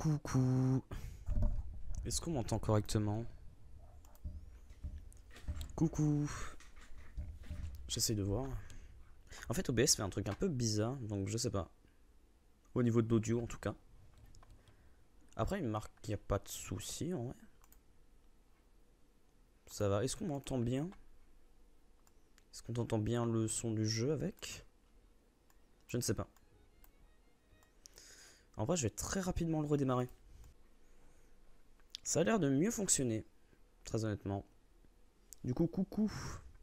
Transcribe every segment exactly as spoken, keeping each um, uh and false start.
Coucou. Est-ce qu'on m'entend correctement? Coucou. J'essaie de voir. En fait, O B S fait un truc un peu bizarre, donc je sais pas. Au niveau de l'audio, en tout cas. Après, il me marque qu'il n'y a pas de souci, en vrai. Ça va. Est-ce qu'on m'entend bien? Est-ce qu'on entend bien le son du jeu avec? Je ne sais pas. En vrai, je vais très rapidement le redémarrer. Ça a l'air de mieux fonctionner, très honnêtement. Du coup, coucou.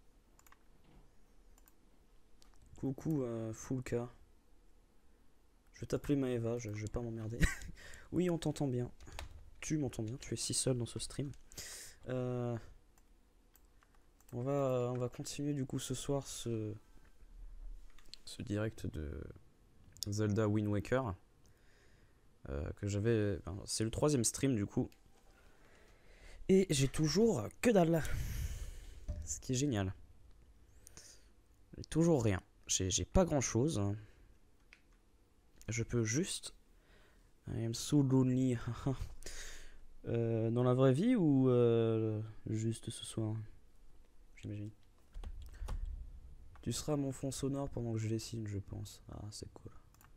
Coucou, euh, Fulka. Je vais t'appeler Maeva, je, je vais pas m'emmerder. Oui, on t'entend bien. Tu m'entends bien, tu es si seul dans ce stream. Euh, on, va, on va continuer du coup ce soir ce, ce direct de Zelda Wind Waker. Euh, que j'avais. Ben, c'est le troisième stream du coup. Et j'ai toujours que dalle. Ce qui est génial. J'ai toujours rien. J'ai pas grand chose. Je peux juste. I am so lonely. euh, dans la vraie vie ou euh, juste ce soir? J'imagine. Tu seras mon fond sonore pendant que je dessine, je pense. Ah, c'est cool.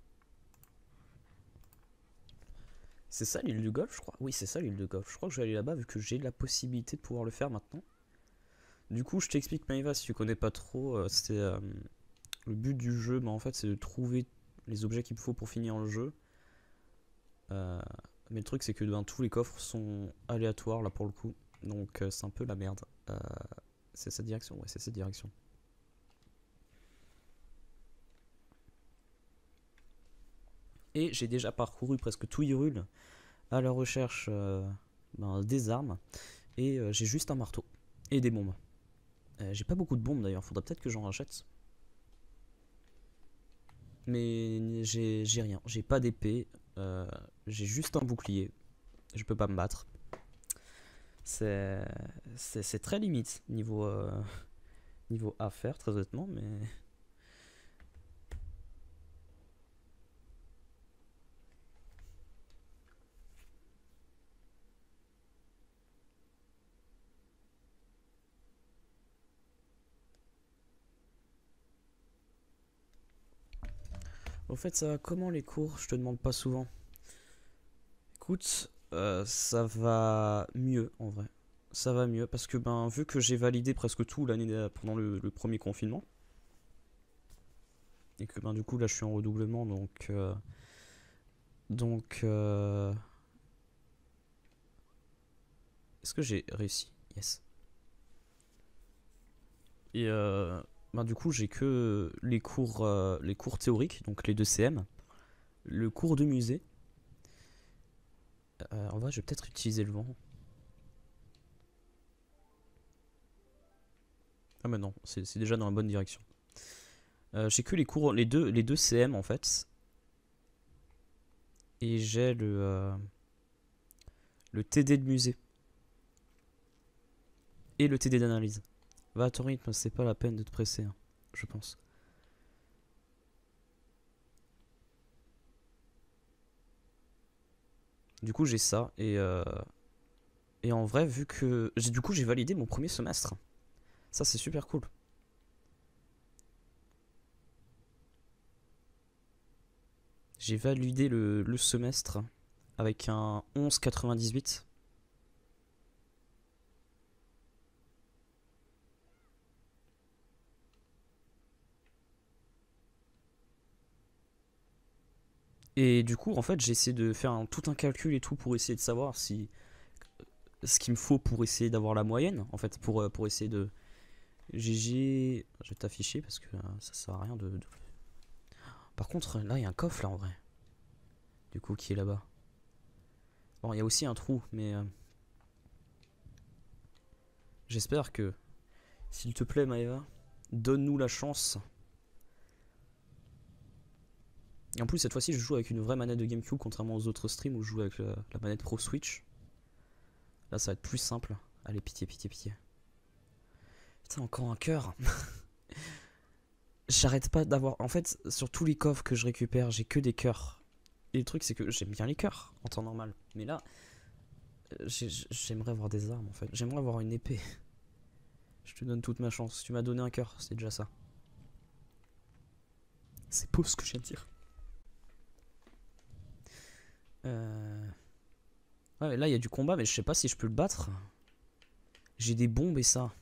C'est ça l'île du golf, je crois. Oui, c'est ça l'île du golf. Je crois que je vais aller là-bas vu que j'ai la possibilité de pouvoir le faire maintenant. Du coup, je t'explique, Maïva, si tu connais pas trop. Euh, c'est euh, le but du jeu, bah, en fait, c'est de trouver les objets qu'il me faut pour finir le jeu. Euh, mais le truc, c'est que ben, tous les coffres sont aléatoires là pour le coup. Donc, euh, c'est un peu la merde. Euh, c'est cette direction? Ouais, c'est cette direction. Et j'ai déjà parcouru presque tout Hyrule à la recherche euh, ben, des armes. Et euh, j'ai juste un marteau. Et des bombes. Euh, j'ai pas beaucoup de bombes d'ailleurs, faudrait peut-être que j'en rachète. Mais j'ai rien. J'ai pas d'épée. Euh, j'ai juste un bouclier. Je peux pas me battre. C'est très limite niveau, euh, niveau affaires, très honnêtement, mais... Au fait, ça va comment les cours? Je te demande pas souvent. Écoute, euh, ça va mieux en vrai. Ça va mieux parce que ben vu que j'ai validé presque tout l'année pendant le, le premier confinement et que ben du coup là je suis en redoublement donc euh, donc euh, est-ce que j'ai réussi? Yes. Et euh, ben du coup j'ai que les cours euh, les cours théoriques donc les deux C M, le cours de musée. Euh, en vrai, je vais peut-être utiliser le vent. Ah mais non, c'est déjà dans la bonne direction. Euh, j'ai que les cours, les deux, les deux C M en fait. Et j'ai le, euh, le T D de musée. Et le T D d'analyse. Va à ton rythme, c'est pas la peine de te presser, hein, je pense. Du coup, j'ai ça. Et, euh, et en vrai, vu que... Du coup, j'ai validé mon premier semestre. Ça, c'est super cool. J'ai validé le, le semestre avec un onze quatre-vingt-dix-huit. Et du coup, en fait, j'ai essayé de faire un, tout un calcul et tout pour essayer de savoir si ce qu'il me faut pour essayer d'avoir la moyenne, en fait, pour, pour essayer de... G G... Je vais t'afficher parce que ça sert à rien de... de... Par contre, là, il y a un coffre, là, en vrai. Du coup, qui est là-bas. Bon, il y a aussi un trou, mais... Euh... J'espère que... S'il te plaît, Maeva, donne-nous la chance. Et en plus, cette fois-ci, je joue avec une vraie manette de GameCube, contrairement aux autres streams où je joue avec la, la manette Pro Switch. Là, ça va être plus simple. Allez, pitié, pitié, pitié. Putain, encore un cœur. J'arrête pas d'avoir... En fait, sur tous les coffres que je récupère, j'ai que des cœurs. Et le truc c'est que j'aime bien les cœurs en temps normal. Mais là, j'aimerais avoir des armes en fait. J'aimerais avoir une épée. Je te donne toute ma chance. Tu m'as donné un cœur, c'est déjà ça. C'est beau ce que je viens de dire. Euh... Ouais, mais là il y a du combat, mais je sais pas si je peux le battre. J'ai des bombes et ça.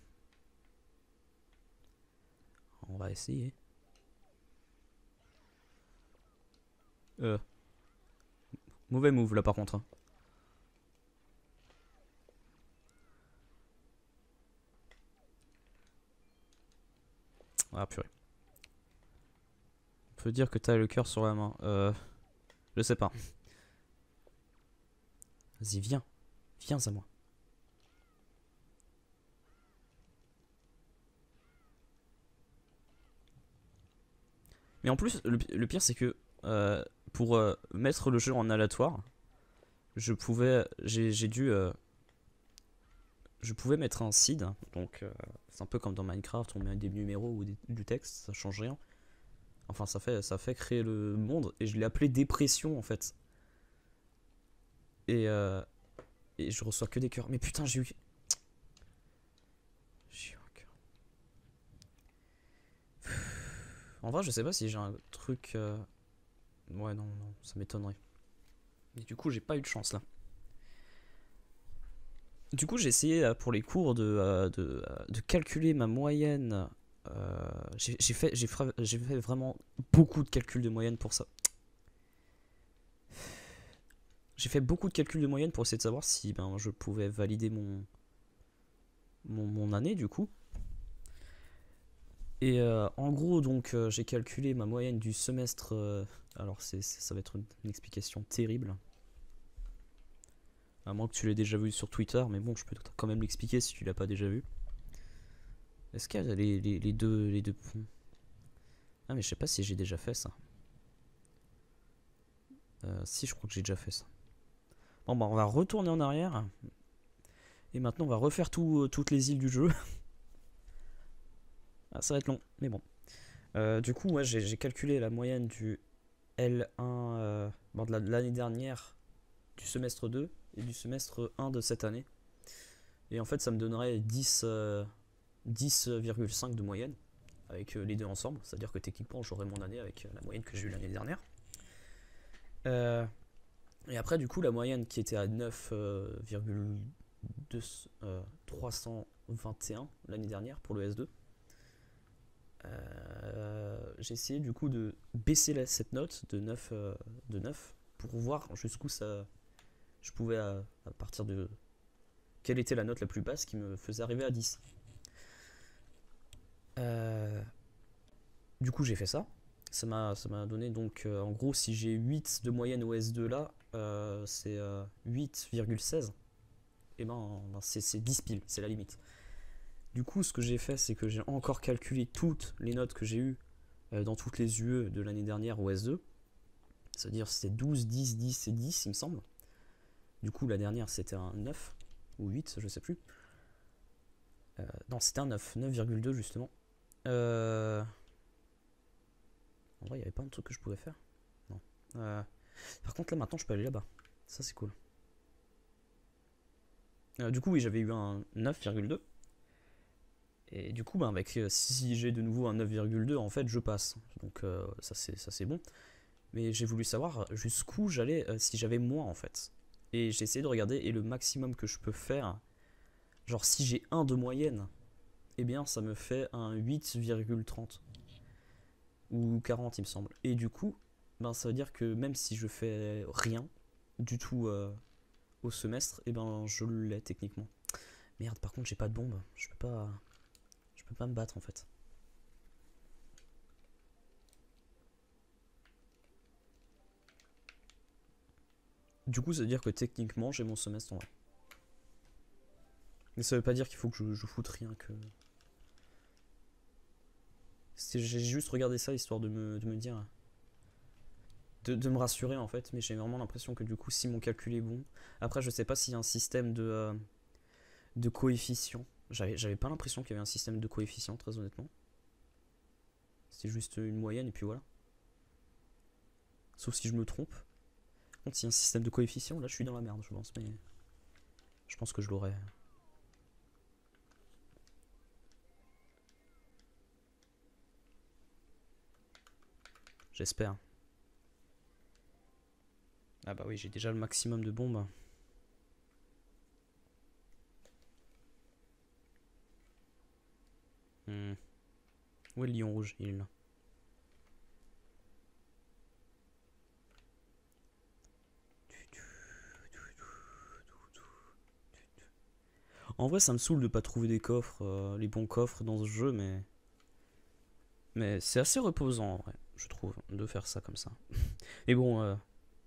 On va essayer. Euh... Mauvais move là par contre. Hein. Ah purée. On peut dire que t'as le cœur sur la main. Euh... Je sais pas. Vas-y, viens. Viens à moi. Mais en plus, le, le pire c'est que euh, pour euh, mettre le jeu en aléatoire, je pouvais, j'ai dû, euh, je pouvais mettre un seed, donc euh, c'est un peu comme dans Minecraft, on met des numéros ou des, du texte, ça change rien. Enfin, ça fait, ça fait créer le monde et je l'ai appelé dépression en fait. Et, euh, et je reçois que des cœurs. Mais putain, j'ai eu. J'ai eu un cœur. En vrai, je sais pas si j'ai un truc. Euh... Ouais, non, non, ça m'étonnerait. Mais du coup, j'ai pas eu de chance là. Du coup, j'ai essayé euh, pour les cours de, euh, de, euh, de calculer ma moyenne. Euh, j'ai fait, j'ai fait vraiment beaucoup de calculs de moyenne pour ça. J'ai fait beaucoup de calculs de moyenne pour essayer de savoir si ben, je pouvais valider mon, mon, mon année du coup. Et euh, en gros, donc, euh, j'ai calculé ma moyenne du semestre. Euh, alors, c'est, ça va être une, une explication terrible. À moins que tu l'aies déjà vu sur Twitter, mais bon, je peux quand même l'expliquer si tu l'as pas déjà vu. Est-ce qu'il y a les, les, les deux les deux ponts? Ah, mais je sais pas si j'ai déjà fait ça. Euh, si, je crois que j'ai déjà fait ça. Bon, bah, on va retourner en arrière. Et maintenant, on va refaire tout, euh, toutes les îles du jeu. Ah, ça va être long, mais bon. Euh, du coup, ouais, j'ai calculé la moyenne du L un euh, bon, de l'année dernière, du semestre deux et du semestre un de cette année. Et en fait, ça me donnerait dix virgule cinq de moyenne avec euh, les deux ensemble. C'est-à-dire que techniquement, j'aurais mon année avec la moyenne que j'ai eue l'année dernière. Euh, et après, du coup, la moyenne qui était à neuf virgule trois cent vingt et un l'année dernière pour le S deux. Euh, j'ai essayé du coup de baisser la, cette note de neuf, euh, de neuf pour voir jusqu'où ça je pouvais à, à partir de quelle était la note la plus basse qui me faisait arriver à dix. Euh, du coup j'ai fait ça, ça m'a ça m'a donné donc euh, en gros si j'ai huit de moyenne au S deux là, euh, c'est euh, huit virgule seize, et ben, ben c'est dix piles, c'est la limite. Du coup, ce que j'ai fait, c'est que j'ai encore calculé toutes les notes que j'ai eues euh, dans toutes les U E de l'année dernière au S deux. C'est-à-dire c'était douze, dix, dix et dix, il me semble. Du coup, la dernière, c'était un neuf ou huit, je sais plus. Euh, non, c'était un neuf, neuf virgule deux justement. Euh... En vrai, il n'y avait pas un truc que je pouvais faire. Non. Euh... Par contre, là, maintenant, je peux aller là-bas. Ça, c'est cool. Euh, du coup, oui, j'avais eu un neuf virgule deux. Et du coup, bah, avec, si j'ai de nouveau un neuf virgule deux, en fait, je passe. Donc euh, ça c'est bon. Mais j'ai voulu savoir jusqu'où j'allais euh, si j'avais moins, en fait. Et j'ai essayé de regarder, et le maximum que je peux faire, genre si j'ai un de moyenne, eh bien ça me fait un huit virgule trente. Ou quarante, il me semble. Et du coup, ben, ça veut dire que même si je fais rien du tout euh, au semestre, eh ben je l'ai techniquement. Merde, par contre, j'ai pas de bombe. Je peux pas... Je peux pas me battre en fait. Du coup, ça veut dire que techniquement, j'ai mon semestre en vrai. Mais ça veut pas dire qu'il faut que je, je foute rien que... J'ai juste regardé ça histoire de me, de me dire... De, de me rassurer en fait, mais j'ai vraiment l'impression que du coup, si mon calcul est bon... Après, je sais pas s'il y a un système de, euh, de coefficients. J'avais pas l'impression qu'il y avait un système de coefficients, très honnêtement. C'est juste une moyenne et puis voilà. Sauf si je me trompe. contre, s'il y a un système de coefficient, là je suis dans la merde, je pense, mais je pense que je l'aurais. J'espère. Ah bah oui, j'ai déjà le maximum de bombes. Hmm. Où est le lion rouge? Il est là. En vrai, ça me saoule de pas trouver des coffres, euh, les bons coffres dans ce jeu, mais... Mais c'est assez reposant, en vrai, je trouve, de faire ça comme ça. Mais bon... Euh...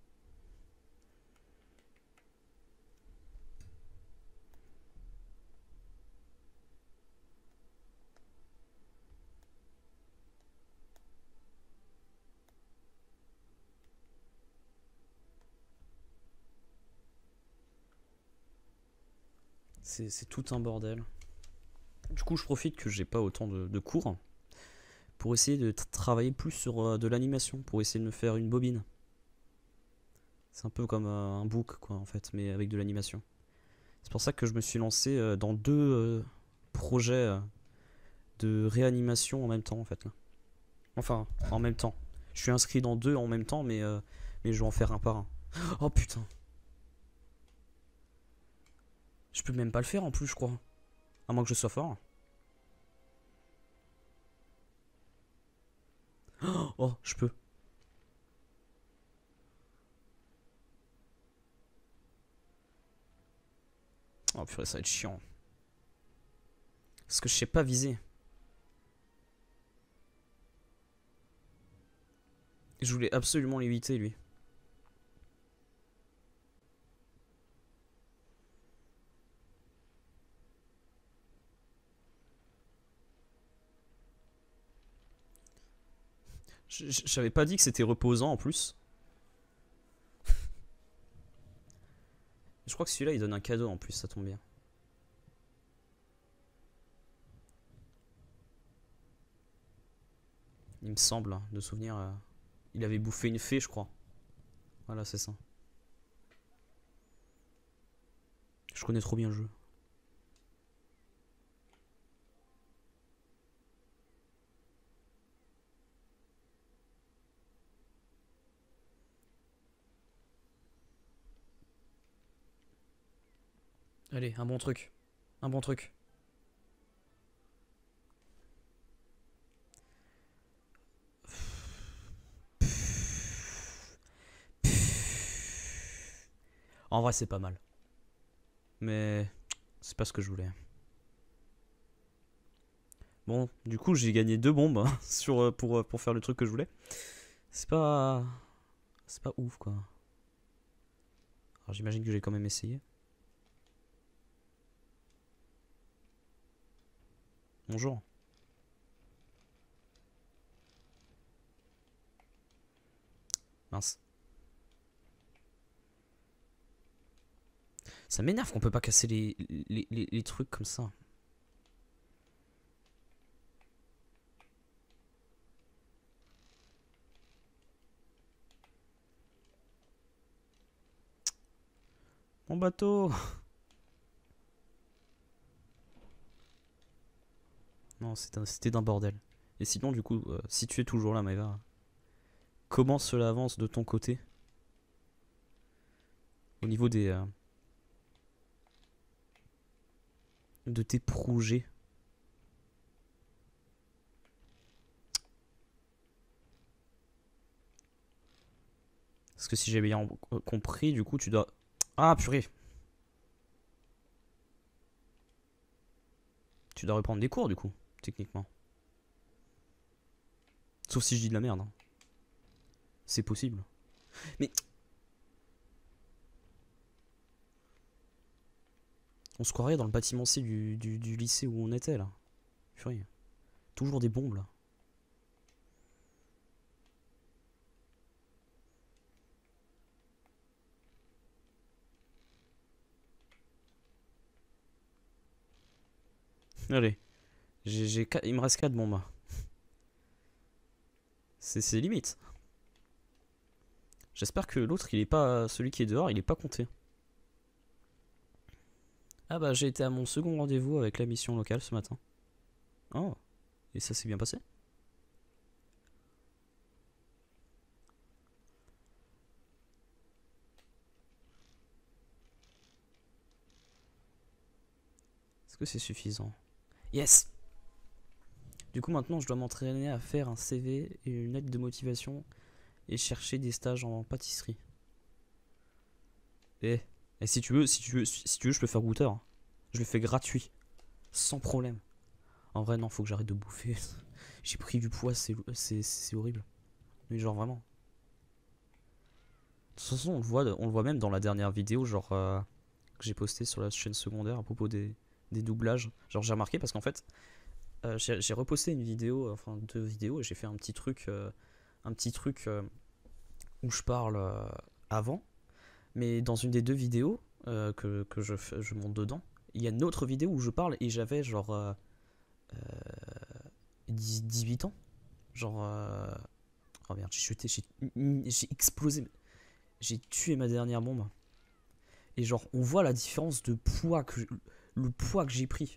C'est tout un bordel. Du coup, je profite que j'ai pas autant de, de cours pour essayer de travailler plus sur euh, de l'animation, pour essayer de me faire une bobine. C'est un peu comme euh, un book, quoi, en fait, mais avec de l'animation. C'est pour ça que je me suis lancé euh, dans deux euh, projets euh, de réanimation en même temps, en fait. Là. Enfin, en même temps. Je suis inscrit dans deux en même temps, mais, euh, mais je vais en faire un par un. Oh putain. Je peux même pas le faire en plus, je crois. À moins que je sois fort. Oh, je peux. Oh purée, ça va être chiant. Parce que je sais pas viser. Je voulais absolument l'éviter, lui. J'avais pas dit que c'était reposant en plus. Je crois que celui-là il donne un cadeau en plus, ça tombe bien. Il me semble, de souvenir, euh, il avait bouffé une fée, je crois. Voilà, c'est ça. Je connais trop bien le jeu. Allez, un bon truc. Un bon truc. En vrai, c'est pas mal. Mais c'est pas ce que je voulais. Bon, du coup, j'ai gagné deux bombes hein, sur, euh, pour, euh, pour faire le truc que je voulais. C'est pas... C'est pas ouf, quoi. Alors j'imagine que j'ai quand même essayé. Bonjour. Mince. Ça m'énerve qu'on peut pas casser les, les, les, les trucs comme ça. Mon bateau. Non, c'était d'un bordel. Et sinon, du coup, euh, si tu es toujours là, Maëva, comment cela avance de ton côté au niveau des... Euh, de tes projets? Parce que si j'ai bien compris, du coup, tu dois... Ah, purée. Tu dois reprendre des cours, du coup, techniquement. Sauf si je dis de la merde. Hein. C'est possible. Mais... On se croirait dans le bâtiment C du, du, du lycée où on était, là. Purée. Toujours des bombes, là. Allez. J'ai, il me reste quatre bombes. C'est limite. J'espère que l'autre, il est pas. Celui qui est dehors, il est pas compté. Ah bah j'ai été à mon second rendez-vous avec la mission locale ce matin. Oh, et ça s'est bien passé? Est-ce que c'est suffisant? Yes! Du coup maintenant je dois m'entraîner à faire un C V et une lettre de motivation et chercher des stages en pâtisserie. Et, et si tu veux, si tu veux, si tu veux, je peux faire goûteur. Hein. Je le fais gratuit, sans problème. En vrai non, faut que j'arrête de bouffer. J'ai pris du poids, c'est c'est horrible. Mais genre vraiment. De toute façon on le voit, on le voit même dans la dernière vidéo genre euh, que j'ai posté sur la chaîne secondaire à propos des, des doublages. Genre j'ai remarqué parce qu'en fait euh, j'ai reposté une vidéo, enfin deux vidéos et j'ai fait un petit truc, euh, un petit truc euh, où je parle euh, avant. Mais dans une des deux vidéos euh, que, que je, je monte dedans, il y a une autre vidéo où je parle et j'avais genre euh, euh, dix-huit ans. Genre... Euh... Oh merde, j'ai chuté, j'ai explosé. J'ai tué ma dernière bombe. Et genre, on voit la différence de poids, que le poids que j'ai pris.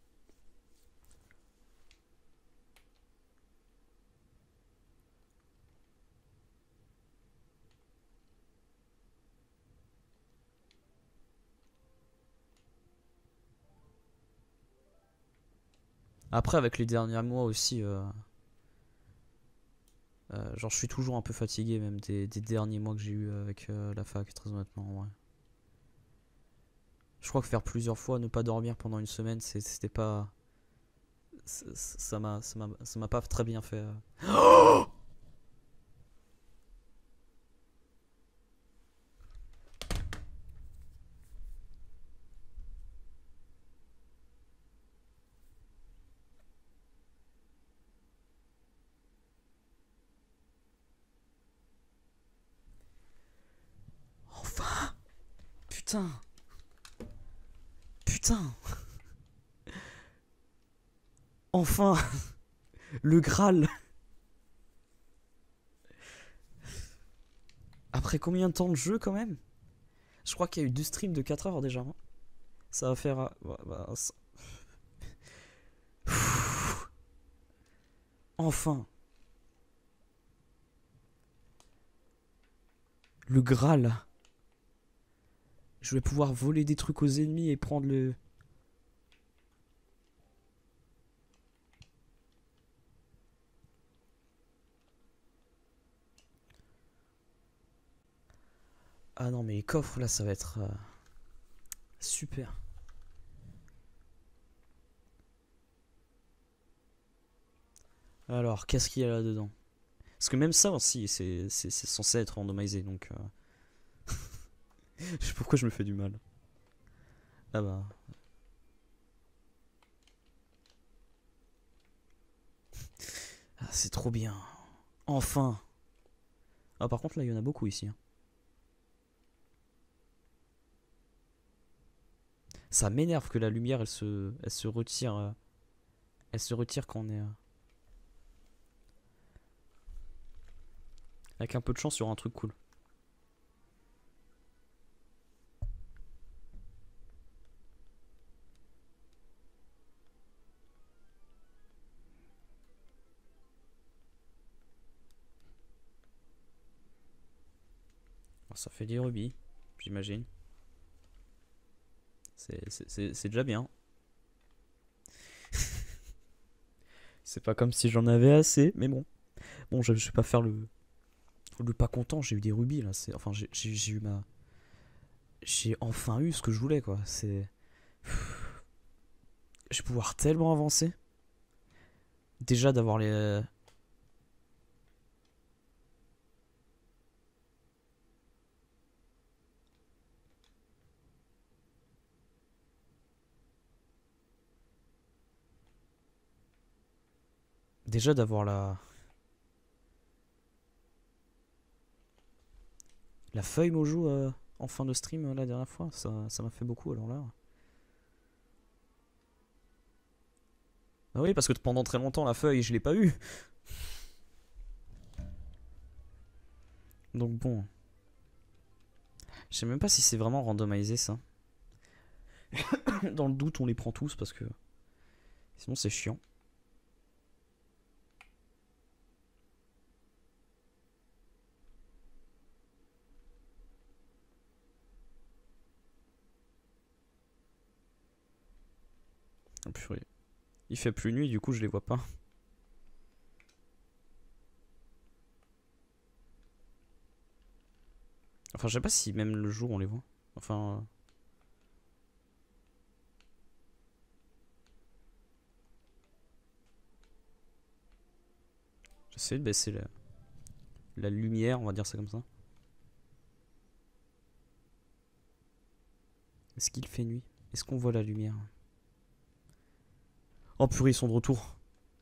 Après, avec les derniers mois aussi, euh, euh, genre je suis toujours un peu fatigué même des, des derniers mois que j'ai eu avec euh, la fac, très honnêtement. Ouais. Je crois que faire plusieurs fois, ne pas dormir pendant une semaine, c'était pas... Ça m'a ça m'a pas très bien fait. Oh enfin Putain Putain Enfin le Graal. Après combien de temps de jeu quand même? Je crois qu'il y a eu deux streams de quatre heures déjà. Hein. Ça va faire... Bah, bah, ça... Enfin le Graal. Je vais pouvoir voler des trucs aux ennemis et prendre le... Ah non mais les coffres là ça va être... Euh, super. Alors qu'est-ce qu'il y a là-dedans? Parce que même ça aussi c'est censé être randomisé donc... Euh... je sais pourquoi je me fais du mal. Ah bah... Ah, c'est trop bien. Enfin. Ah par contre là il y en a beaucoup ici. Hein. Ça m'énerve que la lumière elle se, elle se retire. Euh, elle se retire quand on est... Euh, avec un peu de chance sur un truc cool. Ça fait des rubis, j'imagine. C'est déjà bien. C'est pas comme si j'en avais assez, mais bon. Bon, je, je vais pas faire le, le pas content, j'ai eu des rubis là. Enfin, j'ai eu ma... J'ai enfin eu ce que je voulais quoi. C'est... Je vais pouvoir tellement avancer. Déjà d'avoir les... Déjà d'avoir la... La feuille Mojo euh, en fin de stream euh, la dernière fois, ça m'a fait beaucoup alors là. Ah oui, parce que pendant très longtemps la feuille je l'ai pas eu. Donc bon. Je sais même pas si c'est vraiment randomisé ça. Dans le doute, on les prend tous parce que sinon c'est chiant. Oh purée. Il fait plus nuit, du coup je les vois pas. Enfin, je sais pas si même le jour on les voit. Enfin. Euh... J'essaie de baisser la... la lumière, on va dire ça comme ça. Est-ce qu'il fait nuit? Est-ce qu'on voit la lumière? Oh purée, ils sont de retour.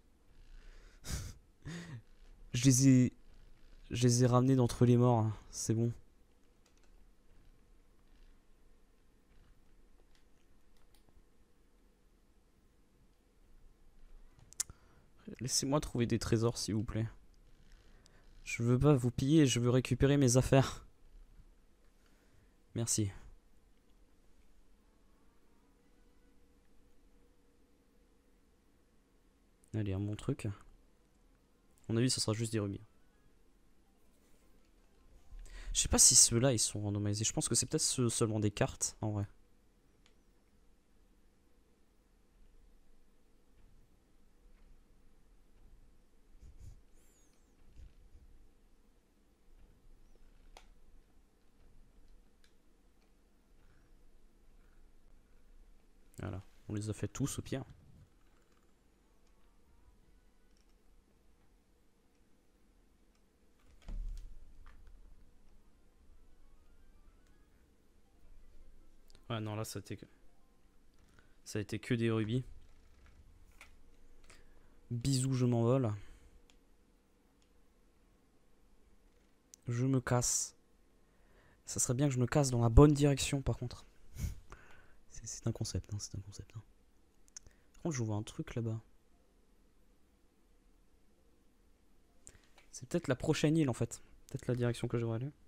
Je les ai... Je les ai ramenés d'entre les morts, hein. C'est bon. Laissez-moi trouver des trésors, s'il vous plaît. Je veux pas vous piller, je veux récupérer mes affaires. Merci. Allez, un bon truc. À mon avis, ça sera juste des rubis. Je sais pas si ceux-là, ils sont randomisés. Je pense que c'est peut-être ceux seulement des cartes, en vrai. Voilà, on les a fait tous au pire. Ouais, non, là, ça a été que, ça a été que des rubis. Bisous, je m'envole. Je me casse. Ça serait bien que je me casse dans la bonne direction, par contre. C'est un concept, hein, c'est un concept. Hein. Par contre, je vois un truc là-bas. C'est peut-être la prochaine île, en fait. Peut-être la direction que je devrais aller.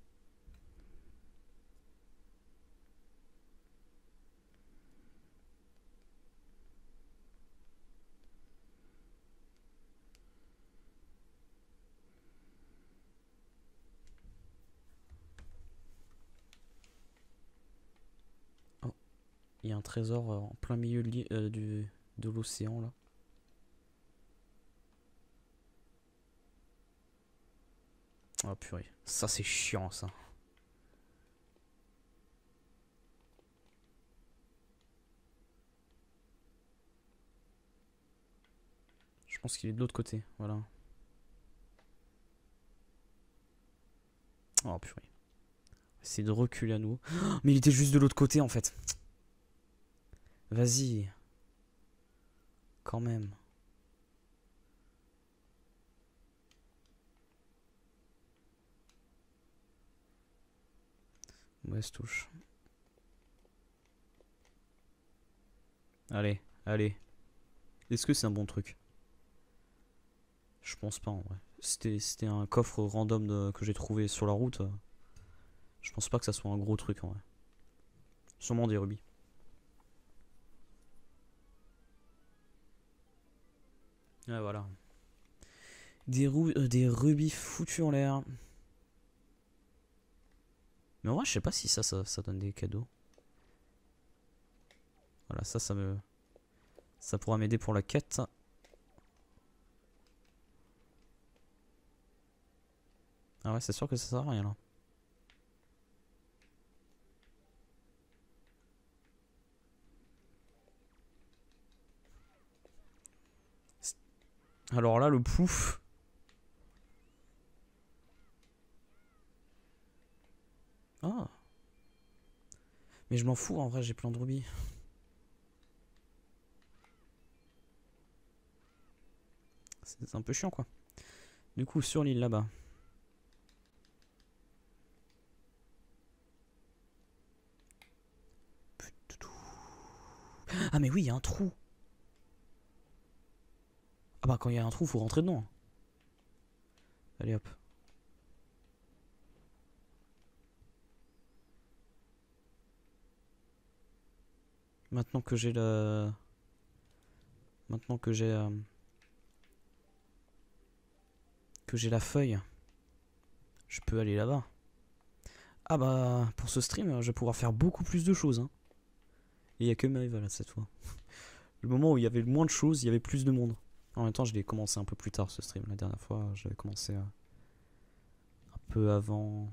Il y a un trésor euh, en plein milieu de, euh, du, de l'océan là. Oh purée, ça c'est chiant ça. Je pense qu'il est de l'autre côté, voilà. Oh purée. Essayer de reculer à nouveau. Oh, mais il était juste de l'autre côté en fait. Vas-y. Quand même. Mauvaise touche. Allez, allez. Est-ce que c'est un bon truc? Je pense pas en vrai. C'était un coffre random de, que j'ai trouvé sur la route. Je pense pas que ça soit un gros truc en vrai. Sûrement des rubis. Ah voilà. Des, euh, des rubis foutus en l'air. Mais en vrai, je sais pas si ça, ça, ça donne des cadeaux. Voilà, ça, ça me... Ça pourra m'aider pour la quête. Ah ouais, c'est sûr que ça sert à rien là. Alors là, le pouf. Ah. Mais je m'en fous, en vrai, j'ai plein de rubis. C'est un peu chiant, quoi. Du coup, sur l'île, là-bas. Ah mais oui, il y a un trou. Ah bah quand il y a un trou, faut rentrer dedans. Allez hop. Maintenant que j'ai le... Maintenant que j'ai... euh, Que j'ai la feuille, je peux aller là-bas. Ah bah, pour ce stream, je vais pouvoir faire beaucoup plus de choses. Hein. Et il n'y a que Maëva là cette fois. Le moment où il y avait le moins de choses, il y avait plus de monde. En même temps, je l'ai commencé un peu plus tard ce stream. La dernière fois, j'avais commencé euh, un peu avant...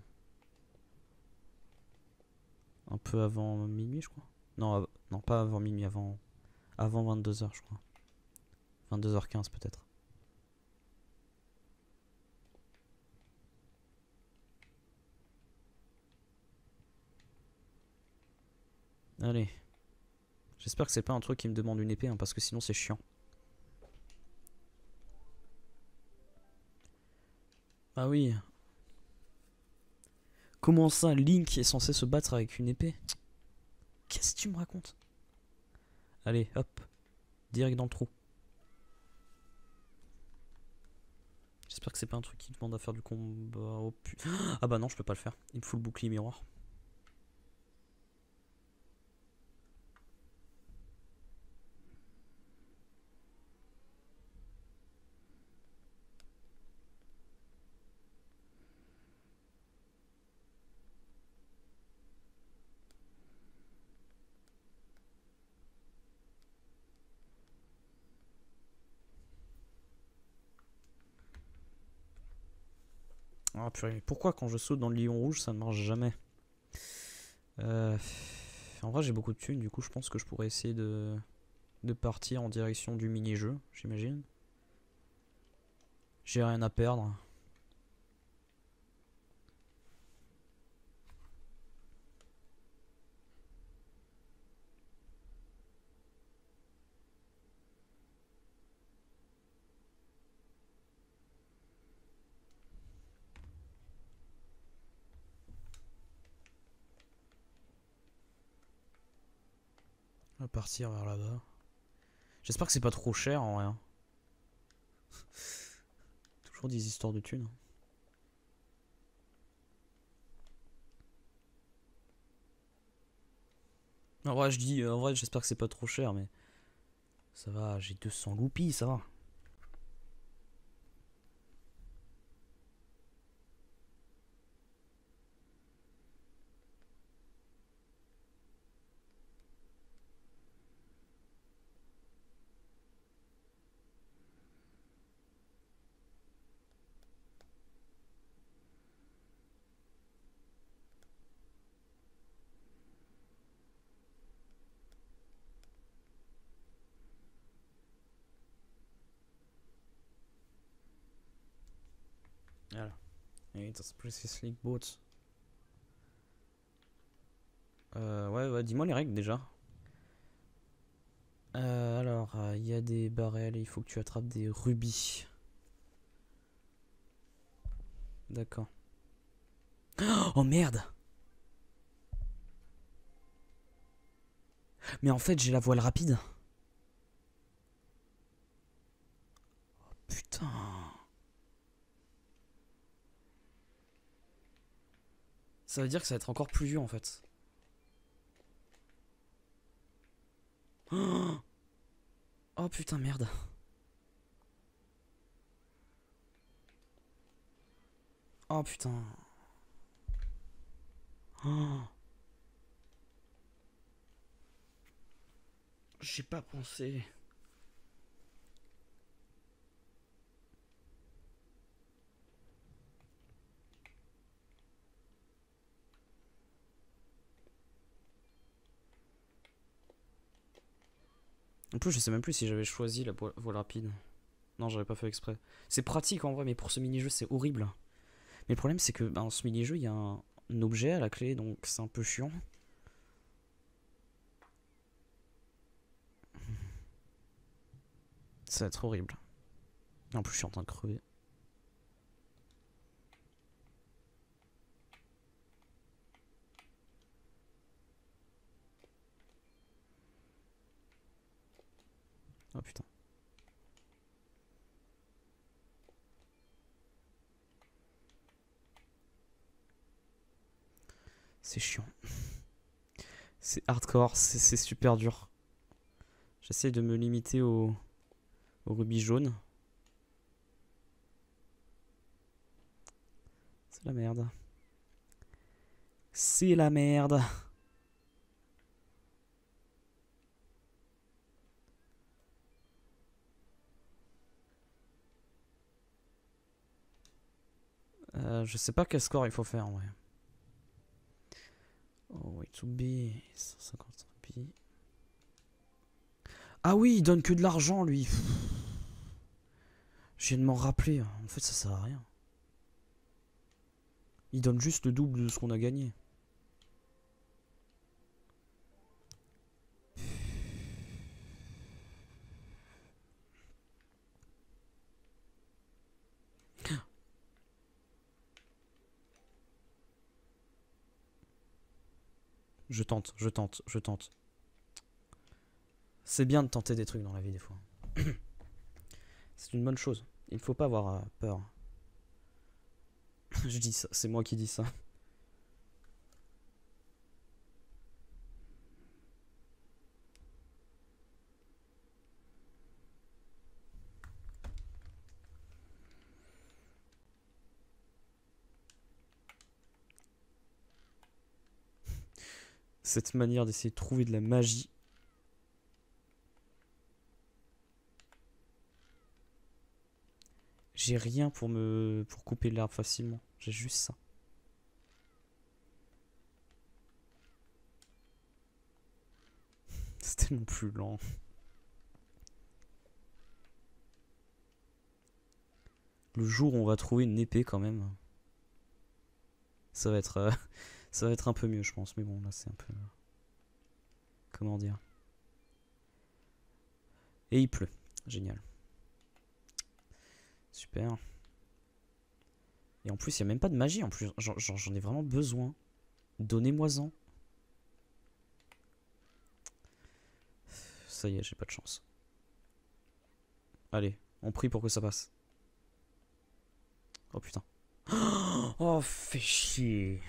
Un peu avant minuit, je crois. Non, av- non pas avant minuit, avant, avant vingt-deux heures, je crois. vingt-deux heures quinze peut-être. Allez. J'espère que c'est pas un truc qui me demande une épée, hein, parce que sinon c'est chiant. Ah oui. Comment ça, Link est censé se battre avec une épée? Qu'est-ce que tu me racontes? Allez, hop. Direct dans le trou. J'espère que c'est pas un truc qui demande à faire du combat. Oh, pu... Ah bah non, je peux pas le faire. Il me faut le bouclier miroir. Ah purée, mais pourquoi quand je saute dans le lion rouge ça ne marche jamais? euh... En vrai j'ai beaucoup de thunes, du coup je pense que je pourrais essayer de, de partir en direction du mini-jeu, j'imagine. J'ai rien à perdre. On va partir vers là-bas. J'espère que c'est pas trop cher en rien. Toujours des histoires de thunes. En vrai je dis, en vrai j'espère que c'est pas trop cher mais... Ça va, j'ai deux cents loupies, ça va. Voilà. Et das Precious League Boat. Euh, ouais, ouais, dis-moi les règles déjà. Euh, alors, il euh, y a des barrels et il faut que tu attrapes des rubis. D'accord. Oh merde! Mais en fait, j'ai la voile rapide. Oh, putain. Ça veut dire que ça va être encore plus vieux en fait. Oh, oh putain, merde. Oh putain. Oh. J'ai pas pensé. En plus, je sais même plus si j'avais choisi la voile rapide. Non, j'avais pas fait exprès. C'est pratique en vrai, mais pour ce mini-jeu, c'est horrible. Mais le problème, c'est que bah, dans ce mini-jeu, il y a un, un objet à la clé, donc c'est un peu chiant. Ça va être horrible. Et en plus, je suis en train de crever. Oh putain. C'est chiant. C'est hardcore, c'est super dur. J'essaie de me limiter au, au rubis jaune. C'est la merde. C'est la merde. Euh, je sais pas quel score il faut faire en vrai. Oh, way to be. cent cinquante roupies. Ah oui, il donne que de l'argent lui. Je viens de m'en rappeler. En fait, ça sert à rien. Il donne juste le double de ce qu'on a gagné. Je tente, je tente, je tente. C'est bien de tenter des trucs dans la vie des fois. C'est une bonne chose. Il ne faut pas avoir euh, peur. Je dis ça, c'est moi qui dis ça. Cette manière d'essayer de trouver de la magie. J'ai rien pour me pour couper l'herbe facilement. J'ai juste ça. C'est tellement plus lent. Le jour où on va trouver une épée quand même, ça va être euh, ça va être un peu mieux je pense. Mais bon là c'est un peu... Comment dire. Et il pleut. Génial. Super. Et en plus il n'y a même pas de magie en plus. J'en ai vraiment besoin. Donnez-moi-en. Ça y est, j'ai pas de chance. Allez, on prie pour que ça passe. Oh putain. Oh, fais chier.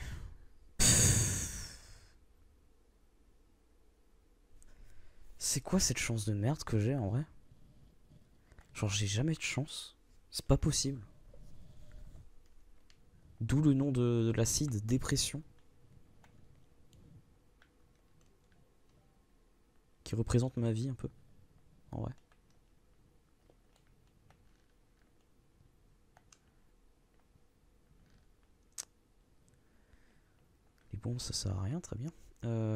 C'est quoi cette chance de merde que j'ai en vrai? Genre j'ai jamais de chance. C'est pas possible. D'où le nom de, de l'acide, dépression. Qui représente ma vie un peu. En vrai. Les bombes ça sert à rien, très bien. Euh...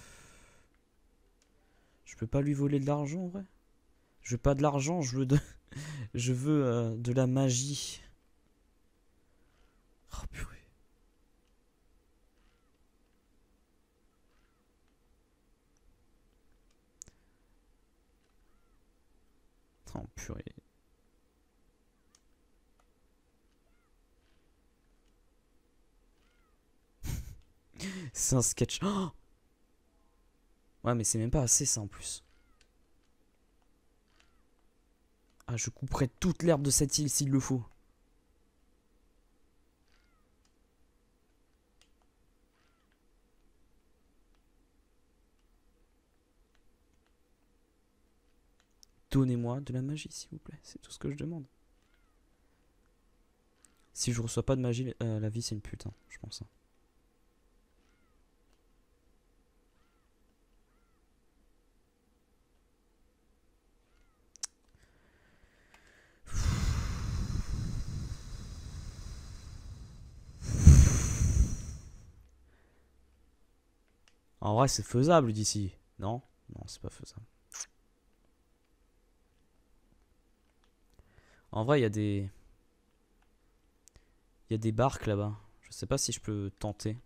Je peux pas lui voler de l'argent en vrai. Je veux pas de l'argent, je veux de... je veux euh, de la magie. Oh purée. Oh purée. C'est un sketch. Oh ouais mais c'est même pas assez ça en plus. Ah je couperai toute l'herbe de cette île s'il le faut. Donnez-moi de la magie s'il vous plaît. C'est tout ce que je demande. Si je reçois pas de magie, euh, la vie c'est une pute, hein, je pense. Hein. En vrai, c'est faisable d'ici. Non? Non, c'est pas faisable. En vrai, il y a des... Il y a des barques là-bas. Je sais pas si je peux tenter.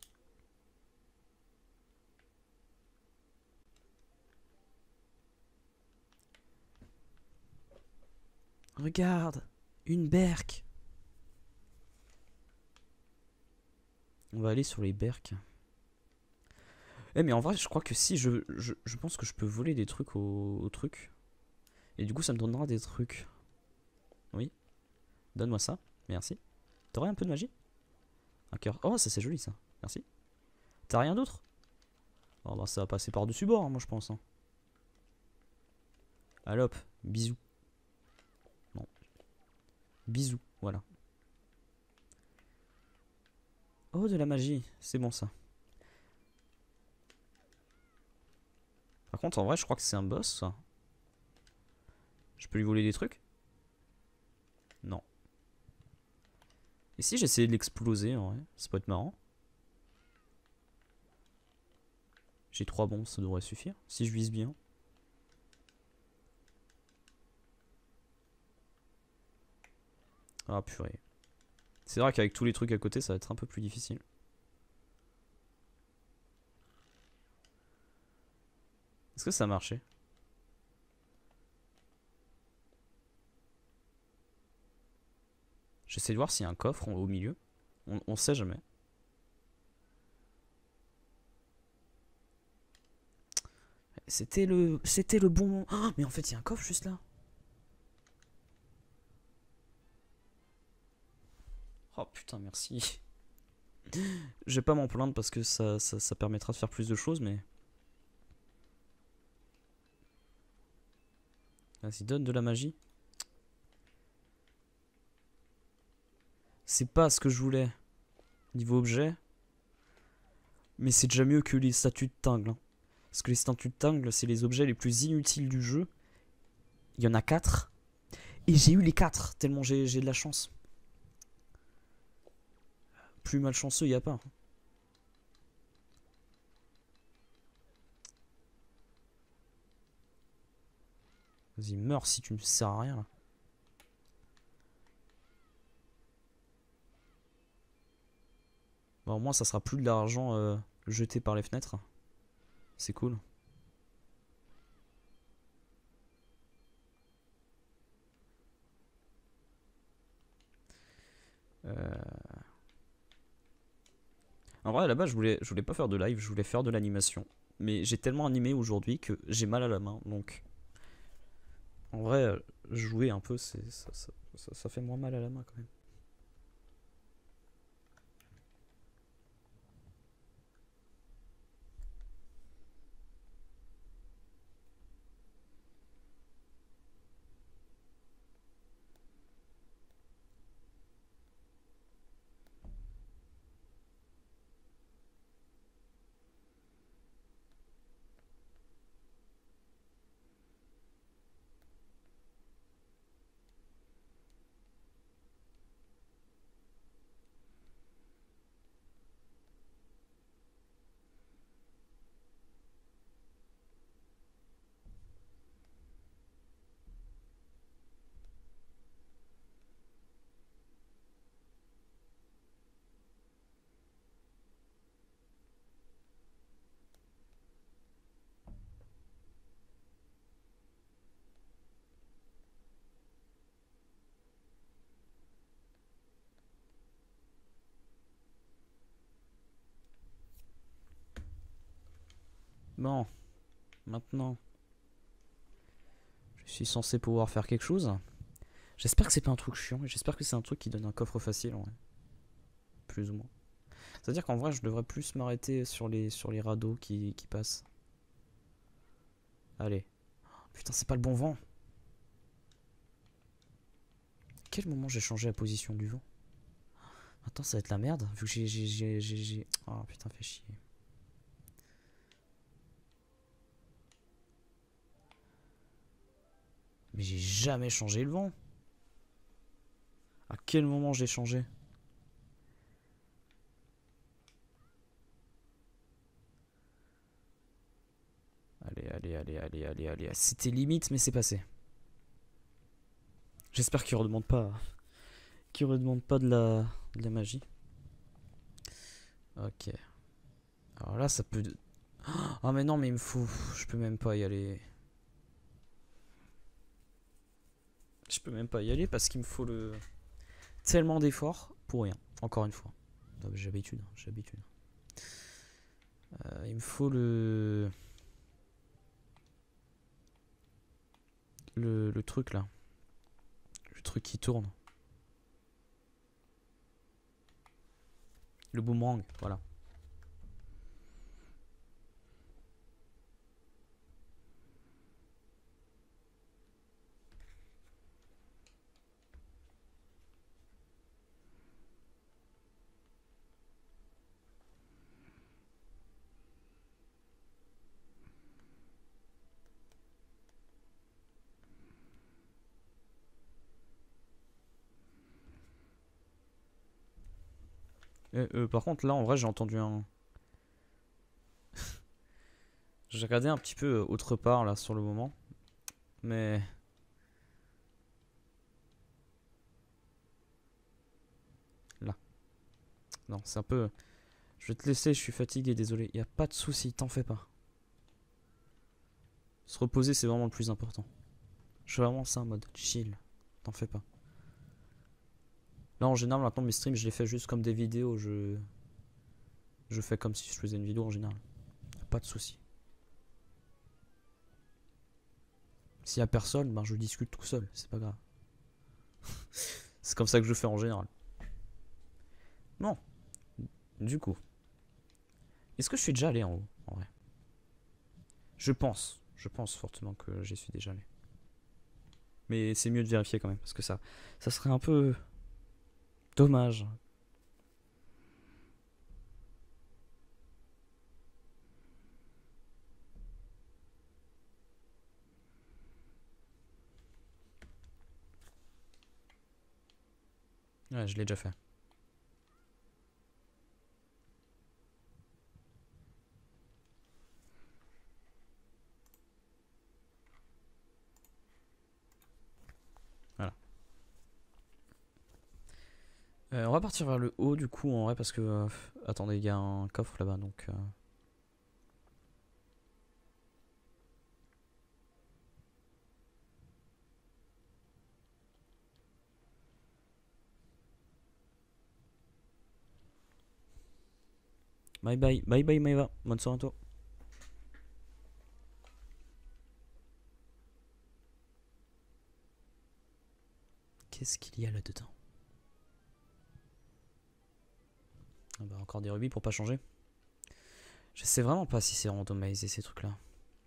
Regarde! Une berque! On va aller sur les berques. Eh mais en vrai, je crois que si, je, je, je pense que je peux voler des trucs au, au truc. Et du coup, ça me donnera des trucs. Oui. Donne-moi ça. Merci. T'aurais un peu de magie? Un cœur. Oh, ça c'est joli ça. Merci. T'as rien d'autre? Oh bah ça va passer par-dessus bord, hein, moi je pense. Hein. Allez hop, bisous. Non. Bisous, voilà. Oh, de la magie, c'est bon ça. Par contre, en vrai, je crois que c'est un boss, ça. Je peux lui voler des trucs? Non. Et si j'essayais de l'exploser, en vrai, ça peut être marrant. J'ai trois bombes, ça devrait suffire. Si je vise bien. Ah purée. C'est vrai qu'avec tous les trucs à côté, ça va être un peu plus difficile. Est-ce que ça a marché? J'essaie de voir s'il y a un coffre au milieu. On, on sait jamais. C'était le, c'était le bon moment. Oh, mais en fait, il y a un coffre juste là. Oh putain, merci. Je vais pas m'en plaindre parce que ça, ça, ça permettra de faire plus de choses, mais... Vas-y, donne de la magie. C'est pas ce que je voulais. Niveau objet. Mais c'est déjà mieux que les statues de Tingle. Hein. Parce que les statues de Tingle, c'est les objets les plus inutiles du jeu. Il y en a quatre. Et j'ai eu les quatre, tellement j'ai de la chance. Plus malchanceux, il n'y a pas. Vas-y, meurs si tu ne sers à rien. Là. Bon, au moins, ça sera plus de l'argent euh, jeté par les fenêtres. C'est cool. Euh... En vrai, là-bas, je voulais, je voulais pas faire de live, je voulais faire de l'animation. Mais j'ai tellement animé aujourd'hui que j'ai mal à la main, donc... En vrai, jouer un peu, c'est ça, ça, ça, ça fait moins mal à la main quand même. Bon, maintenant, je suis censé pouvoir faire quelque chose. J'espère que c'est pas un truc chiant, et j'espère que c'est un truc qui donne un coffre facile, en vrai. Plus ou moins. C'est-à-dire qu'en vrai, je devrais plus m'arrêter sur les, sur les radeaux qui, qui passent. Allez. Putain, c'est pas le bon vent. À quel moment j'ai changé la position du vent? Attends, ça va être la merde, vu que j'ai... j'ai, j'ai, j'ai... Oh putain, fait chier. Mais j'ai jamais changé le vent. À quel moment j'ai changé? Allez, allez, allez, allez, allez, allez. C'était limite, mais c'est passé. J'espère qu'il redemande pas... Qu'il redemande pas de la... de la magie. Ok. Alors là, ça peut... Ah oh, mais non, mais il me faut... Je peux même pas y aller. Je peux même pas y aller parce qu'il me faut le... Tellement d'efforts pour rien. Encore une fois. J'ai l'habitude, j'ai l'habitude. Euh, il me faut le... le... Le truc là. Le truc qui tourne. Le boomerang, voilà. Euh, euh, par contre, là, en vrai, j'ai entendu un... J'ai regardé un petit peu euh, autre part, là, sur le moment. Mais... Là. Non, c'est un peu... Je vais te laisser, je suis fatigué, désolé. Y a pas de souci, t'en fais pas. Se reposer, c'est vraiment le plus important. Je suis vraiment ça en mode chill. T'en fais pas. Là, en général, maintenant, mes streams, je les fais juste comme des vidéos. Je... Je fais comme si je faisais une vidéo en général. Pas de souci. S'il y a personne, ben je discute tout seul. C'est pas grave. C'est comme ça que je fais en général. Non. Du coup. Est-ce que je suis déjà allé en haut, en vrai? Je pense. Je pense fortement que j'y suis déjà allé. Mais c'est mieux de vérifier quand même. Parce que ça, ça serait un peu... dommage. Ouais, je l'ai déjà fait. Voilà. Euh, on va partir vers le haut du coup en vrai parce que... euh, attendez, il y a un coffre là-bas donc... euh, Bye bye, bye bye Maeva, bonne soirée à toi. Qu'est-ce qu'il y a là-dedans? Ah bah encore des rubis pour pas changer. Je sais vraiment pas si c'est randomisé ces trucs là.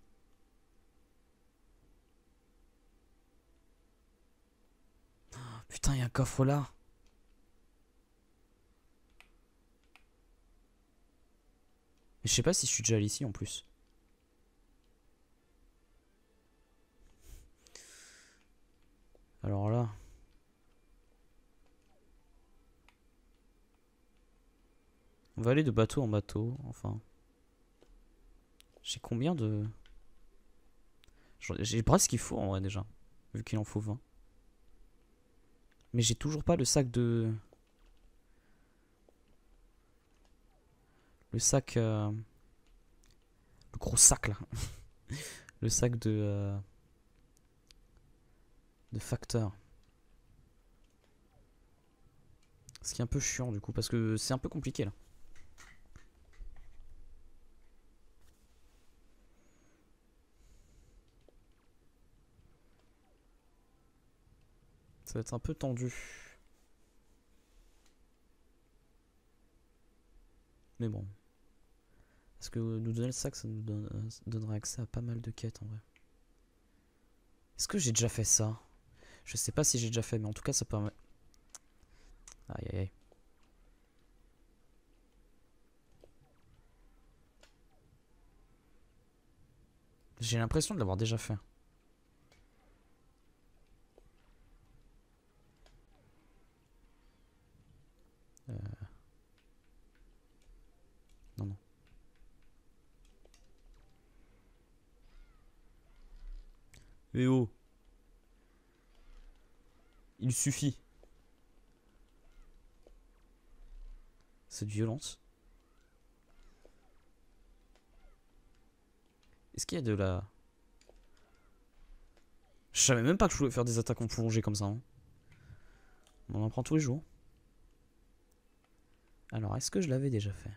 Putain, il y a un coffre là. Mais je sais pas si je suis déjà allé ici en plus. Alors là... On va aller de bateau en bateau, enfin. J'ai combien de... J'ai presque ce qu'il faut en vrai déjà. Vu qu'il en faut vingt. Mais j'ai toujours pas le sac de... Le sac... euh, Le gros sac là. Le sac de... euh, De facteur. Ce qui est un peu chiant du coup, parce que c'est un peu compliqué là. Ça va être un peu tendu. Mais bon. Parce que nous donner le sac, ça nous donne, euh, ça donnerait accès à pas mal de quêtes en vrai. Est-ce que j'ai déjà fait ça? Je sais pas si j'ai déjà fait, mais en tout cas ça permet... Aïe aïe aïe. J'ai l'impression de l'avoir déjà fait. Euh... Non, non. Eh oh! Il suffit. Cette violence. Est-ce qu'il y a de la... Je savais même pas que je pouvais faire des attaques en plongée comme ça. Hein. On en apprend tous les jours. Alors, est-ce que je l'avais déjà fait?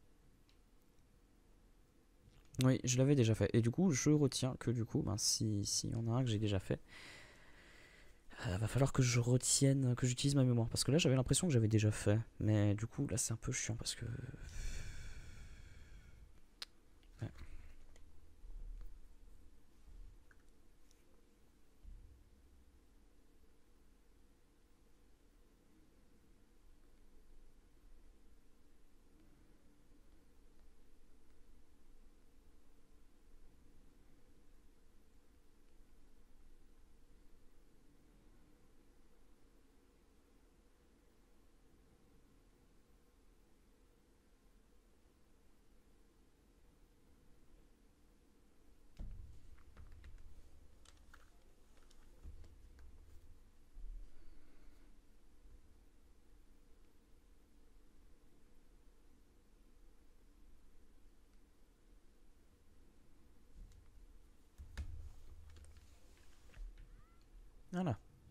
Oui, je l'avais déjà fait. Et du coup, je retiens que du coup, ben, si, si y en a un que j'ai déjà fait, euh, va falloir que je retienne, que j'utilise ma mémoire. Parce que là, j'avais l'impression que j'avais déjà fait. Mais du coup, là, c'est un peu chiant parce que... Ouais.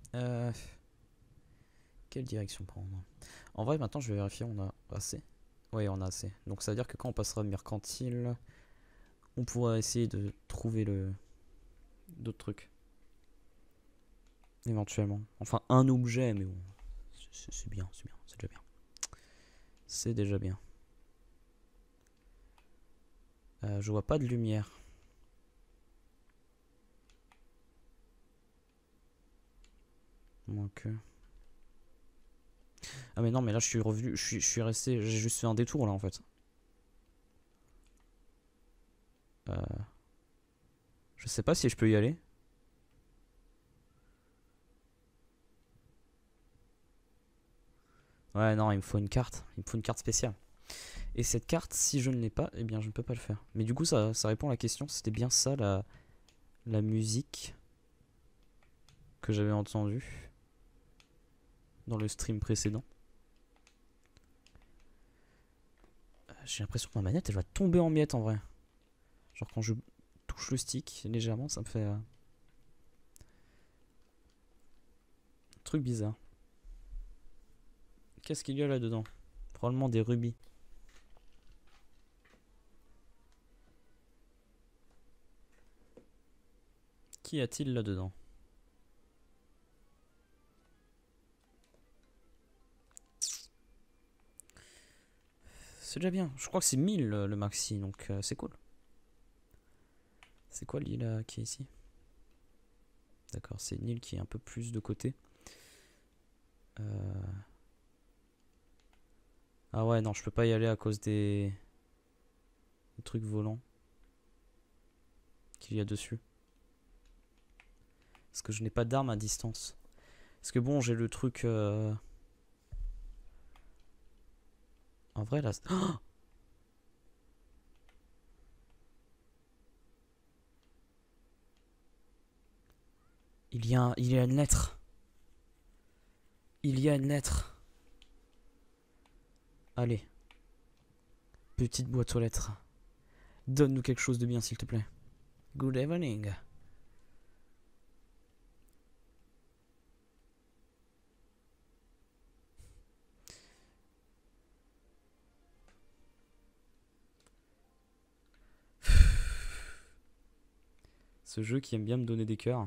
Euh, quelle direction prendre? En vrai, maintenant, je vais vérifier, on a assez. Ouais, on a assez. Donc, ça veut dire que quand on passera de mercantile, on pourra essayer de trouver le d'autres trucs. Éventuellement. Enfin, un objet, mais bon. C'est bien, c'est bien, c'est déjà bien. C'est déjà bien. Euh, je vois pas de lumière. Moins que... Ah mais non, mais là je suis revenu, je suis, je suis resté, j'ai juste fait un détour là en fait. Euh, je sais pas si je peux y aller. Ouais non, il me faut une carte, il me faut une carte spéciale. Et cette carte, si je ne l'ai pas, eh bien je ne peux pas le faire. Mais du coup ça, ça répond à la question, c'était bien ça la, la musique que j'avais entendue dans le stream précédent. Euh, J'ai l'impression que ma manette elle va tomber en miettes en vrai. Genre quand je touche le stick légèrement, ça me fait... Euh, un truc bizarre. Qu'est-ce qu'il y a là-dedans? Probablement des rubis. Qu'y a-t-il là-dedans? C'est déjà bien. Je crois que c'est mille euh, le maxi, donc euh, c'est cool. C'est quoi l'île euh, qui est ici? D'accord, c'est une île qui est un peu plus de côté. Euh... Ah ouais, non, je peux pas y aller à cause des, des trucs volants qu'il y a dessus. Parce que je n'ai pas d'arme à distance. Parce que bon, j'ai le truc... Euh... En vrai, là... Oh, il y a un... il y a une lettre. Il y a une lettre. Allez. Petite boîte aux lettres. Donne-nous quelque chose de bien, s'il te plaît. Good evening. Ce jeu qui aime bien me donner des cœurs.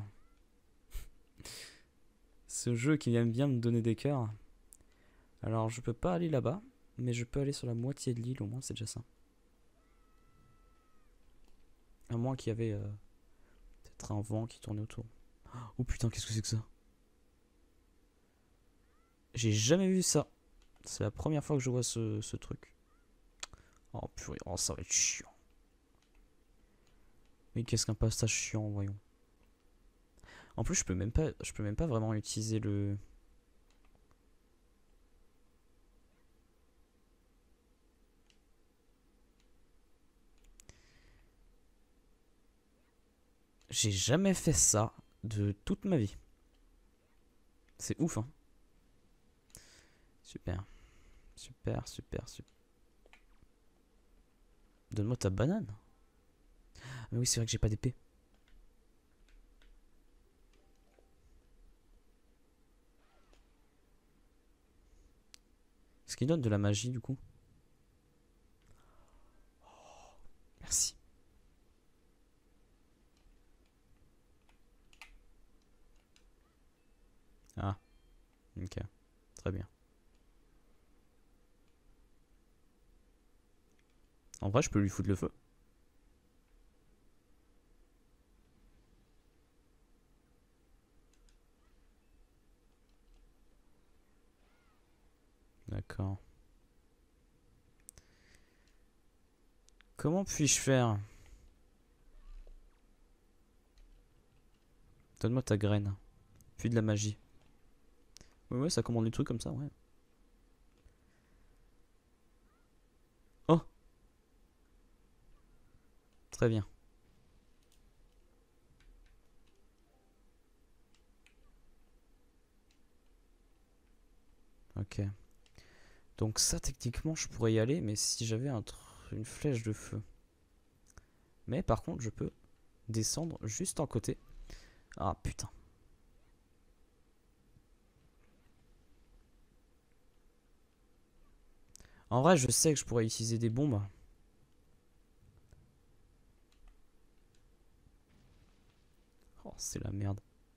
Ce jeu qui aime bien me donner des cœurs. Alors, je peux pas aller là-bas. Mais je peux aller sur la moitié de l'île, au moins, c'est déjà ça. À moins qu'il y avait... Euh, peut-être un vent qui tournait autour. Oh putain, qu'est-ce que c'est que ça? J'ai jamais vu ça. C'est la première fois que je vois ce, ce truc. Oh purée, oh, ça va être chiant. Mais qu'est-ce qu'un passage chiant, voyons. En plus, je peux même pas, je peux même pas vraiment utiliser le... J'ai jamais fait ça de toute ma vie. C'est ouf, hein. Super. Super, super, super. Donne-moi ta banane. Ah mais oui, c'est vrai que j'ai pas d'épée. Est-ce qu'il donne de la magie, du coup? Merci. Ah, ok. Très bien. En vrai, je peux lui foutre le feu. D'accord. Comment puis-je faire? Donne-moi ta graine. Puis de la magie. Ouais, ouais, ça commande des trucs comme ça, ouais. Oh! Très bien. Ok. Donc ça, techniquement, je pourrais y aller, mais si j'avais un une flèche de feu. Mais par contre, je peux descendre juste en côté. Ah, putain. En vrai, je sais que je pourrais utiliser des bombes. Oh, c'est la merde.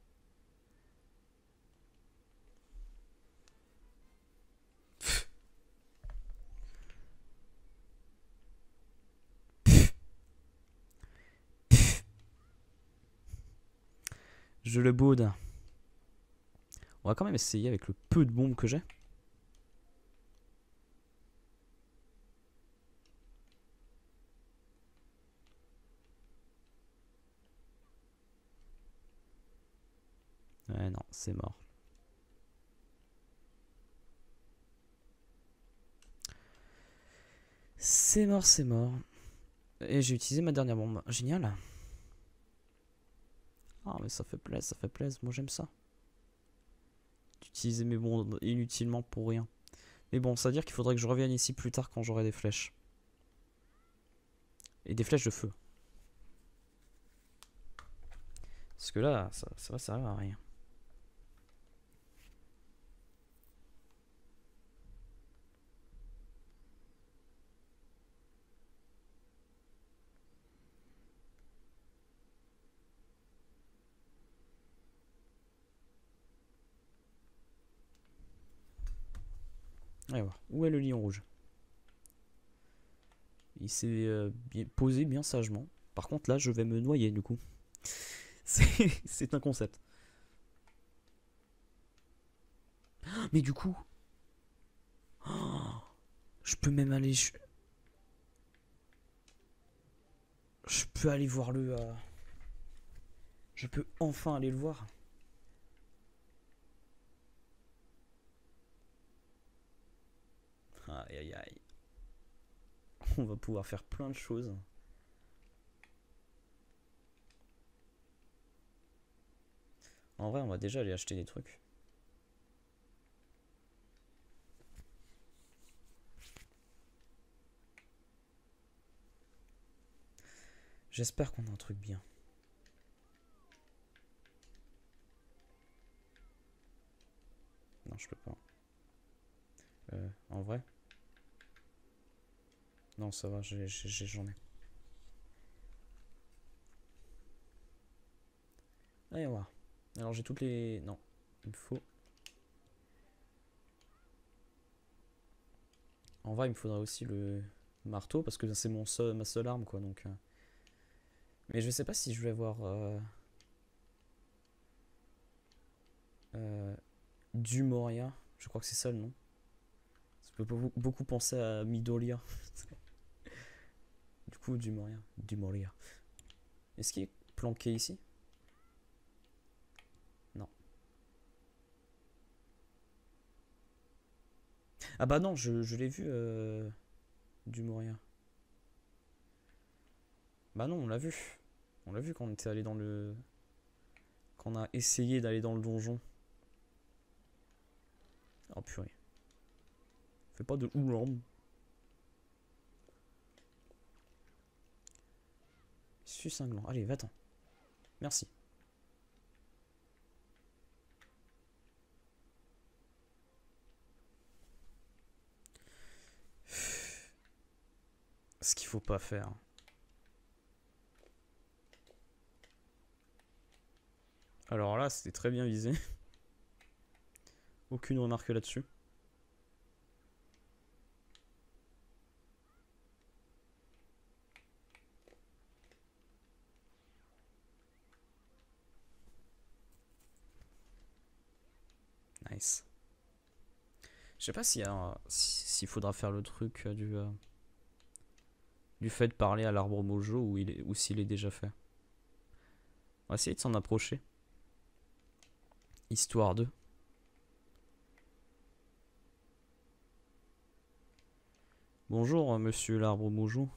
Je le boude. On va quand même essayer avec le peu de bombes que j'ai. Ouais, non, c'est mort. C'est mort, c'est mort. Et j'ai utilisé ma dernière bombe. Génial. Ah, mais ça fait plaisir, ça fait plaisir. Moi, j'aime ça. D'utiliser mes bombes inutilement pour rien. Mais bon, ça veut dire qu'il faudrait que je revienne ici plus tard quand j'aurai des flèches. Et des flèches de feu. Parce que là, ça, ça va servir à rien. Allez voir. Où est le lion rouge? Il s'est euh, posé bien sagement. Par contre, là, je vais me noyer du coup. C'est un concept. Mais du coup, oh, je peux même aller. Je, je peux aller voir le. Euh, je peux enfin aller le voir. Aïe aïe aïe. On va pouvoir faire plein de choses. En vrai, on va déjà aller acheter des trucs. J'espère qu'on a un truc bien. Non, je peux pas. Euh, en vrai? Non, ça va, j'ai, j'ai, j'en ai. Allez, voir. Alors, j'ai toutes les... Non, il me faut... En vrai, il me faudrait aussi le marteau, parce que c'est mon seul, ma seule arme, quoi, donc... Euh... Mais je sais pas si je vais avoir... Euh... Euh... Du Moria. Je crois que c'est ça le nom. Ça peut beaucoup penser à Midolia. Du coup, du Moria. Du Moria. Est-ce qu'il est planqué ici? Non. Ah bah non, je, je l'ai vu, euh, du Moria. Bah non, on l'a vu. On l'a vu quand on était allé dans le... Quand on a essayé d'aller dans le donjon. Oh purée. Fais pas de oulom. Sucinglant. Allez, va-t'en. Merci. Ce qu'il faut pas faire. Alors là, c'était très bien visé. Aucune remarque là-dessus. Nice. Je sais pas s'il y a s'il faudra faire le truc du euh, du fait de parler à l'arbre mojo ou il est ou s'il est déjà fait. On va essayer de s'en approcher. Histoire de. Bonjour monsieur l'arbre mojo.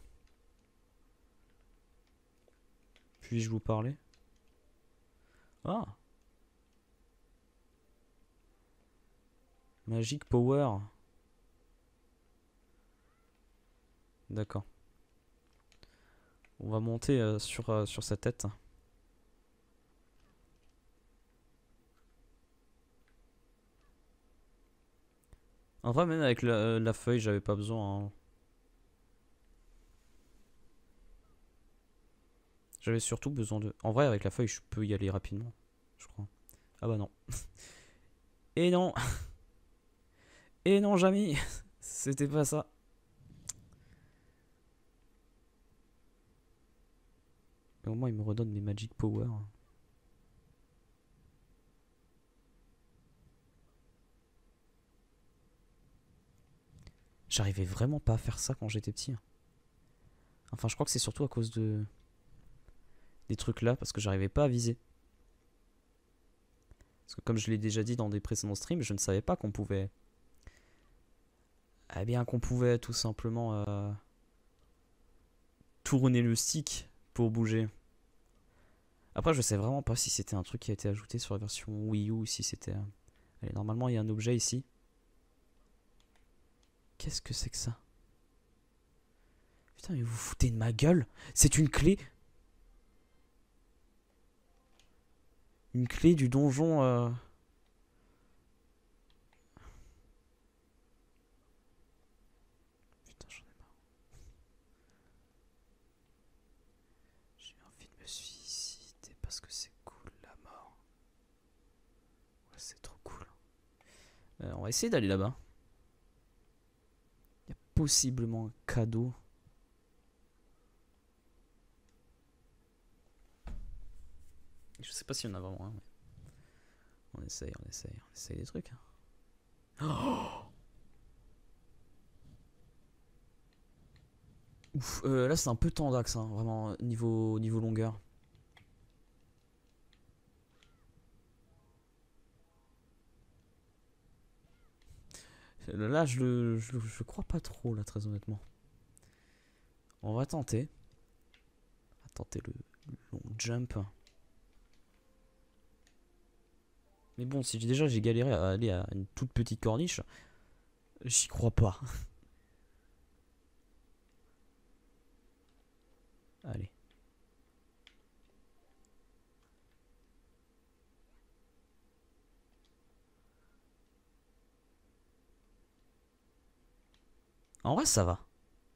Puis-je vous parler? Ah. Magic Power. D'accord. On va monter euh, sur, euh, sur sa tête. En vrai, même avec la, la feuille, j'avais pas besoin. Hein. J'avais surtout besoin de... En vrai, avec la feuille, je peux y aller rapidement, je crois. Ah bah non. Et non. Et non, jamais. C'était pas ça. Mais au moins, il me redonne mes Magic Power. J'arrivais vraiment pas à faire ça quand j'étais petit. Enfin, je crois que c'est surtout à cause de... des trucs là, parce que j'arrivais pas à viser. Parce que comme je l'ai déjà dit dans des précédents streams, je ne savais pas qu'on pouvait... Eh bien, qu'on pouvait tout simplement... Euh... tourner le stick pour bouger. Après, je sais vraiment pas si c'était un truc qui a été ajouté sur la version Wii U ou si c'était... Allez, normalement, il y a un objet ici. Qu'est-ce que c'est que ça? Putain, mais vous vous foutez de ma gueule? C'est une clé? Une clé du donjon... Euh... Putain, j'en ai marre. J'ai envie de me suicider parce que c'est cool, la mort. Ouais, c'est trop cool. Euh, on va essayer d'aller là-bas. Il y a possiblement un cadeau. Je sais pas s'il y en a vraiment un. Mais... On essaye, on essaye, on essaye des trucs. Oh Ouf, euh, là c'est un peu tendax, hein, vraiment, niveau, niveau longueur. Là je le je, je crois pas trop, là, très honnêtement. On va tenter. On va tenter le, le long jump. Mais bon, si déjà j'ai galéré à aller à une toute petite corniche, j'y crois pas. Allez. En vrai, ça va.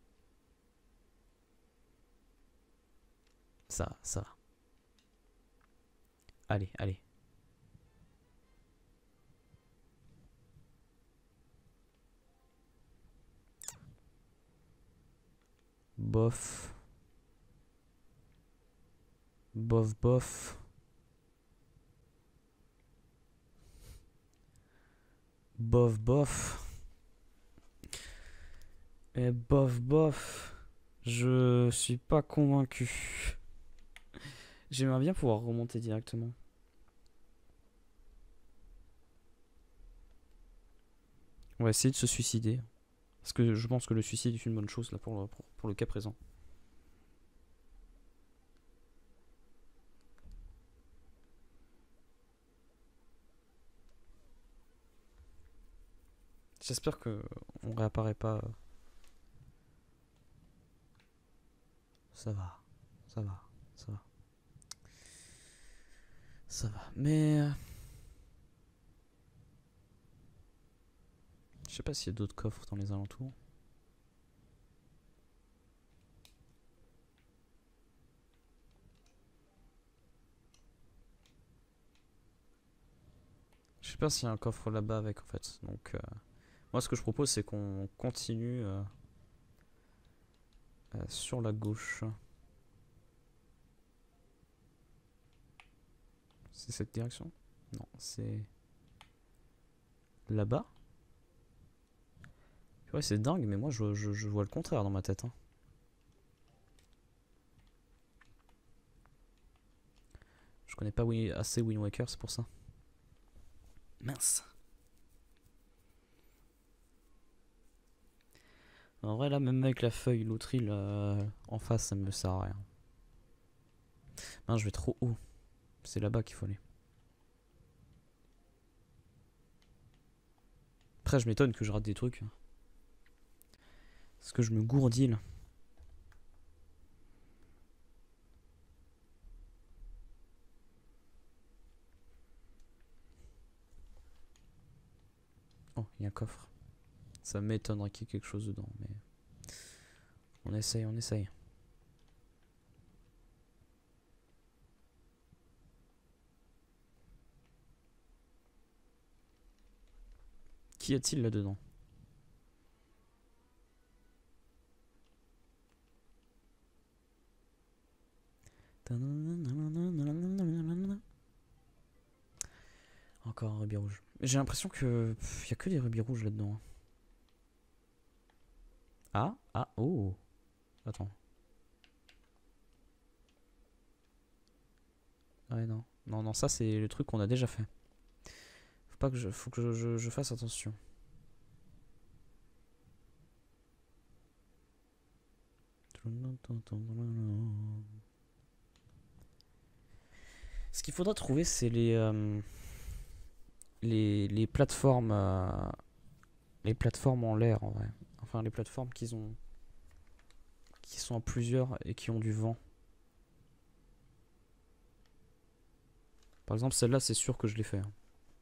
Ça va, ça va. Allez, allez. Bof. Bof, bof. Bof, bof. Et bof, bof. Je suis pas convaincu. J'aimerais bien pouvoir remonter directement. On va essayer de se suicider. Parce que je pense que le suicide est une bonne chose là pour le, pour, pour le cas présent. J'espère que on réapparaît pas. Ça va, ça va, ça va. Ça va, mais... Je sais pas s'il y a d'autres coffres dans les alentours. Je sais pas s'il y a un coffre là-bas avec en fait. Donc euh, moi ce que je propose c'est qu'on continue euh, euh, sur la gauche. C'est cette direction? Non, c'est là-bas. Ouais, c'est dingue, mais moi je, je, je vois le contraire dans ma tête. Hein. Je connais pas assez Wind Waker, c'est pour ça. Mince. En vrai, là, même avec la feuille, l'autre île euh, en face, ça me sert à rien. Non, je vais trop haut. C'est là-bas qu'il faut aller. Après, je m'étonne que je rate des trucs. Parce que je me gourdille. Oh, il y a un coffre. Ça m'étonnerait qu'il y ait quelque chose dedans, mais on essaye, on essaye. Qu'y a-t-il là-dedans? Encore un rubis rouge. J'ai l'impression que il y a que des rubis rouges là-dedans. Ah, ah, oh. Attends. Ouais, non. Non, non, ça c'est le truc qu'on a déjà fait. Faut pas que je, faut que je, je, je fasse attention. Ce qu'il faudra trouver, c'est les, euh, les les plateformes euh, les plateformes en l'air en vrai. Enfin les plateformes qu'ils ont qui sont à plusieurs et qui ont du vent. Par exemple celle-là c'est sûr que je l'ai fait. Hein.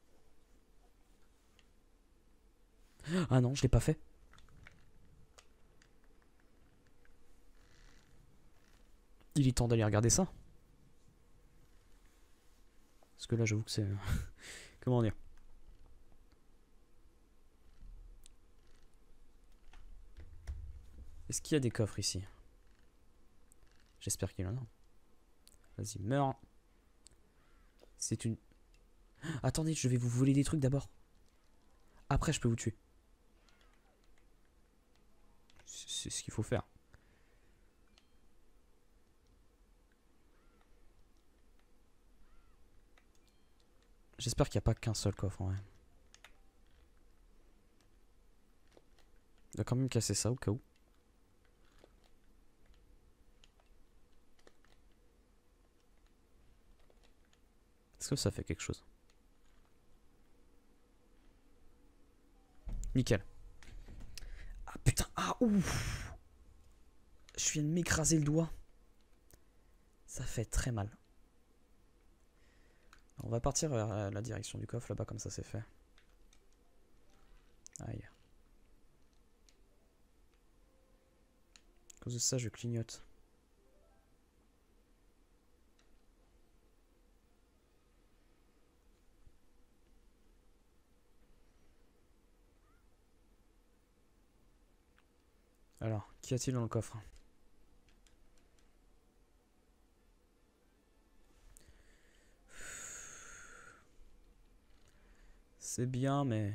Ah non je l'ai pas fait. Il est temps d'aller regarder ça. Parce que là j'avoue que c'est... Comment dire? Est-ce qu'il y a des coffres ici? J'espère qu'il y en a. Vas-y, meurs. C'est une... Attendez, je vais vous voler des trucs d'abord. Après, je peux vous tuer. C'est ce qu'il faut faire. J'espère qu'il n'y a pas qu'un seul coffre en vrai. Il va quand même casser ça au cas où. Est-ce que ça fait quelque chose? Nickel. Ah putain, ah ouf. Je viens de m'écraser le doigt. Ça fait très mal. On va partir vers la direction du coffre là-bas comme ça c'est fait. Aïe. À cause de ça je clignote. Alors, qu'y a-t-il dans le coffre? C'est bien, mais...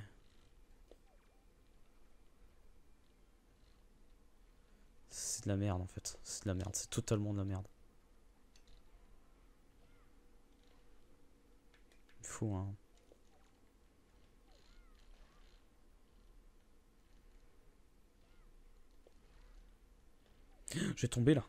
C'est de la merde en fait. C'est de la merde, c'est totalement de la merde. Il faut hein. Je vais tomber là.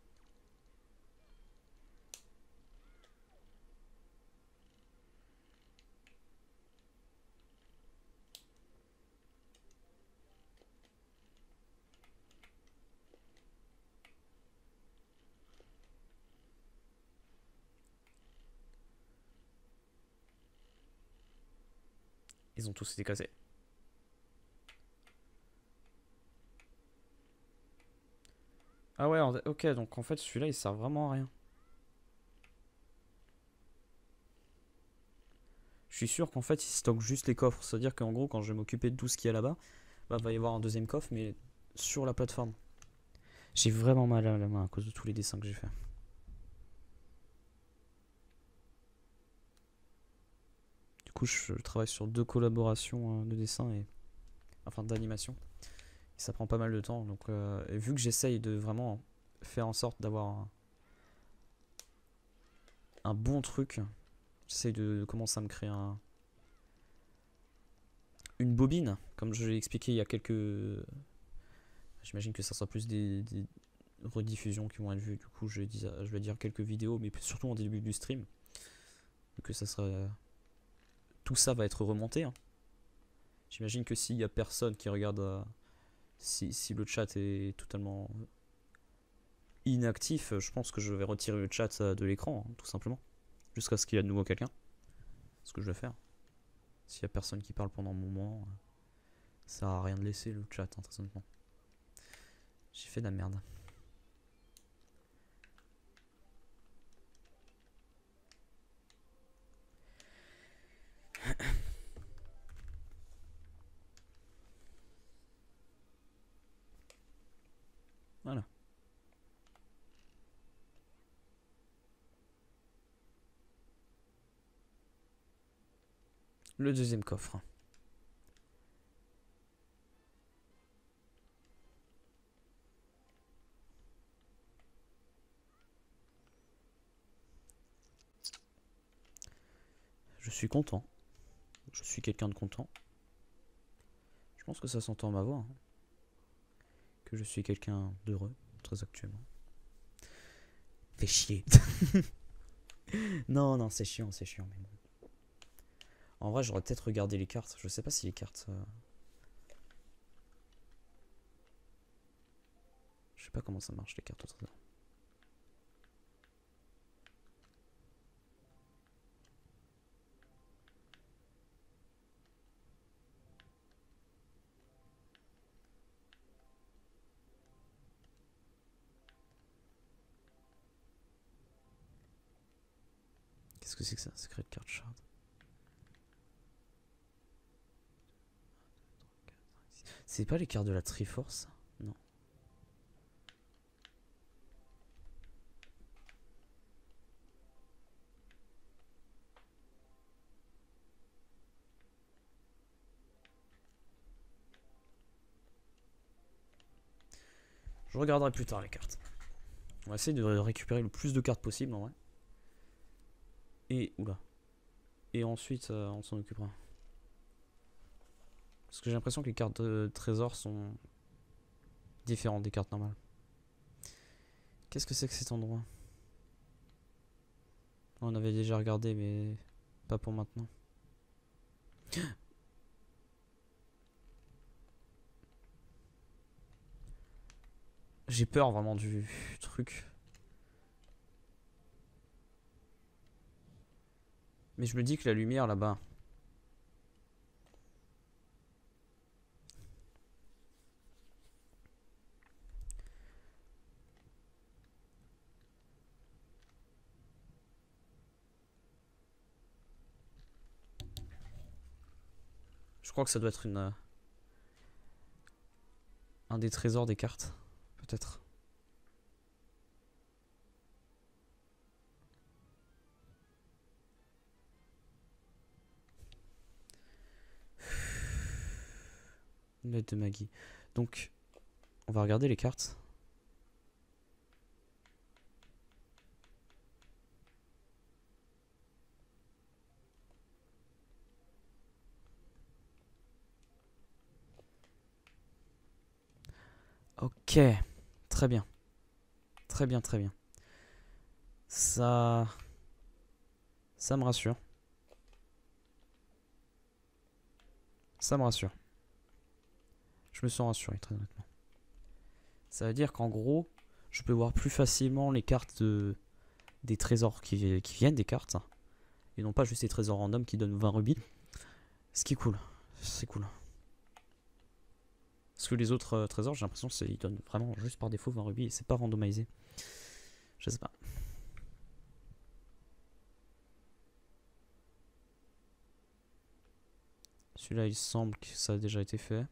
Ils ont tous été cassés. Ah ouais, ok, donc en fait celui-là il sert vraiment à rien. Je suis sûr qu'en fait il stocke juste les coffres. C'est-à-dire qu'en gros quand je vais m'occuper de tout ce qu'il y a là-bas, bah va y avoir un deuxième coffre mais sur la plateforme. J'ai vraiment mal à la main à cause de tous les dessins que j'ai fait. Du coup je travaille sur deux collaborations de dessin et... Enfin d'animation. Ça prend pas mal de temps, donc euh, et vu que j'essaye de vraiment faire en sorte d'avoir un, un bon truc, j'essaye de, de commencer à me créer un, une bobine, comme je l'ai expliqué il y a quelques... J'imagine que ça sera plus des, des rediffusions qui vont être vues, du coup je vais, dire, je vais dire quelques vidéos, mais surtout en début du stream, vu que ça sera... Tout ça va être remonté. Hein. J'imagine que s'il y a personne qui regarde... Euh, Si, si le chat est totalement inactif, je pense que je vais retirer le chat de l'écran, hein, tout simplement. Jusqu'à ce qu'il y ait de nouveau quelqu'un. C'est ce que je vais faire. S'il n'y a personne qui parle pendant un moment, Ça sert à rien de laisser le chat, hein, très honnêtement. J'ai fait de la merde. Voilà. Le deuxième coffre. Je suis content. Je suis quelqu'un de content. Je pense que ça s'entend à ma voix. Hein. Que je suis quelqu'un d'heureux, très actuellement. Fais chier. Non, non, c'est chiant, c'est chiant. Mais bon. En vrai, j'aurais peut-être regardé les cartes. Je sais pas si les cartes... Euh... Je sais pas comment ça marche, les cartes au trésor. Qu'est-ce que c'est que ça? Secret card shard. C'est pas les cartes de la Triforce? Non. Je regarderai plus tard les cartes. On va essayer de récupérer le plus de cartes possible en vrai. Et... Oula. Et ensuite, euh, on s'en occupera. Parce que j'ai l'impression que les cartes de trésor sont différentes des cartes normales. Qu'est-ce que c'est que cet endroit? On avait déjà regardé, mais pas pour maintenant. J'ai peur vraiment du truc. Mais je me dis que la lumière là-bas... Je crois que ça doit être une... euh, un des trésors des cartes. Peut-être. Une lettre de Maggie. Donc, on va regarder les cartes. Ok. Très bien. Très bien, très bien. Ça... Ça me rassure. Ça me rassure. Je me sens rassuré, très honnêtement. Ça veut dire qu'en gros, je peux voir plus facilement les cartes de... des trésors qui, qui viennent des cartes. Hein, et non pas juste des trésors random qui donnent vingt rubis. Ce qui est cool. C'est cool. Parce que les autres euh, trésors, j'ai l'impression qu'ils donnent vraiment juste par défaut vingt rubis et c'est pas randomisé. Je sais pas. Celui-là, il semble que ça a déjà été fait.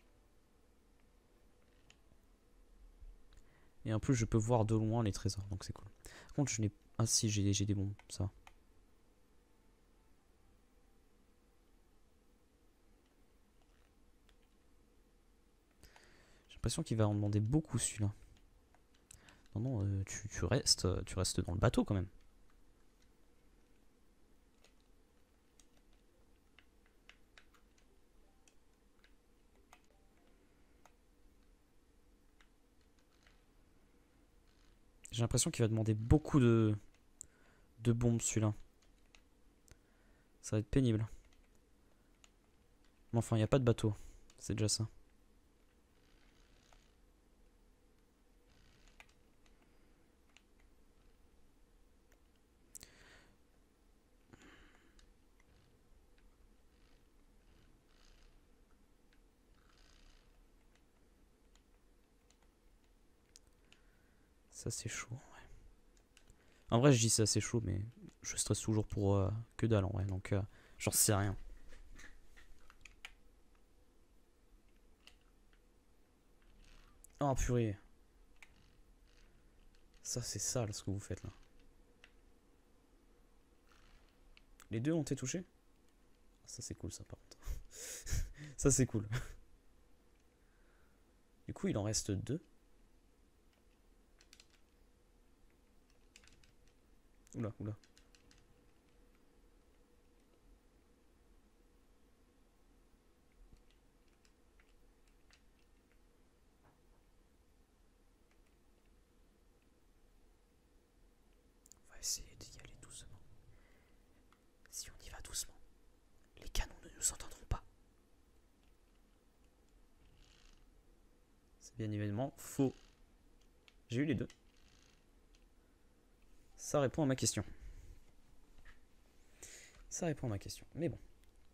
Et en plus, je peux voir de loin les trésors, donc c'est cool. Par contre, je n'ai... Ah si, j'ai des bombes, ça. J'ai l'impression qu'il va en demander beaucoup, celui-là. Non, non, euh, tu, tu, restes, tu restes dans le bateau, quand même. J'ai l'impression qu'il va demander beaucoup de, de bombes, celui-là. Ça va être pénible. Mais enfin, il n'y a pas de bateau. C'est déjà ça. Ça c'est chaud. Ouais. En vrai je dis ça c'est chaud mais je stresse toujours pour euh, que dalle en vrai. Donc euh, j'en sais rien. Oh purée. Ça c'est sale ce que vous faites là. Les deux ont été touchés? Ça c'est cool ça par contre. Ça c'est cool. Du coup il en reste deux. Oula, oula. On va essayer d'y aller doucement. Si on y va doucement, les canons ne nous entendront pas. C'est bien évidemment faux. J'ai eu les deux. Ça répond à ma question. Ça répond à ma question. Mais bon.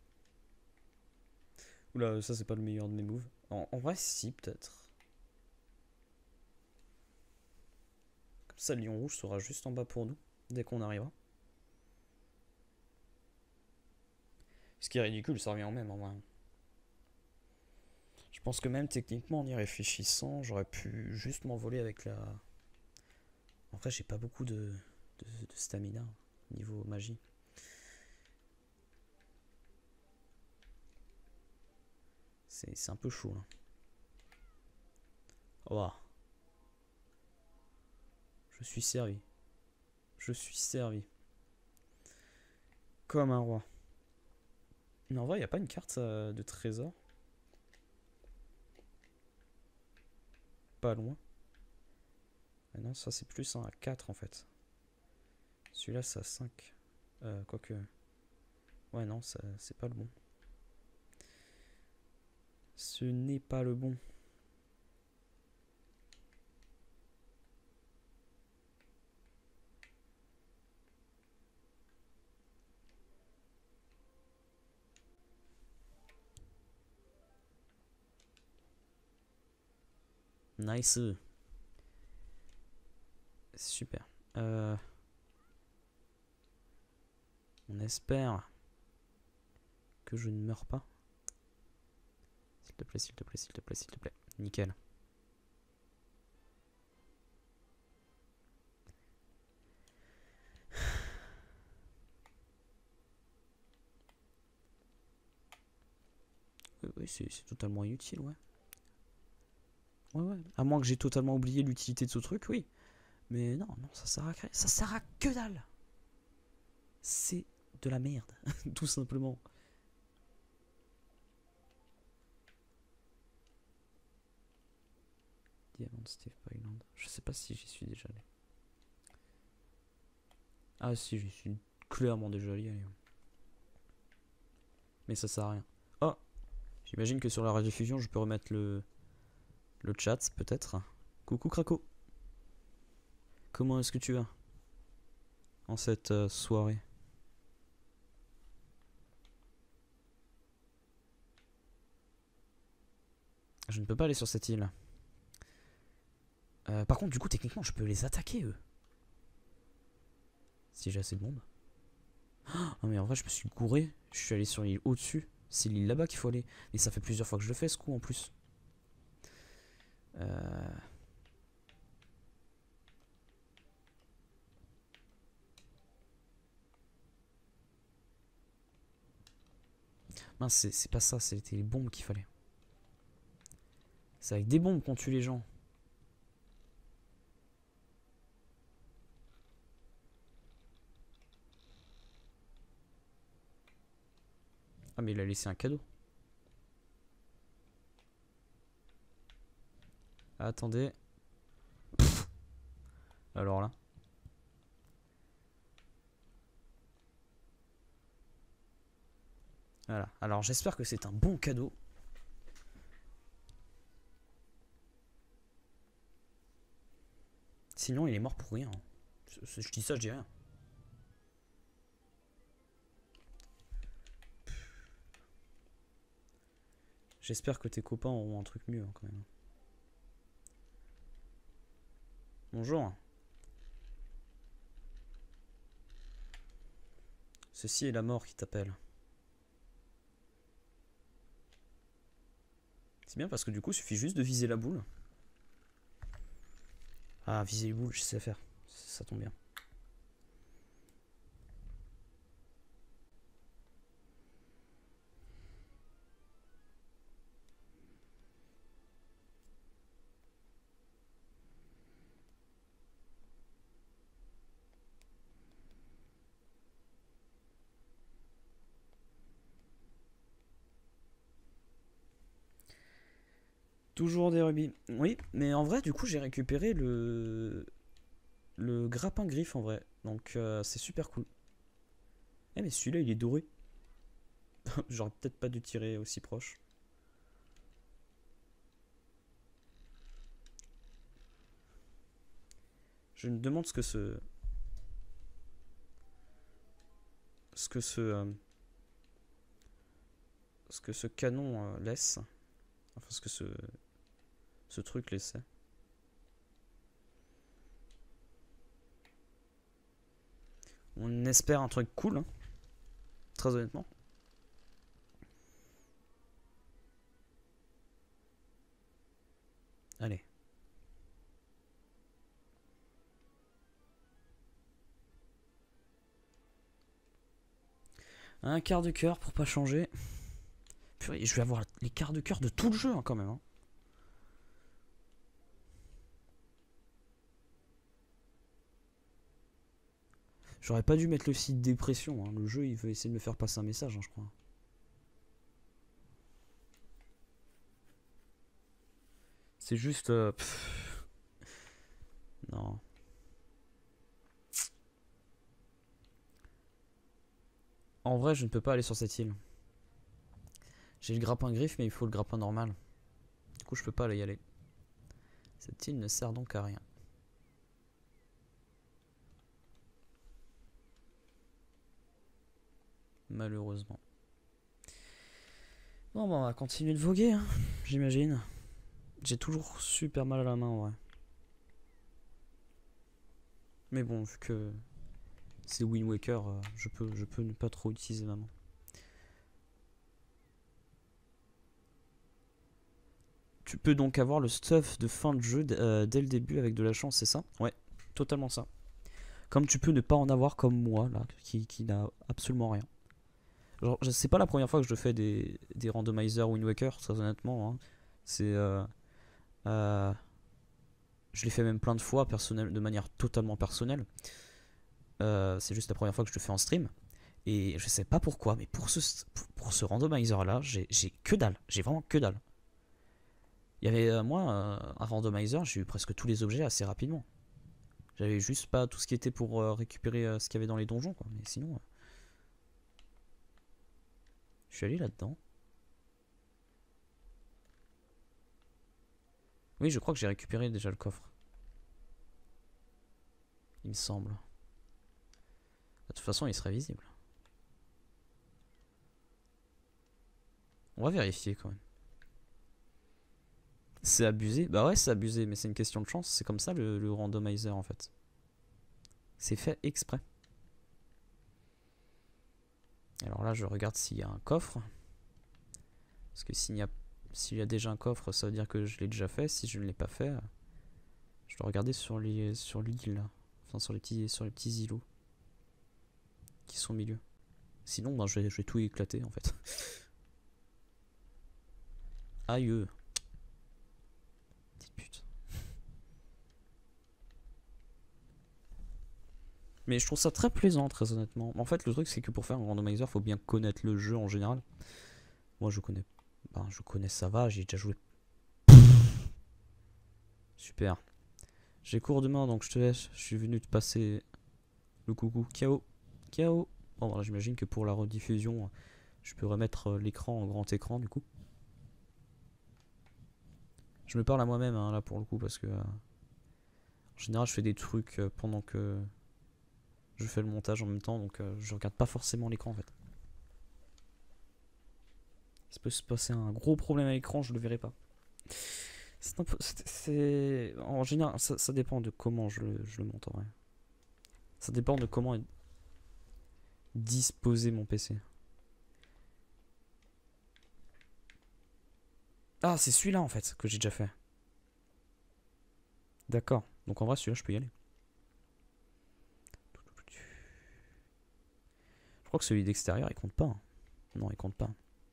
Oula, ça c'est pas le meilleur de mes moves. En, en vrai, si, peut-être. Comme ça, le lion rouge sera juste en bas pour nous, dès qu'on arrivera. Ce qui est ridicule, ça revient en même en vrai. Je pense que même techniquement, en y réfléchissant, j'aurais pu juste m'envoler avec la... En vrai, j'ai pas beaucoup de, de, de stamina niveau magie. C'est un peu chaud là. Oh. Je suis servi. Je suis servi. Comme un roi. Mais en vrai, il n'y a pas une carte euh, de trésor. Pas loin. Ah non, ça c'est plus un à quatre en fait. Celui-là, c'est à cinq. Euh, quoique. Ouais, non, c'est pas le bon. Ce n'est pas le bon. Nice. Super. Euh... On espère que je ne meurs pas. S'il te plaît, s'il te plaît, s'il te plaît, s'il te plaît. Nickel. Euh, oui, c'est totalement inutile, ouais. Ouais, ouais. À moins que j'ai totalement oublié l'utilité de ce truc, oui. Mais non, non, ça sert à créer. Ça sert à que dalle. C'est de la merde, tout simplement. Diamond Steve Island. Je sais pas si j'y suis déjà allé. Ah si, j'y suis clairement déjà allé. Mais ça sert à rien. Oh, j'imagine que sur la radiodiffusion, je peux remettre le, le chat, peut-être. Coucou Craco. Comment est-ce que tu vas en cette euh, soirée? Je ne peux pas aller sur cette île. Euh, par contre, du coup, techniquement, je peux les attaquer, eux. Si j'ai assez de monde. Oh, mais en vrai, je me suis gouré. Je suis allé sur l'île au-dessus. C'est l'île là-bas qu'il faut aller. Et ça fait plusieurs fois que je le fais, ce coup, en plus. Euh... Mince, c'est pas ça. C'était les bombes qu'il fallait. C'est avec des bombes qu'on tue les gens. Ah, mais il a laissé un cadeau. Attendez. Pff. Alors là. Voilà. Alors j'espère que c'est un bon cadeau. Sinon il est mort pour rien. Je dis ça, je dis rien. J'espère que tes copains auront un truc mieux hein, quand même. Bonjour. Ceci est la mort qui t'appelle. C'est bien parce que du coup, il suffit juste de viser la boule. Ah, viser les boules, je sais faire. Ça tombe bien. Toujours des rubis. Oui, mais en vrai, du coup, j'ai récupéré le le grappin griffe en vrai. Donc, euh, c'est super cool. Eh, mais celui-là, il est doré. J'aurais peut-être pas dû tirer aussi proche. Je me demande ce que ce... Ce que ce... euh, ce que ce canon euh, laisse. Enfin, ce que ce... Ce truc laissait. On espère un truc cool, hein. Très honnêtement. Allez. Un quart de cœur pour pas changer. Purée, je vais avoir les quarts de cœur de tout le jeu hein, quand même. Hein. J'aurais pas dû mettre le site dépression. Hein. Le jeu, il veut essayer de me faire passer un message, hein, je crois. C'est juste... Euh, non. En vrai, je ne peux pas aller sur cette île. J'ai le grappin griffe, mais il faut le grappin normal. Du coup, je peux pas aller y aller. Cette île ne sert donc à rien. Malheureusement. Bon, bah, on va continuer de voguer, hein, j'imagine. J'ai toujours super mal à la main, ouais. Mais bon, vu que c'est Wind Waker, euh, je peux, je peux ne pas trop utiliser ma main. Tu peux donc avoir le stuff de fin de jeu euh, dès le début avec de la chance, c'est ça? Ouais, totalement ça. Comme tu peux ne pas en avoir comme moi, là, qui, qui n'a absolument rien. Genre, c'est pas la première fois que je fais des, des randomizers Wind Waker, très honnêtement. Hein. C'est... Euh, euh, je l'ai fait même plein de fois, personnel, de manière totalement personnelle. Euh, c'est juste la première fois que je le fais en stream. Et je sais pas pourquoi, mais pour ce, pour ce randomizer là, j'ai que dalle. J'ai vraiment que dalle. Il y avait, euh, moi, euh, un randomizer, j'ai eu presque tous les objets assez rapidement. J'avais juste pas tout ce qui était pour euh, récupérer euh, ce qu'il y avait dans les donjons, quoi. Mais sinon... Euh, je suis allé là-dedans. Oui, je crois que j'ai récupéré déjà le coffre. Il me semble. De toute façon, il serait visible. On va vérifier quand même. C'est abusé. Bah ouais, c'est abusé, mais c'est une question de chance. C'est comme ça le, le randomizer en fait. C'est fait exprès. Alors là, je regarde s'il y a un coffre. Parce que s'il y a, s'il y a déjà un coffre, ça veut dire que je l'ai déjà fait. Si je ne l'ai pas fait, je dois regarder sur l'île. Sur l'île. Enfin, sur les, petits, sur les petits îlots. Qui sont au milieu. Sinon, ben, je, vais, je vais tout éclater en fait. Aïe. Petite pute. Mais je trouve ça très plaisant, très honnêtement. En fait, le truc, c'est que pour faire un randomizer, faut bien connaître le jeu en général. Moi, je connais. Ben, je connais, ça va, j'ai déjà joué. Super. J'ai cours demain, donc je te laisse. Je suis venu te passer le coucou. Ciao. Ciao. Bon, voilà, j'imagine que pour la rediffusion, je peux remettre l'écran en grand écran, du coup. Je me parle à moi-même, hein, là, pour le coup, parce que... Euh, en général, je fais des trucs euh, pendant que... je fais le montage en même temps, donc euh, je regarde pas forcément l'écran, en fait. Il peut se passer un gros problème à l'écran, je le verrai pas. C'est un peu... c'est- c'est- En général, ça, ça dépend de comment je le, je le monte en vrai. Ça dépend de comment est disposé mon P C. Ah, c'est celui-là en fait que j'ai déjà fait. D'accord. Donc en vrai, celui-là, je peux y aller. Je crois que celui d'extérieur, il compte pas. Hein. Non, il compte pas.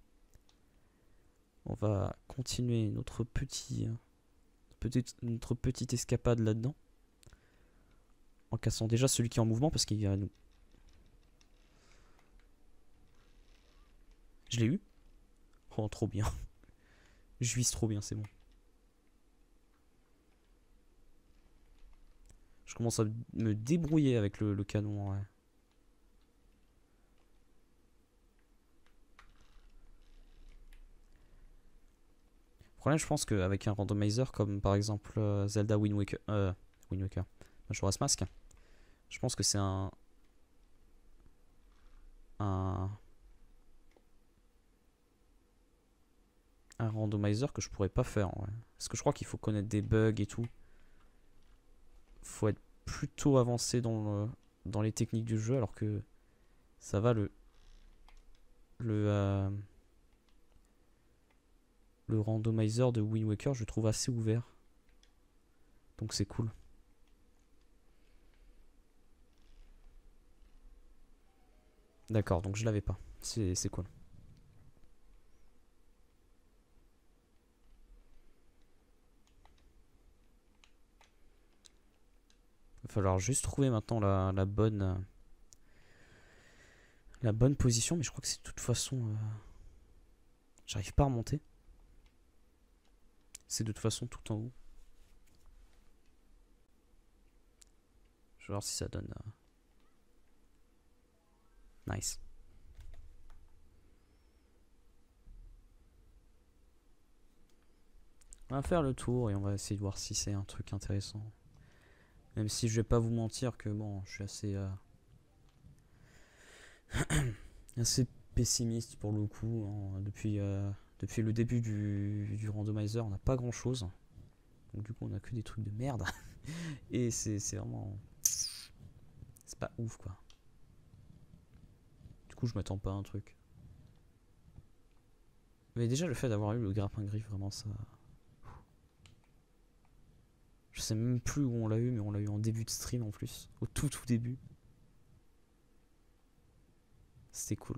On va continuer notre petit, euh, petite, notre petite escapade là-dedans. En cassant déjà celui qui est en mouvement parce qu'il vient à nous. Je l'ai eu. Oh, trop bien. Je vise trop bien, c'est bon. Je commence à me débrouiller avec le, le canon. Ouais. Le problème, je pense qu'avec un randomizer comme par exemple euh, Zelda Wind Waker, euh, Wind Waker, Majora's Mask, je pense que c'est un, un un randomizer que je pourrais pas faire. Ouais. Parce que je crois qu'il faut connaître des bugs et tout. Faut être plutôt avancé dans, le, dans les techniques du jeu, alors que ça va le le euh, le randomizer de Wind Waker, je le trouve assez ouvert. Donc c'est cool. D'accord, donc je l'avais pas. C'est cool. Il va falloir juste trouver maintenant la, la bonne euh, la bonne position, mais je crois que c'est de toute façon euh, j'arrive pas à remonter. C'est de toute façon tout en haut. Je vais voir si ça donne euh, nice. On va faire le tour et on va essayer de voir si c'est un truc intéressant. Même si je vais pas vous mentir que bon, je suis assez euh, assez pessimiste pour le coup. Hein. Depuis, euh, depuis le début du, du randomizer, on n'a pas grand chose. Donc du coup, on a que des trucs de merde. Et c'est vraiment... C'est pas ouf quoi. Du coup, je m'attends pas à un truc. Mais déjà, le fait d'avoir eu le grappin griffe, vraiment ça... Je sais même plus où on l'a eu, mais on l'a eu en début de stream en plus. Au tout tout début. C'était cool.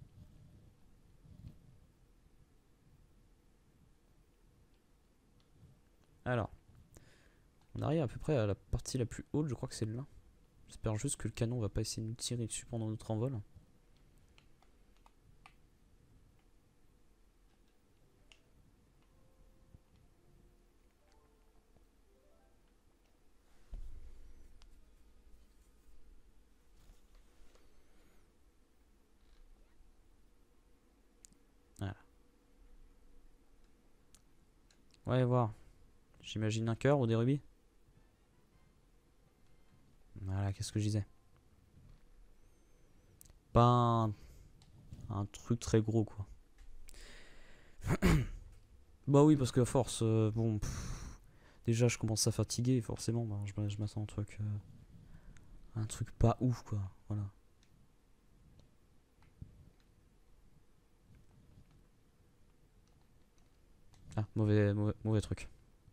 Alors, on arrive à peu près à la partie la plus haute, je crois que c'est là. J'espère juste que le canon va pas essayer de nous tirer dessus pendant notre envol. Voilà. Ouais, voir. J'imagine un cœur ou des rubis. Voilà, qu'est-ce que je disais. Pas un, un truc très gros, quoi. Bah oui, parce que à force, euh, bon... Pff, déjà, je commence à fatiguer, forcément. Bah, je, je m'attends à un truc... Euh, un truc pas ouf, quoi. Voilà. Ah, mauvais, mauvais, mauvais truc.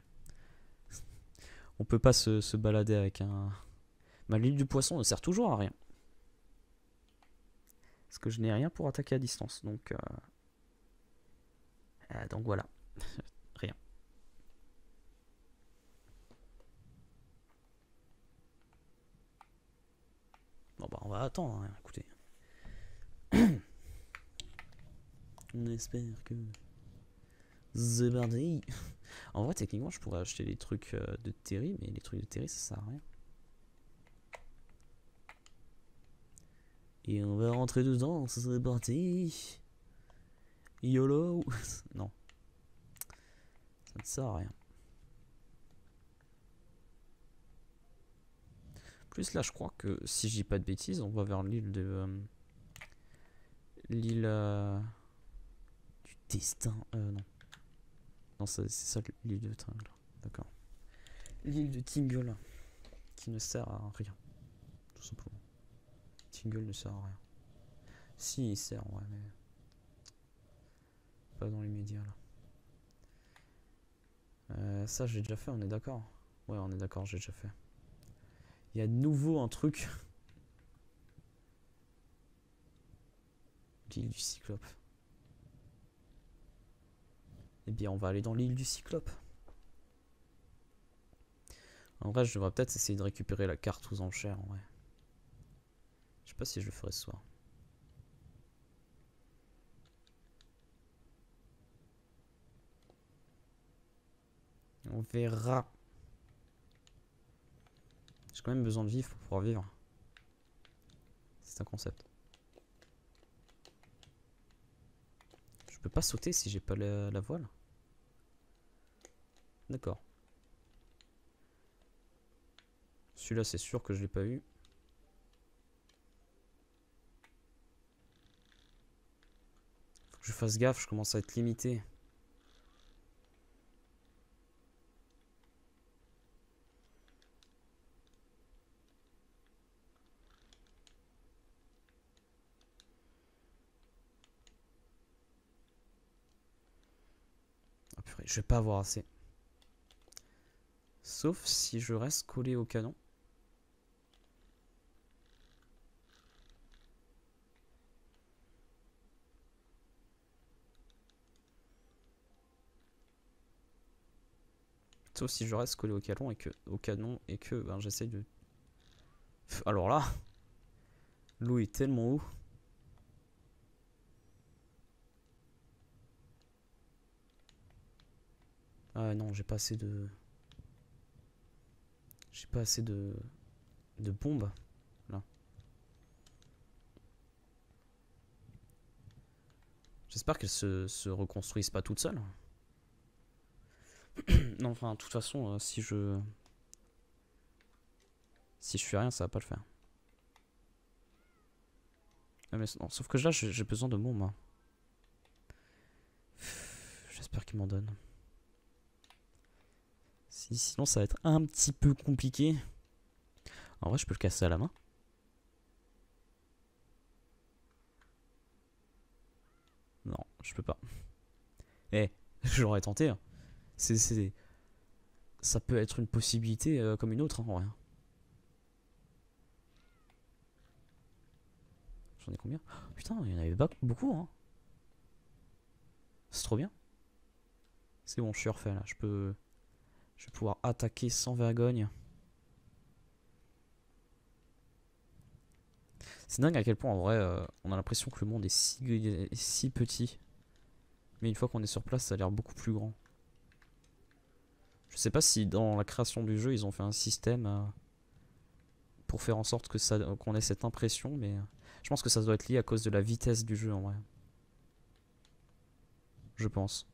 On peut pas se, se balader avec un... Ma l'huile du poisson ne sert toujours à rien. Parce que je n'ai rien pour attaquer à distance. Donc, euh... Euh, donc voilà. Rien. Bon bah on va attendre, hein, écoutez. On espère que... The party. En vrai, techniquement, je pourrais acheter les trucs euh, de Terry, mais les trucs de Terry, ça sert à rien. Et on va rentrer dedans, ça serait parti. YOLO. Non. Ça ne sert à rien. Plus là, je crois que, si je dis pas de bêtises, on va vers l'île de... Euh, l'île... Euh, du destin. Euh, non. Non, c'est ça l'île de Tingle. D'accord. L'île de Tingle. Qui ne sert à rien. Tout simplement. Tingle ne sert à rien. Si, il sert, ouais, mais... pas dans les médias, là. Euh, ça, j'ai déjà fait, on est d'accord? Ouais, on est d'accord, j'ai déjà fait. Il y a de nouveau un truc. L'île du Cyclope. Eh bien, on va aller dans l'île du Cyclope. En vrai, je devrais peut-être essayer de récupérer la carte aux enchères, en vrai. Je sais pas si je le ferai ce soir. On verra. J'ai quand même besoin de vivre pour pouvoir vivre. C'est un concept. Je peux pas sauter si j'ai pas la, la voile. D'accord. Celui-là, c'est sûr que je l'ai pas eu. Faut que je fasse gaffe, je commence à être limité. Oh purée, je vais pas avoir assez. Sauf si je reste collé au canon. Sauf si je reste collé au canon et que au canon et que ben, j'essaie de. Alors là, l'eau est tellement haut. Ah non, j'ai pas assez de. J'ai pas assez de. de bombes. Là. J'espère qu'elles se, se reconstruisent pas toutes seules. Non, enfin, de toute façon, euh, si je. Si je fais rien, ça va pas le faire. Ah, mais non, sauf que là, j'ai besoin de bombes. Moi. J'espère qu'il m'en donne. Si, sinon, ça va être un petit peu compliqué. En vrai, je peux le casser à la main. Non, je peux pas. Eh, j'aurais tenté. Hein. C'est, c'est, ça peut être une possibilité euh, comme une autre, hein, en vrai. J'en ai combien? Oh, putain, il y en avait pas beaucoup, hein. C'est trop bien. C'est bon, je suis refait là. Je peux, je vais pouvoir attaquer sans vergogne. C'est dingue à quel point, en vrai, euh, on a l'impression que le monde est si, si petit. Mais une fois qu'on est sur place, ça a l'air beaucoup plus grand. Je sais pas si dans la création du jeu, ils ont fait un système euh, pour faire en sorte que ça, qu'on ait cette impression, mais euh, je pense que ça doit être lié à cause de la vitesse du jeu, en vrai. Je pense.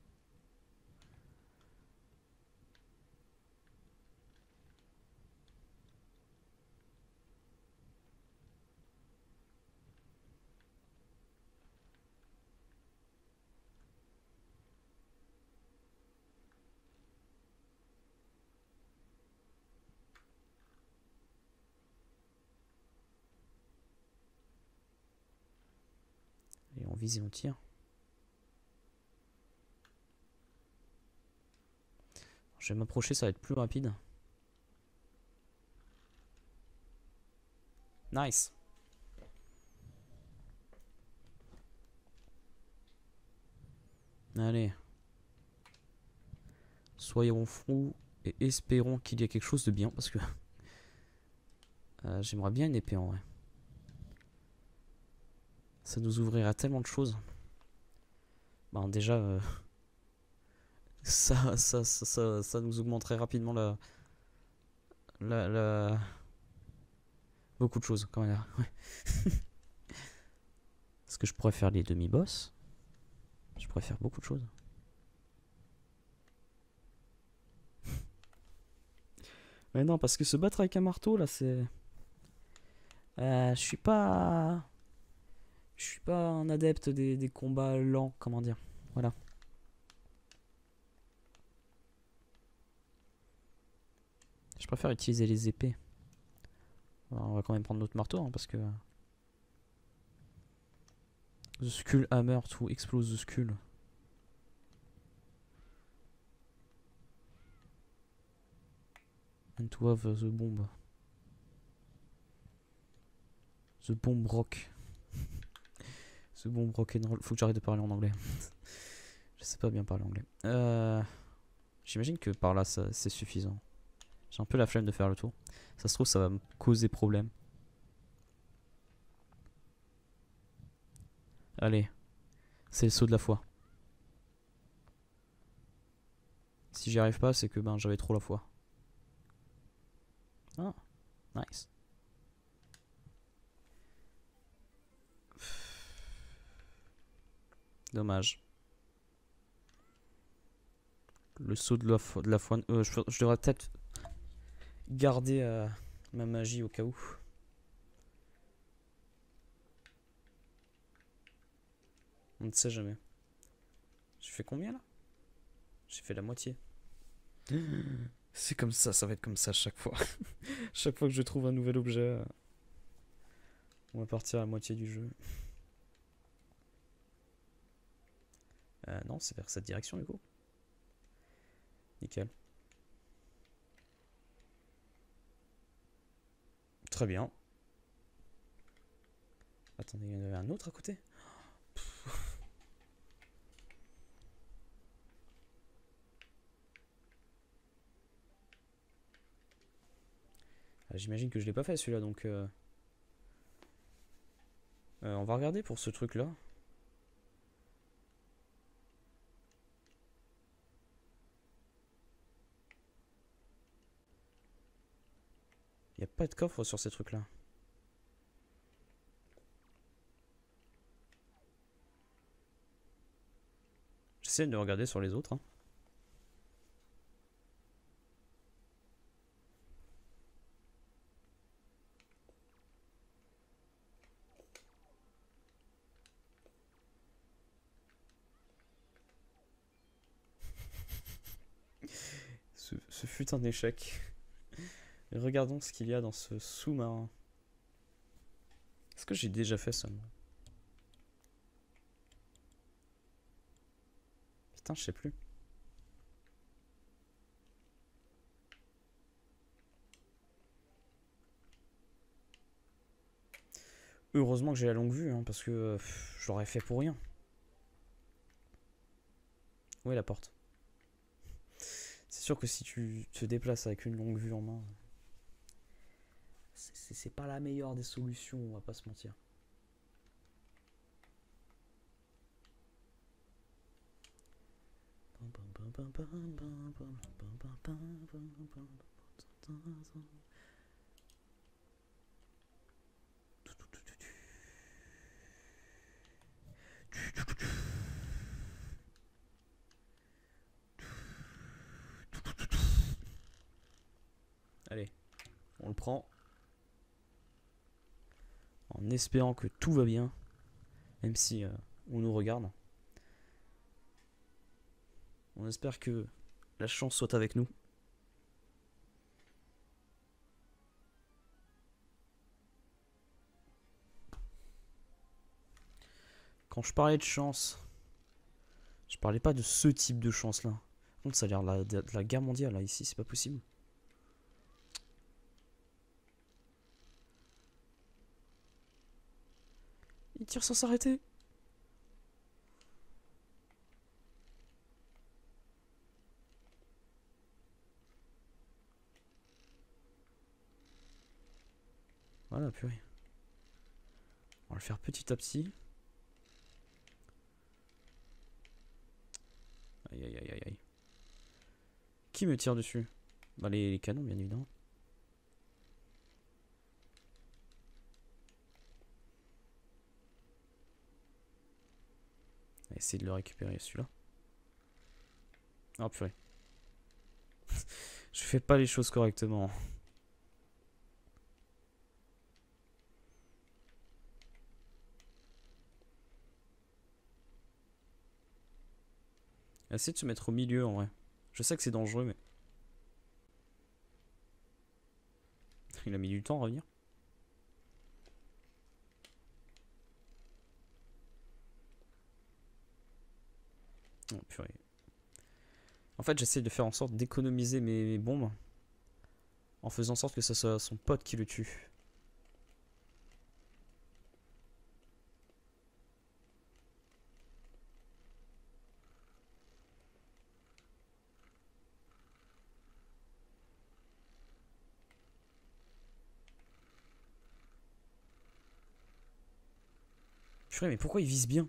Et on vise et on tire. Je vais m'approcher, ça va être plus rapide. Nice. Allez. Soyons fous et espérons qu'il y a quelque chose de bien parce que euh, j'aimerais bien une épée en vrai. Ça nous ouvrira tellement de choses. Ben déjà, euh, ça, ça, ça, ça, ça nous augmenterait rapidement la, la, la... beaucoup de choses quand même. Ouais. Est-ce que je pourrais faire les demi-boss? Je pourrais faire beaucoup de choses. Mais non, parce que se battre avec un marteau là, c'est. Euh, je suis pas. Je suis pas un adepte des, des combats lents, comment dire. Voilà. Je préfère utiliser les épées. Alors, on va quand même prendre notre marteau hein, parce que... The Skull Hammer to explose the skull. And to have the bomb. The bomb rock. The bomb rock and roll. Faut que j'arrête de parler en anglais. Je sais pas bien parler anglais. Euh, J'imagine que par là c'est suffisant. J'ai un peu la flemme de faire le tour. Ça se trouve ça va me causer problème. Allez. C'est le saut de la foi. Si j'y arrive pas c'est que ben j'avais trop la foi. Ah, nice. Dommage. Le saut de la foi. De la foi euh, je, je devrais peut-être garder euh, ma magie au cas où. On ne sait jamais. J'ai fait combien là? J'ai fait la moitié. C'est comme ça, ça va être comme ça chaque fois. Chaque fois que je trouve un nouvel objet, on va partir à la moitié du jeu. Euh, non, c'est vers cette direction du coup. Nickel. Très bien. Attendez, il y en avait un autre à côté. Ah, j'imagine que je l'ai pas fait celui-là, donc... Euh... Euh, on va regarder pour ce truc-là. Il n'y a pas de coffre sur ces trucs-là. J'essaie de regarder sur les autres. Hein. ce, ce fut un échec. Regardons ce qu'il y a dans ce sous-marin. Est-ce que j'ai déjà fait ça? Putain, je sais plus. Heureusement que j'ai la longue vue, hein, parce que euh, je l'aurais fait pour rien. Où est la porte? C'est sûr que si tu te déplaces avec une longue vue en main, c'est pas la meilleure des solutions, on va pas se mentir. Allez, on le prend. En espérant que tout va bien. Même si euh, on nous regarde. On espère que la chance soit avec nous. Quand je parlais de chance, je parlais pas de ce type de chance là. Par contre, ça a l'air de la, de la guerre mondiale là, ici, c'est pas possible. Il tire sans s'arrêter. Voilà, purée. On va le faire petit à petit. Aïe aïe aïe aïe aïe. Qui me tire dessus? Bah les, les canons bien évidemment. On va essayer de le récupérer celui-là. Oh purée. Je fais pas les choses correctement. Essayer de se mettre au milieu en vrai. Je sais que c'est dangereux mais... Il a mis du temps à revenir. Oh, purée. En fait, j'essaie de faire en sorte d'économiser mes, mes bombes en faisant en sorte que ce soit son pote qui le tue. Purée, mais pourquoi il vise bien?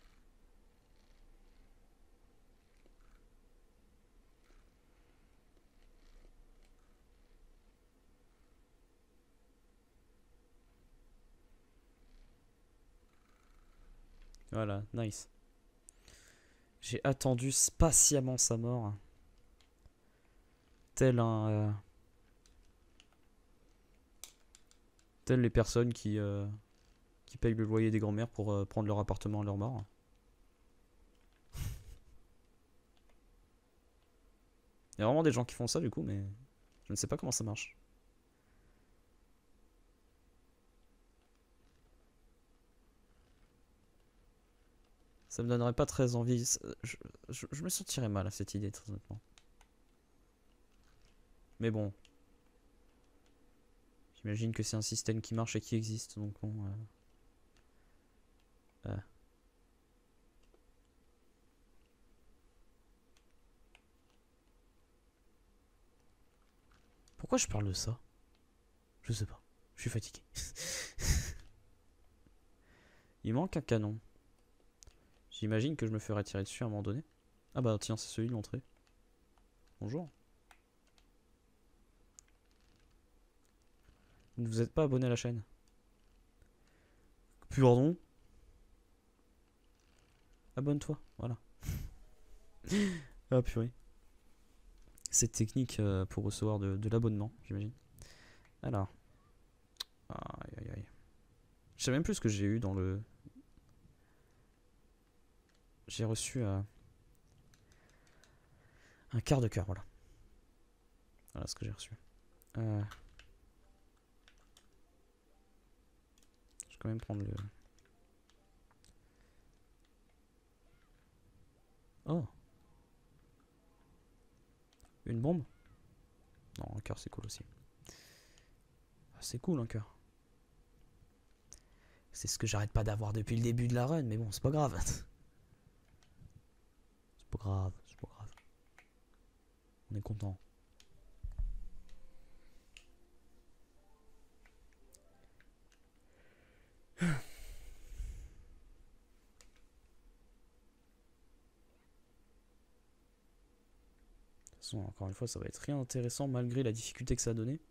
Voilà, nice. J'ai attendu patiemment sa mort. Tel un... Euh, tel les personnes qui, euh, qui payent le loyer des grands-mères pour euh, prendre leur appartement à leur mort. Il y a vraiment des gens qui font ça du coup, mais je ne sais pas comment ça marche. Ça me donnerait pas très envie. Je, je, je me sentirais mal à cette idée, très honnêtement. Mais bon. J'imagine que c'est un système qui marche et qui existe, donc bon... Euh... Euh. Pourquoi je parle de ça? Je sais pas. Je suis fatigué. Il manque un canon. J'imagine que je me ferai tirer dessus à un moment donné. Ah bah tiens, c'est celui de l'entrée. Bonjour. Vous ne vous êtes pas abonné à la chaîne? Pardon? Abonne-toi, voilà. Ah purée. Cette technique euh, pour recevoir de, de l'abonnement, j'imagine. Alors. Aïe aïe aïe. Je sais même plus ce que j'ai eu dans le... J'ai reçu euh, un quart de cœur, voilà. Voilà ce que j'ai reçu. Euh... Je vais quand même prendre le... Oh. Une bombe? Non, un cœur c'est cool aussi. Ah, c'est cool un cœur. C'est ce que j'arrête pas d'avoir depuis le début de la run, mais bon, c'est pas grave. C'est pas grave, c'est pas grave. On est content. De toute façon, encore une fois, ça va être rien d'intéressant malgré la difficulté que ça a donné.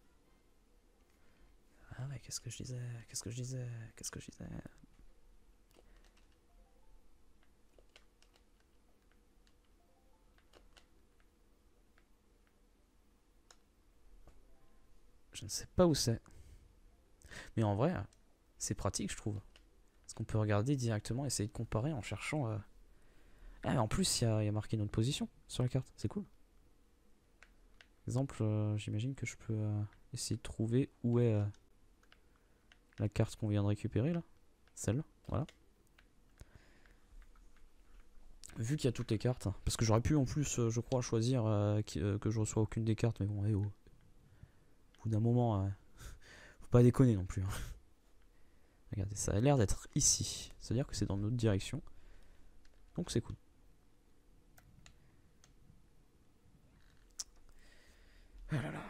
Ah ouais, qu'est-ce que je disais? Qu'est-ce que je disais? Qu'est-ce que je disais? Je ne sais pas où c'est. Mais en vrai, c'est pratique, je trouve. Parce qu'on peut regarder directement, essayer de comparer en cherchant... Euh... Ah, mais en plus, il y, y a marqué notre position sur la carte. C'est cool. Exemple, euh, j'imagine que je peux euh, essayer de trouver où est euh, la carte qu'on vient de récupérer, là. Celle-là, voilà. Vu qu'il y a toutes les cartes, hein, parce que j'aurais pu en plus, euh, je crois, choisir euh, qui, euh, que je reçois aucune des cartes, mais bon, eh oh. Au bout d'un moment, euh, faut pas déconner non plus. Hein. Regardez, ça a l'air d'être ici. C'est-à-dire que c'est dans notre direction. Donc c'est cool. Ah là là.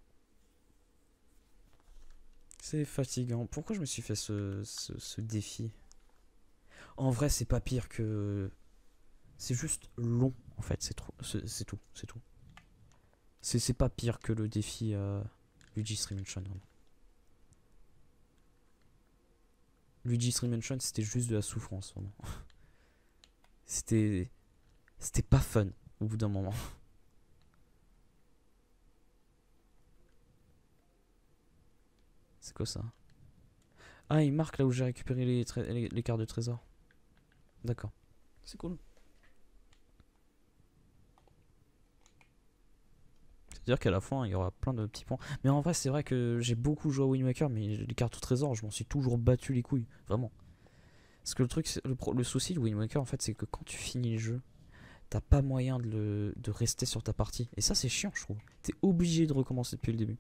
C'est fatigant. Pourquoi je me suis fait ce, ce, ce défi? En vrai, c'est pas pire que... C'est juste long, en fait. C'est trop. C'est tout. C'est tout. C'est pas pire que le défi euh, Luigi's Mansion. Luigi's Mansion, c'était juste de la souffrance, vraiment. C'était... C'était pas fun, au bout d'un moment. C'est quoi ça? Ah, il marque là où j'ai récupéré les, les, les cartes de trésor. D'accord. C'est cool. C'est-à-dire qu'à la fin, il y aura plein de petits points. Mais en vrai, c'est vrai que j'ai beaucoup joué à Wind Waker, mais les cartes au trésor, je m'en suis toujours battu les couilles. Vraiment. Parce que le truc, le, pro, le souci de Wind Waker, en fait, c'est que quand tu finis le jeu, t'as pas moyen de, le, de rester sur ta partie. Et ça, c'est chiant, je trouve. T'es obligé de recommencer depuis le début.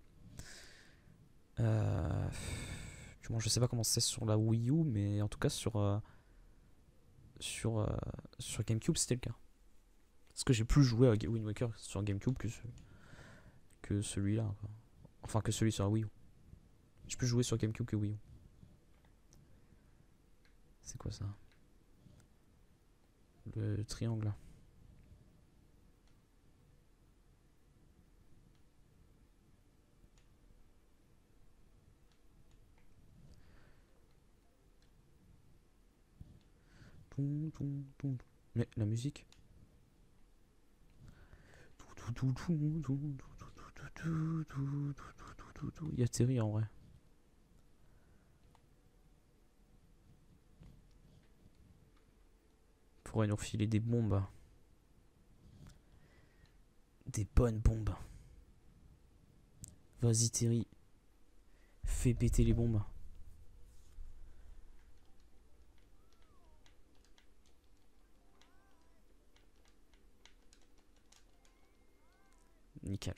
Euh... Bon, je sais pas comment c'est sur la Wii U, mais en tout cas, sur, euh, sur, euh, sur GameCube, c'était le cas. Parce que j'ai plus joué à Wind Waker sur GameCube que, ce, que celui-là. Enfin, que celui sur la Wii U. J'ai plus joué sur GameCube que Wii U. C'est quoi ça? Le triangle. Mais la musique. Il y a Terry en vrai. Pourrait nous refiler des bombes. Des bonnes bombes. Vas-y Terry. Fais péter les bombes. Nickel.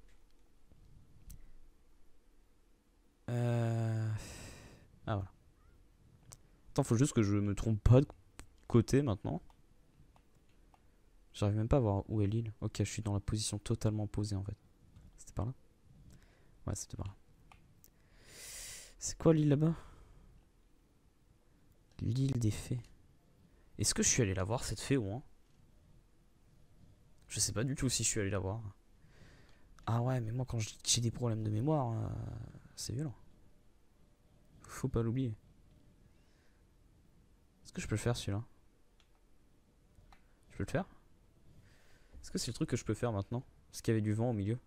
Euh... Ah voilà. Attends, faut juste que je me trompe pas de côté maintenant. J'arrive même pas à voir où est l'île. Ok, je suis dans la position totalement opposée en fait. C'était par là? Ouais, c'était par là. C'est quoi l'île là-bas? L'île des fées. Est-ce que je suis allé la voir cette fée ou hein? Je sais pas du tout si je suis allé la voir. Ah ouais, mais moi quand j'ai des problèmes de mémoire, euh, c'est violent. Faut pas l'oublier. Est-ce que je peux le faire celui-là? Je peux le faire? Est-ce que c'est le truc que je peux faire maintenant? Parce qu'il y avait du vent au milieu.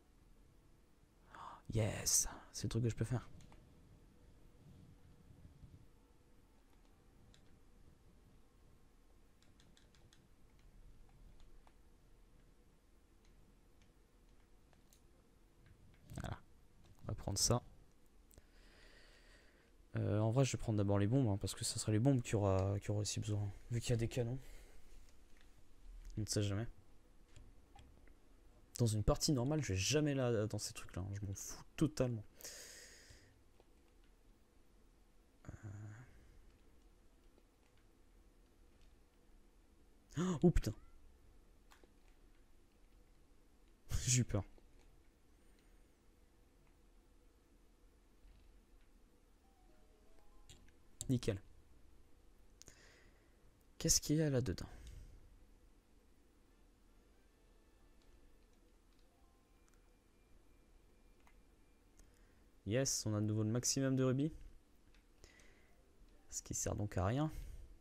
Yes! C'est le truc que je peux faire. Voilà. On va prendre ça. Euh, en vrai, je vais prendre d'abord les bombes, hein, parce que ce sera les bombes qui aura, qui aura aussi besoin. Vu qu'il y a des canons. On ne sait jamais. Dans une partie normale, je vais jamais là dans ces trucs-là. Hein, je m'en fous totalement. Euh... Oh putain. J'ai eu peur. Nickel. Qu'est-ce qu'il y a là-dedans? Yes, on a de nouveau le maximum de rubis. Ce qui sert donc à rien.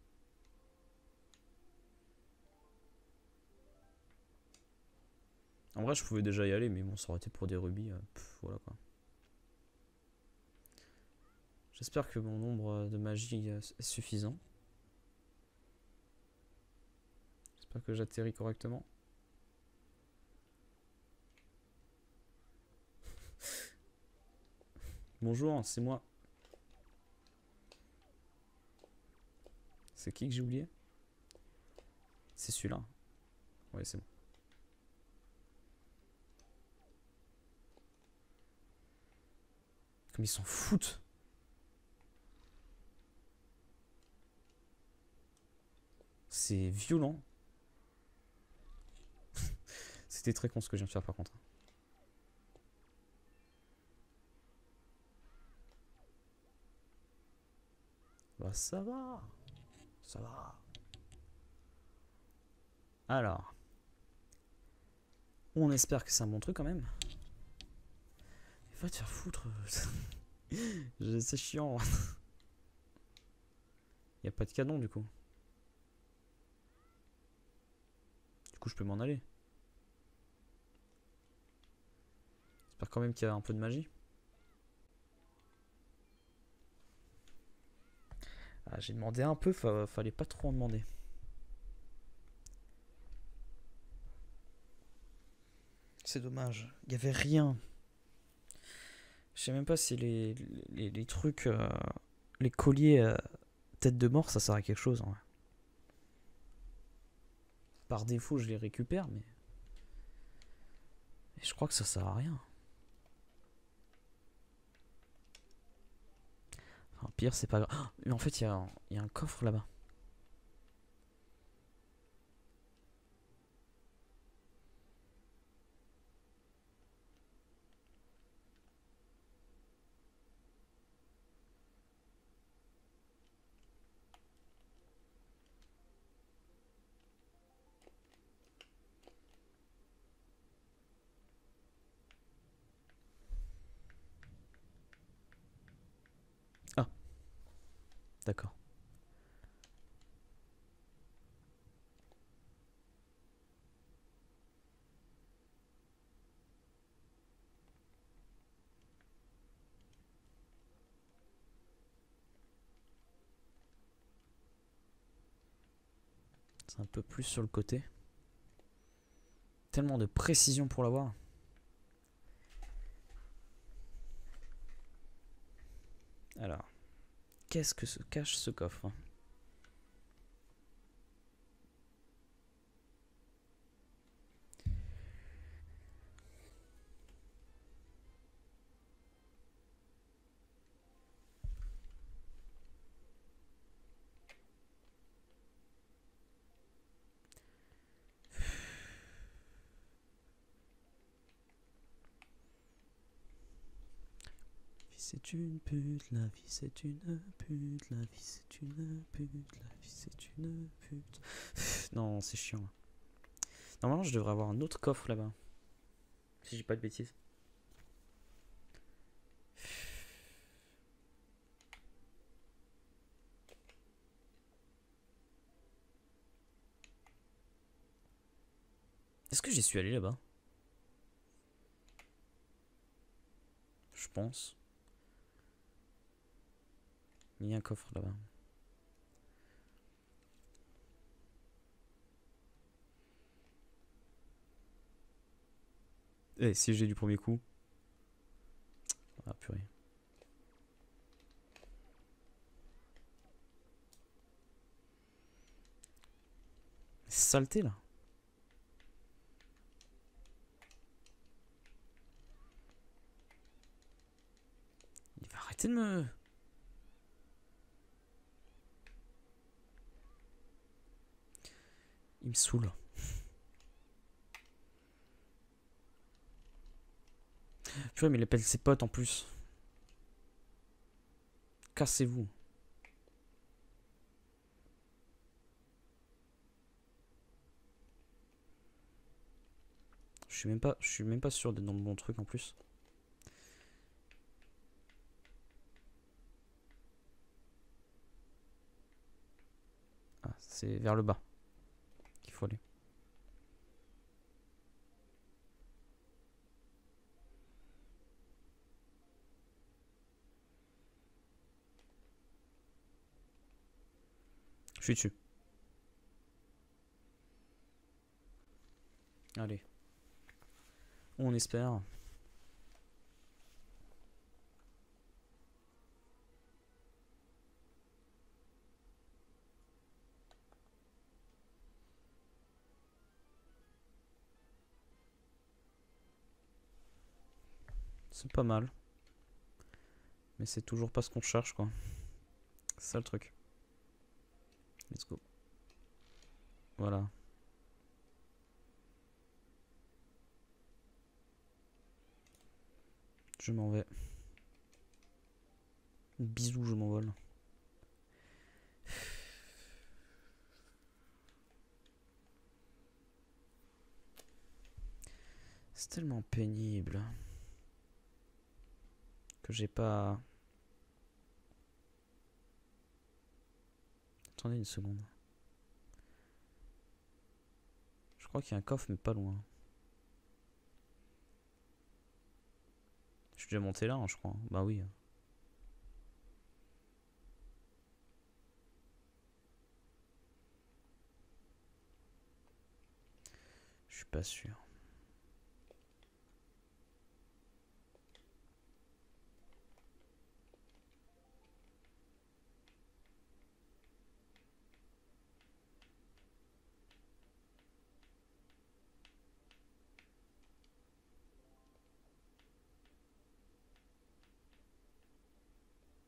En vrai, je pouvais déjà y aller, mais bon, ça aurait été pour des rubis. Euh, pff, voilà quoi. J'espère que mon nombre de magie est suffisant. J'espère que j'atterris correctement. Bonjour, c'est moi. C'est qui que j'ai oublié? C'est celui-là. Ouais, c'est bon. Comme ils s'en foutent. C'est violent. C'était très con ce que je viens de faire par contre. Bah ça va. Ça va. Alors. On espère que c'est un bon truc quand même. Va te faire foutre. C'est chiant. Y a pas de canon du coup. Du coup je peux m'en aller. J'espère quand même qu'il y a un peu de magie. Ah, j'ai demandé un peu, fa fallait pas trop en demander. C'est dommage. Il y avait rien. Je sais même pas si les, les, les trucs, euh, les colliers euh, tête de mort, ça sert à quelque chose. Hein. Par défaut, je les récupère, mais... mais je crois que ça sert à rien. Enfin, pire, c'est pas grave. Oh, mais en fait, il y a, y a un coffre là-bas. Ah, d'accord. C'est un peu plus sur le côté. Tellement de précision pour l'avoir. Alors, qu'est-ce que se cache ce coffre? C'est une pute, la vie c'est une pute, la vie c'est une pute, la vie c'est une pute. Non, c'est chiant. Normalement, je devrais avoir un autre coffre là-bas. Si j'ai pas de bêtises. Est-ce que j'y suis allé là-bas? Je pense. Il y a un coffre là-bas. Eh, si j'ai du premier coup. Ah purée. Saleté là. Il va arrêter de me... Il me saoule. Purée, mais il appelle ses potes en plus. Cassez-vous. Je suis même pas, je suis même pas sûr d'être dans le bon truc en plus. Ah, c'est vers le bas qu'il faut aller. Je suis dessus. Allez. On espère. C'est pas mal. Mais c'est toujours pas ce qu'on cherche quoi. C'est ça le truc. Let's go. Voilà. Je m'en vais. Bisous, je m'envole. C'est tellement pénible que j'ai pas... Attendez une seconde. Je crois qu'il y a un coffre mais pas loin. Je suis déjà monté là, hein, je crois. Bah oui. Je suis pas sûr.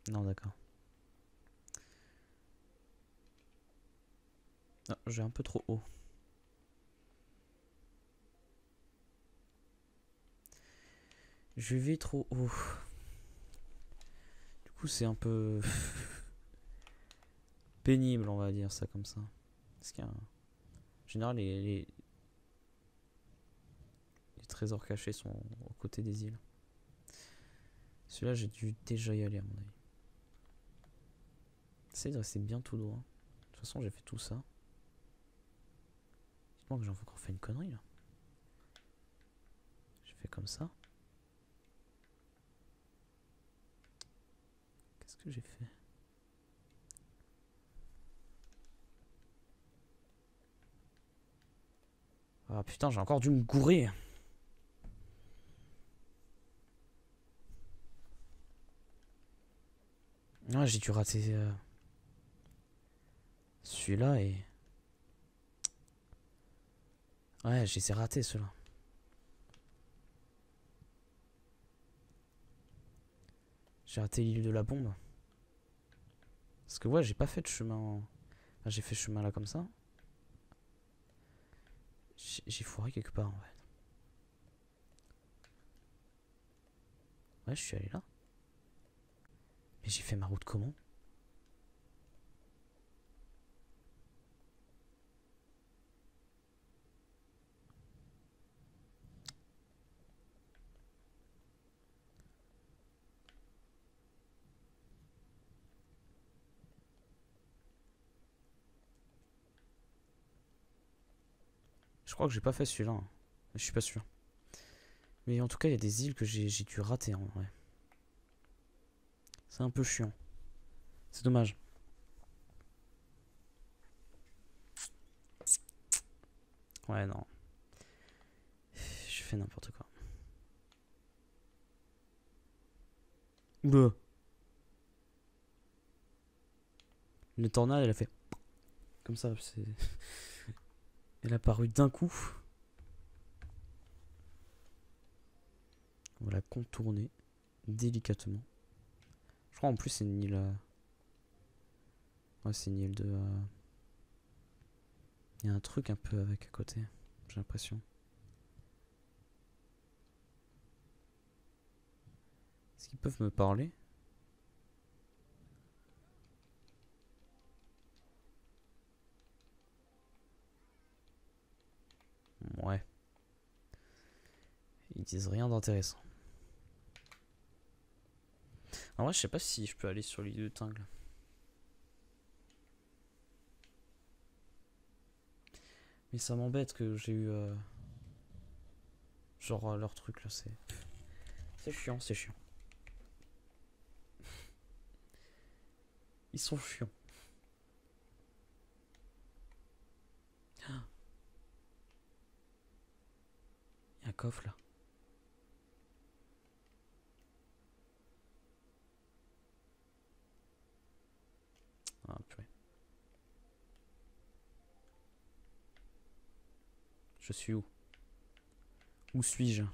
Non, d'accord. Ah, j'ai un peu trop haut. Je vais trop haut. Du coup, c'est un peu pénible, on va dire ça comme ça. Parce qu'en général, les, les, les trésors cachés sont aux côtés des îles. Celui-là, j'ai dû déjà y aller, à mon avis. Essaye de rester bien tout droit. De toute façon, j'ai fait tout ça. Dites-moi que j'ai encore fait une connerie, là. J'ai fait comme ça. Qu'est-ce que j'ai fait? Ah putain, j'ai encore dû me gourer. Ouais, j'ai dû rater euh, celui-là et... Ouais, j'ai essayé raté ceux-là. J'ai raté l'île de la bombe. Parce que ouais, j'ai pas fait de chemin... Ah, j'ai fait ce chemin là comme ça. J'ai foiré quelque part en fait. Ouais, je suis allé là. Mais j'ai fait ma route comment? Je crois que j'ai pas fait celui-là. Hein. Je suis pas sûr. Mais en tout cas, il y a des îles que j'ai dû rater en vrai. C'est un peu chiant. C'est dommage. Ouais, non. Je fais n'importe quoi. Oula. Une tornade, elle a fait... Comme ça, c'est... Elle a apparu d'un coup. On va la contourner délicatement. Je crois en plus c'est une île... Euh... Ouais, c'est une île de... Euh... Il y a un truc un peu avec à côté, j'ai l'impression. Est-ce qu'ils peuvent me parler? Ouais. Ils disent rien d'intéressant. En vrai, je sais pas si je peux aller sur l'île de Tingle. Mais ça m'embête que j'ai eu... Euh... Genre euh, leur truc là, c'est... C'est chiant, c'est chiant. Ils sont chiants. Il y a un coffre là. Ah purée. Je suis où? Où suis-je?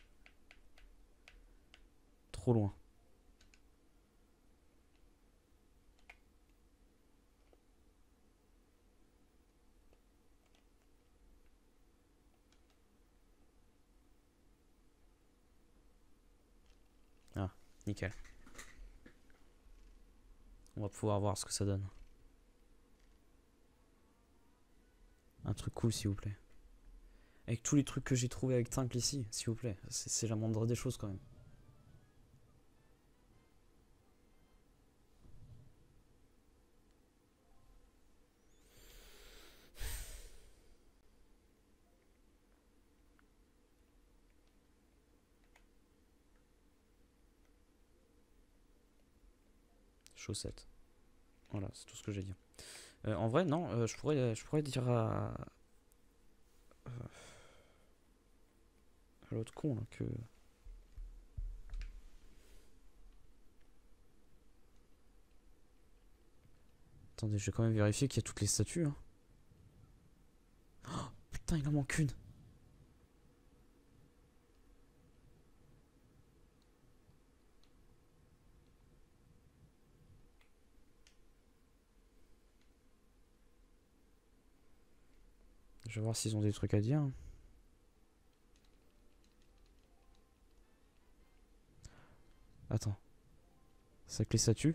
Trop loin. Ah, nickel. On va pouvoir voir ce que ça donne. Un truc cool s'il vous plaît. Avec tous les trucs que j'ai trouvé avec Tingle ici, s'il vous plaît. C'est la moindre des choses quand même. Chaussettes. Voilà, c'est tout ce que j'ai dit. Euh, en vrai, non, euh, je, pourrais, je pourrais dire à, à l'autre con là, que... Attendez, je vais quand même vérifier qu'il y a toutes les statues. Hein. Oh, putain, il en manque une. Je vais voir s'ils ont des trucs à dire. Attends. C'est avec les statues?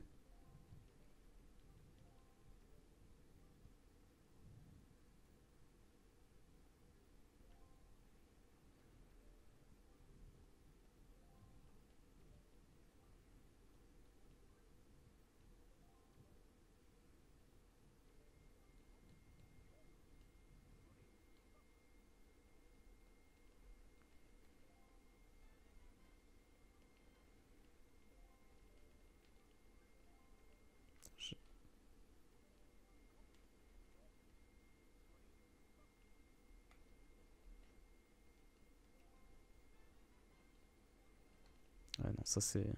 Ouais, non, ça c'est...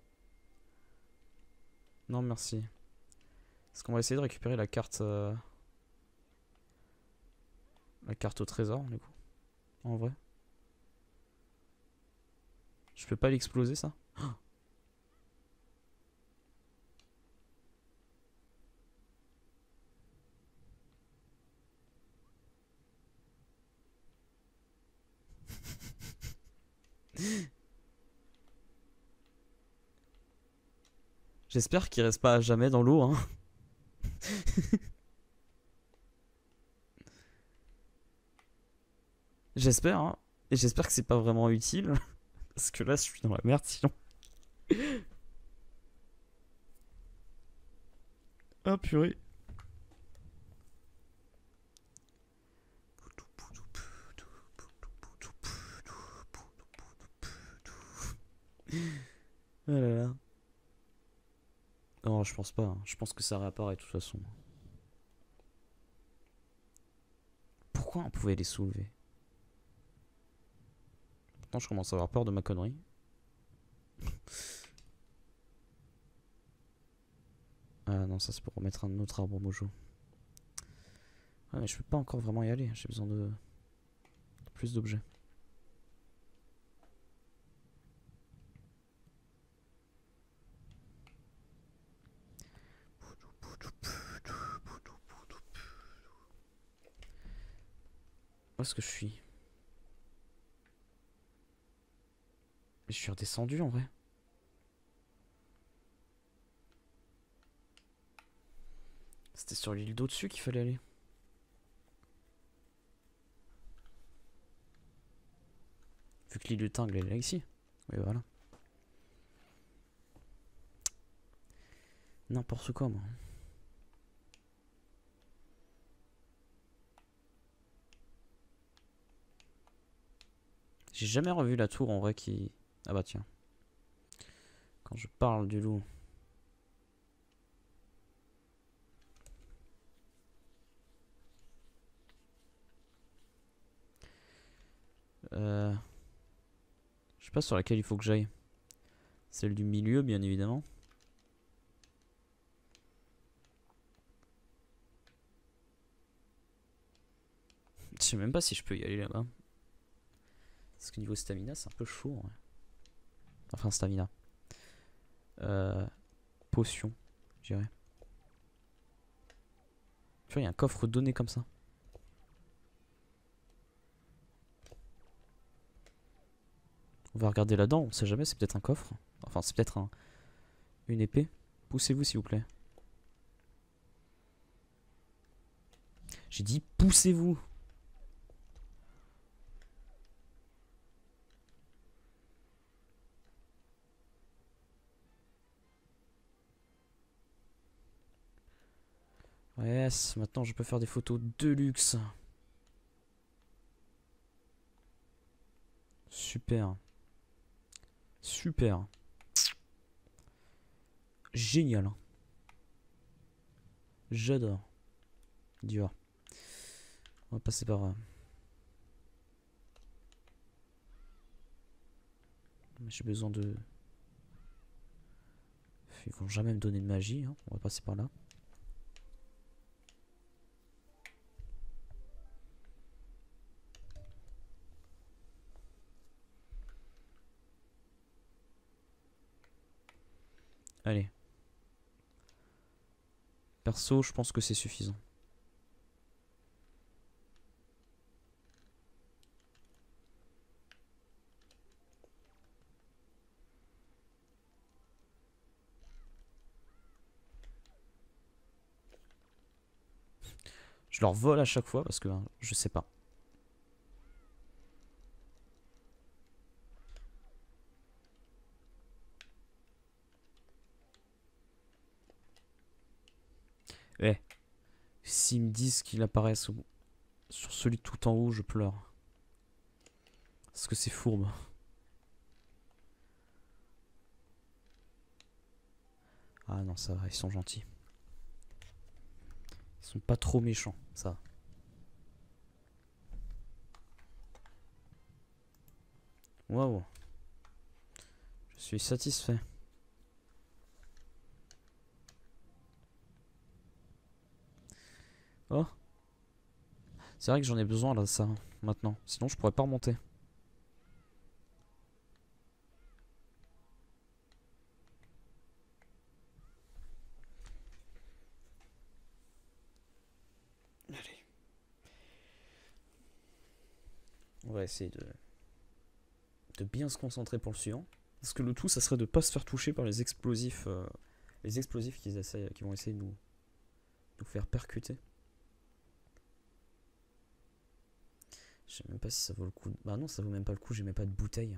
Non, merci. Est-ce qu'on va essayer de récupérer la carte... Euh... La carte au trésor, du coup. En vrai. Je peux pas l'exploser, ça? J'espère qu'il reste pas à jamais dans l'eau, hein. J'espère, hein. Et j'espère que c'est pas vraiment utile. Parce que là, je suis dans la merde, sinon. Ah, purée. Oh là là. Non, je pense pas. Je pense que ça réapparaît de toute façon. Pourquoi on pouvait les soulever? Pourtant, je commence à avoir peur de ma connerie. Ah non, ça c'est pour remettre un autre arbre mojo. Ah, mais je peux pas encore vraiment y aller. J'ai besoin de... de plus d'objets. Où est-ce que je suis? Je suis redescendu en vrai. C'était sur l'île d'au-dessus qu'il fallait aller. Vu que l'île de Tingle elle est là ici. Oui voilà. N'importe quoi moi. J'ai jamais revu la tour en vrai qui... Ah bah tiens. Quand je parle du loup. Euh... Je sais pas sur laquelle il faut que j'aille. Celle du milieu bien évidemment. Je sais même pas si je peux y aller là-bas. Parce que niveau stamina c'est un peu chaud. Ouais. Enfin stamina. Euh... Potion, je dirais. Tu vois, il y a un coffre donné comme ça. On va regarder là-dedans, on sait jamais, c'est peut-être un coffre. Enfin, c'est peut-être un... une épée. Poussez-vous s'il vous plaît. J'ai dit poussez-vous. Yes, maintenant je peux faire des photos de luxe. Super. Super. Génial. J'adore. Dior. On va passer par... Euh... J'ai besoin de... Ils vont jamais me donner de magie. Hein. On va passer par là. Allez. Perso, je pense que c'est suffisant. Je leur vole à chaque fois parce que hein, je sais pas. Eh, s'ils me disent qu'il apparaît sur celui tout en haut, je pleure. Parce que c'est fourbe. Ah non, ça va, ils sont gentils. Ils sont pas trop méchants, ça. Waouh. Je suis satisfait. Oh. C'est vrai que j'en ai besoin là, ça, maintenant. Sinon, je pourrais pas remonter. Allez. On va essayer de... de bien se concentrer pour le suivant. Parce que le tout, ça serait de pas se faire toucher par les explosifs. Euh, les explosifs qu'ils essayent, qui vont essayer de nous, nous faire percuter. Je sais même pas si ça vaut le coup. Bah non, ça vaut même pas le coup, j'ai même pas de bouteille.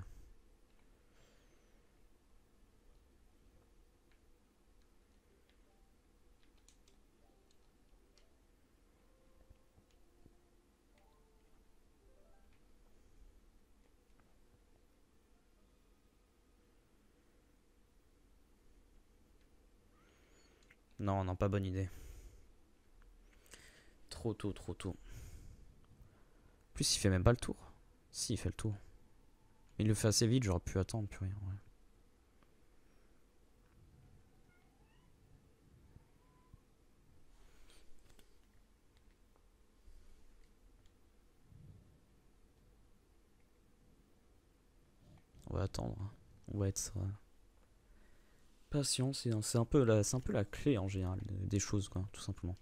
Non, non, pas bonne idée. Trop tôt, trop tôt. En plus, il fait même pas le tour. Si, il fait le tour. Il le fait assez vite, j'aurais pu attendre, plus rien. Ouais. On va attendre. On va être euh, patient. C'est un, un, peu la, un peu la clé en général des choses, quoi, tout simplement.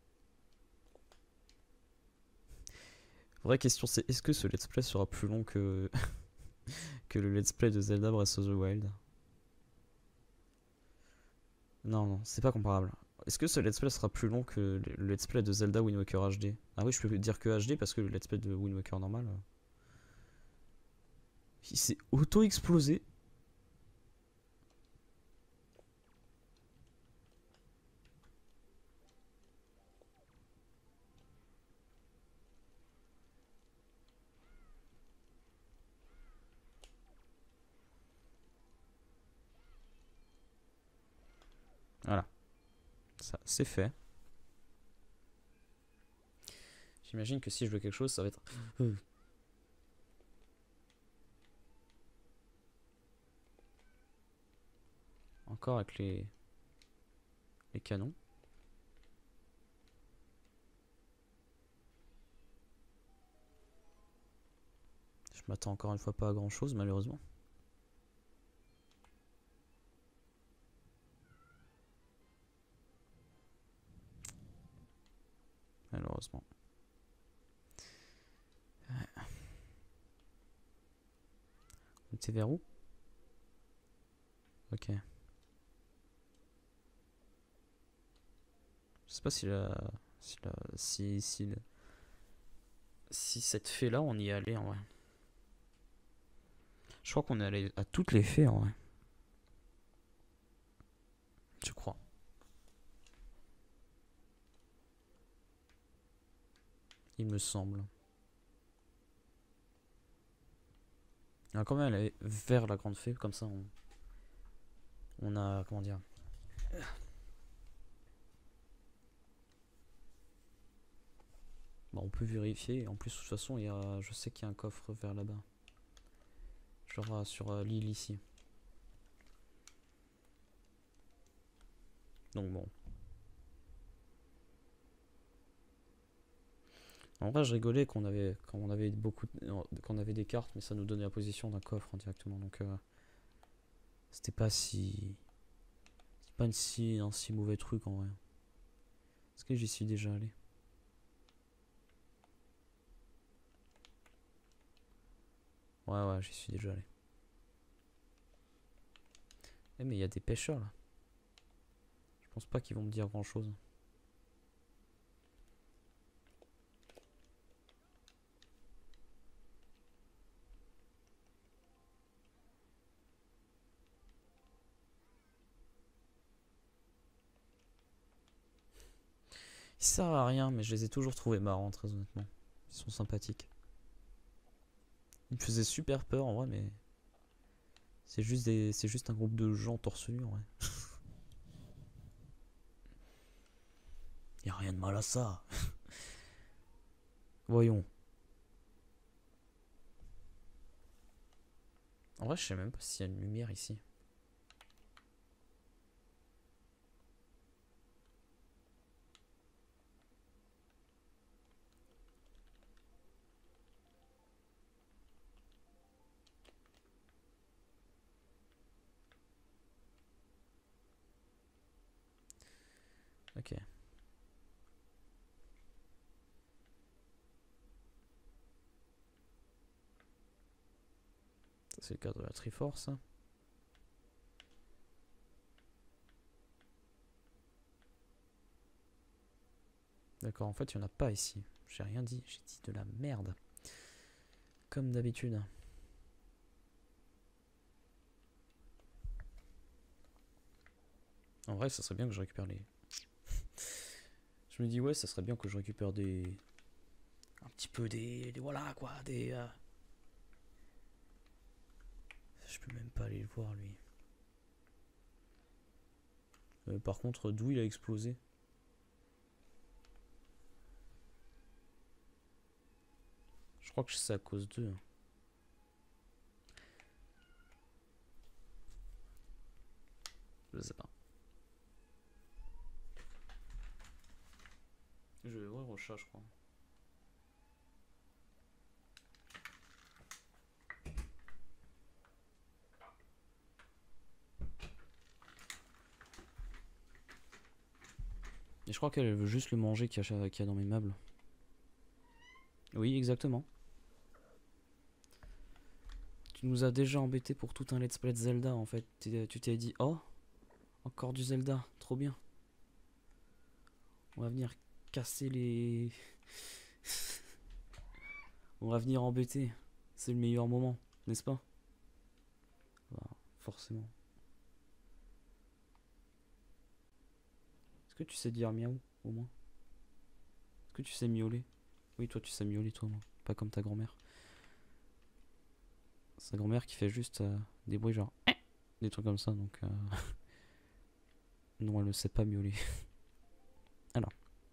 Vraie question, c'est est-ce que ce let's play sera plus long que, que le let's play de Zelda Breath of the Wild? Non, non, c'est pas comparable. Est-ce que ce let's play sera plus long que le let's play de Zelda Wind Waker H D? Ah oui, je peux dire que H D parce que le let's play de Wind Waker normal... Euh... Il s'est auto-explosé. Voilà. Ça, c'est fait. J'imagine que si je veux quelque chose, ça va être... Encore avec les... les canons. Je m'attends encore une fois pas à grand chose, malheureusement. Malheureusement. Ouais. On était vers où? Ok. Je sais pas si la... Si, la... si, si, le... si cette fée là, on y est allé en vrai. Je crois qu'on est allé à toutes les fées en vrai. Je crois. Il me semble. On va quand même aller vers la grande fée, comme ça on... On a... Comment dire... Bon, on peut vérifier. En plus, de toute façon, il y a... je sais qu'il y a un coffre vers là-bas. Genre sur euh, l'île ici. Donc bon. En vrai, je rigolais qu'on avait, quand on avait beaucoup, qu'on avait des cartes, mais ça nous donnait la position d'un coffre indirectement. Donc, euh, c'était pas si, c'est pas une si, un si mauvais truc en vrai. Est-ce que j'y suis déjà allé? Ouais, ouais, j'y suis déjà allé. Eh, mais il y a des pêcheurs là. Je pense pas qu'ils vont me dire grand chose. Ils servent à rien, mais je les ai toujours trouvés marrants, très honnêtement. Ils sont sympathiques. Ils me faisaient super peur en vrai, mais c'est juste des, c'est juste un groupe de gens torse nu en vrai. Y a rien de mal à ça. Voyons. En vrai, je sais même pas s'il y a une lumière ici. Ok. Ça c'est le cadre de la Triforce. D'accord, en fait il n'y en a pas ici. J'ai rien dit, j'ai dit de la merde. Comme d'habitude. En vrai, ça serait bien que je récupère les... Je me dis ouais, ça serait bien que je récupère des... Un petit peu des... des voilà quoi, des... Euh... Je peux même pas aller le voir lui. Euh, par contre, d'où il a explosé? Je crois que c'est à cause d'eux. Je sais pas. Je vais ouvrir au chat, je crois. Et je crois qu'elle veut juste le manger qu'il y, qu y a dans mes meubles. Oui, exactement. Tu nous as déjà embêté pour tout un let's play de Zelda en fait. Tu t'es dit, oh, encore du Zelda, trop bien. On va venir casser les... On va venir embêter. C'est le meilleur moment, n'est-ce pas? Bah, forcément. Est-ce que tu sais dire miaou, au moins? Est-ce que tu sais miauler? Oui, toi tu sais miauler, toi, moi. Pas comme ta grand-mère. Sa grand-mère qui fait juste euh, des bruits genre... Des trucs comme ça, donc... Euh... non, elle ne sait pas miauler. Alors.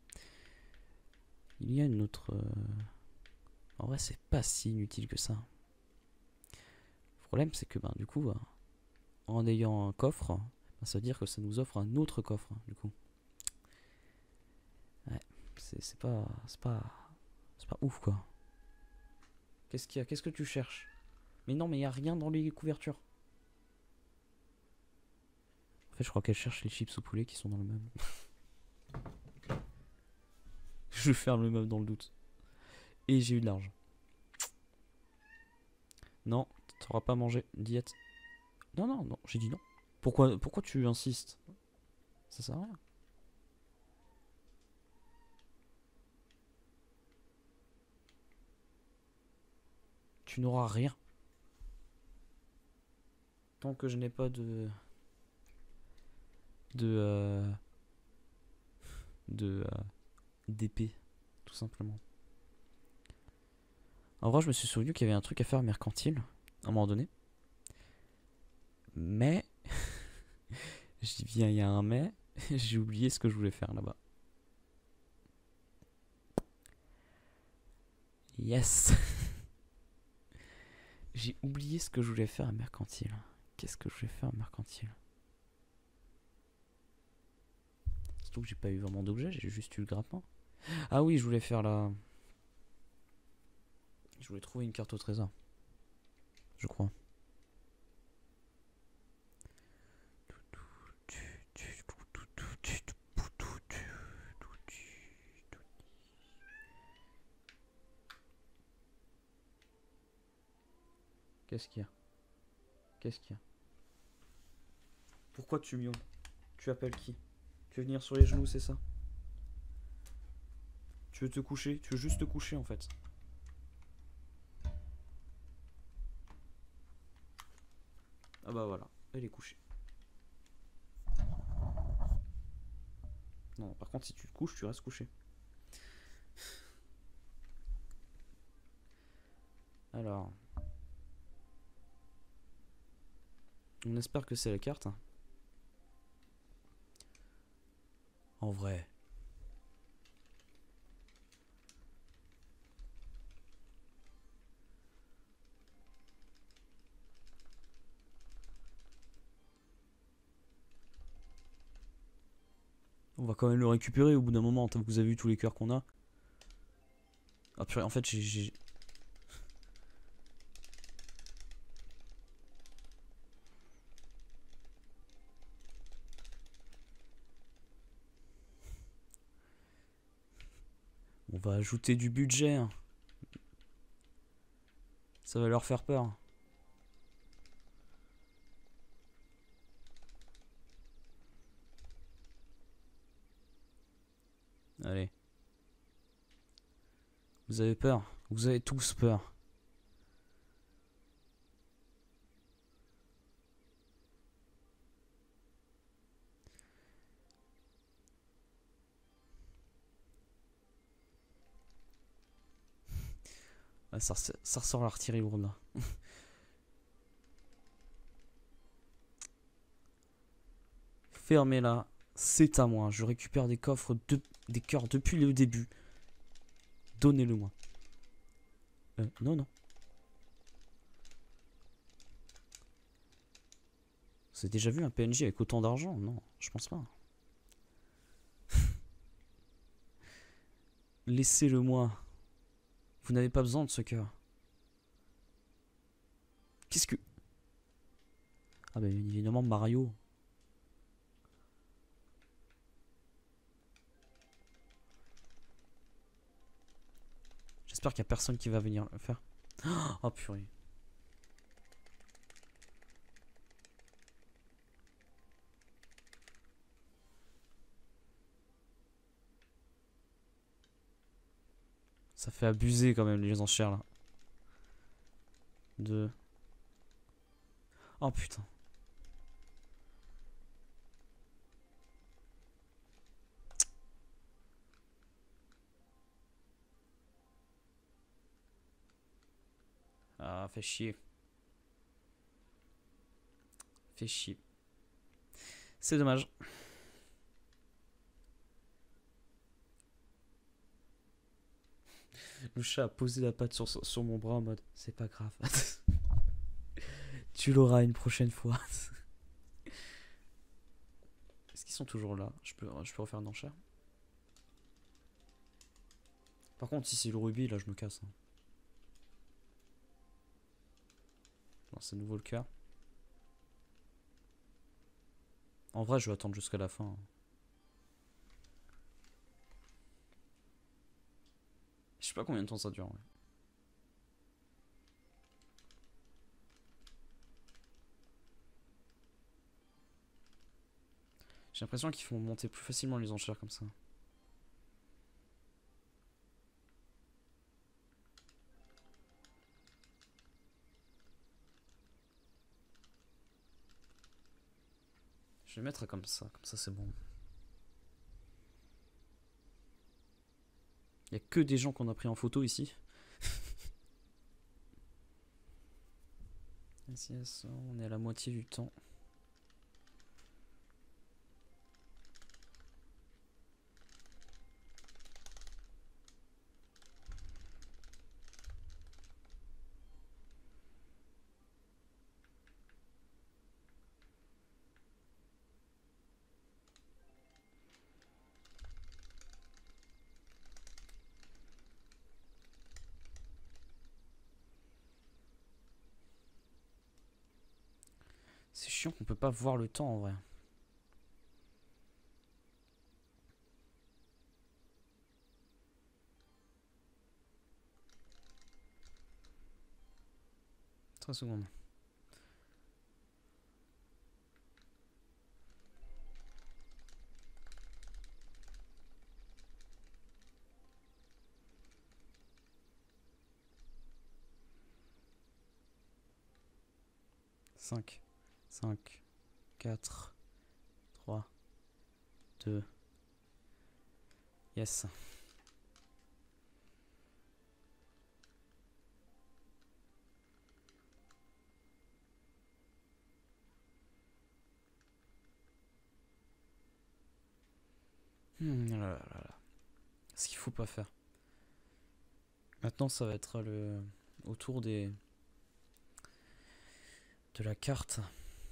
Il y a une autre... Euh... En vrai, c'est pas si inutile que ça. Le problème, c'est que, ben, du coup, euh, en ayant un coffre, ben, ça veut dire que ça nous offre un autre coffre, du coup. Ouais, c'est pas... C'est pas... C'est pas ouf, quoi. Qu'est-ce qu'il y a? Qu'est-ce que tu cherches? Mais non, mais il n'y a rien dans les couvertures. En fait, je crois qu'elle cherche les chips au poulet qui sont dans le meuble. Je ferme le meuble dans le doute. Et j'ai eu de l'argent. Non, t'auras pas mangé. Diète. Non, non, non, j'ai dit non. Pourquoi, pourquoi tu insistes? Ça sert à rien. Tu n'auras rien. Tant que je n'ai pas de... De... Euh, de... Euh, d'épée, tout simplement. En vrai, je me suis souvenu qu'il y avait un truc à faire mercantile, à un moment donné. Mais... je dis bien, il y a un mais. J'ai oublié ce que je voulais faire là-bas. Yes. J'ai oublié ce que je voulais faire à mercantile. Qu'est-ce que je voulais faire à mercantile? Surtout que j'ai pas eu vraiment d'objet, j'ai juste eu le grappin. Ah oui, je voulais faire la... Je voulais trouver une carte au trésor. Je crois. Qu'est-ce qu'il y a? Qu'est-ce qu'il y a? Pourquoi tu miaules? Tu appelles qui? Tu veux venir sur les genoux, c'est ça? Tu veux te coucher? Tu veux juste te coucher en fait. Ah bah voilà, elle est couchée. Non, par contre si tu te couches, tu restes couché. Alors. On espère que c'est la carte. En vrai. On va quand même le récupérer au bout d'un moment. Vous avez vu tous les cœurs qu'on a. Ah purée, en fait j'ai... On va ajouter du budget. Hein. Ça va leur faire peur. Allez. Vous avez peur. Vous avez tous peur. Ah, ça, ça ressort l'artillerie lourde là. Fermez-la. C'est à moi. Je récupère des coffres, de, des cœurs depuis le début. Donnez-le moi. Euh, non, non. Vous avez déjà vu un P N J avec autant d'argent? Non, je pense pas. Laissez-le moi. Vous n'avez pas besoin de ce cœur. Qu'est-ce que... Ah bah évidemment Mario. J'espère qu'il n'y a personne qui va venir le faire. Oh purée. Ça fait abuser quand même les enchères là. De... Oh putain. Ah, fait chier. Fait chier. C'est dommage. Le chat a posé la patte sur, sur mon bras en mode c'est pas grave. Tu l'auras une prochaine fois. Est-ce qu'ils sont toujours là? Je peux, je peux refaire une enchère. Par contre, si c'est le rubis, là je me casse. Hein. Non, c'est nouveau le cœur. En vrai, je vais attendre jusqu'à la fin. Hein. Je sais pas combien de temps ça dure. Ouais. J'ai l'impression qu'ils font monter plus facilement les enchères comme ça. Je vais mettre comme ça, comme ça c'est bon. Il n'y a que des gens qu'on a pris en photo ici. On est à la moitié du temps. C'est chiant qu'on peut pas voir le temps en vrai. treize secondes. cinq, cinq, quatre, trois, deux. Yes. Hmm, là, là, là, là. Ce qu'il faut pas faire. Maintenant, ça va être le autour des de la carte.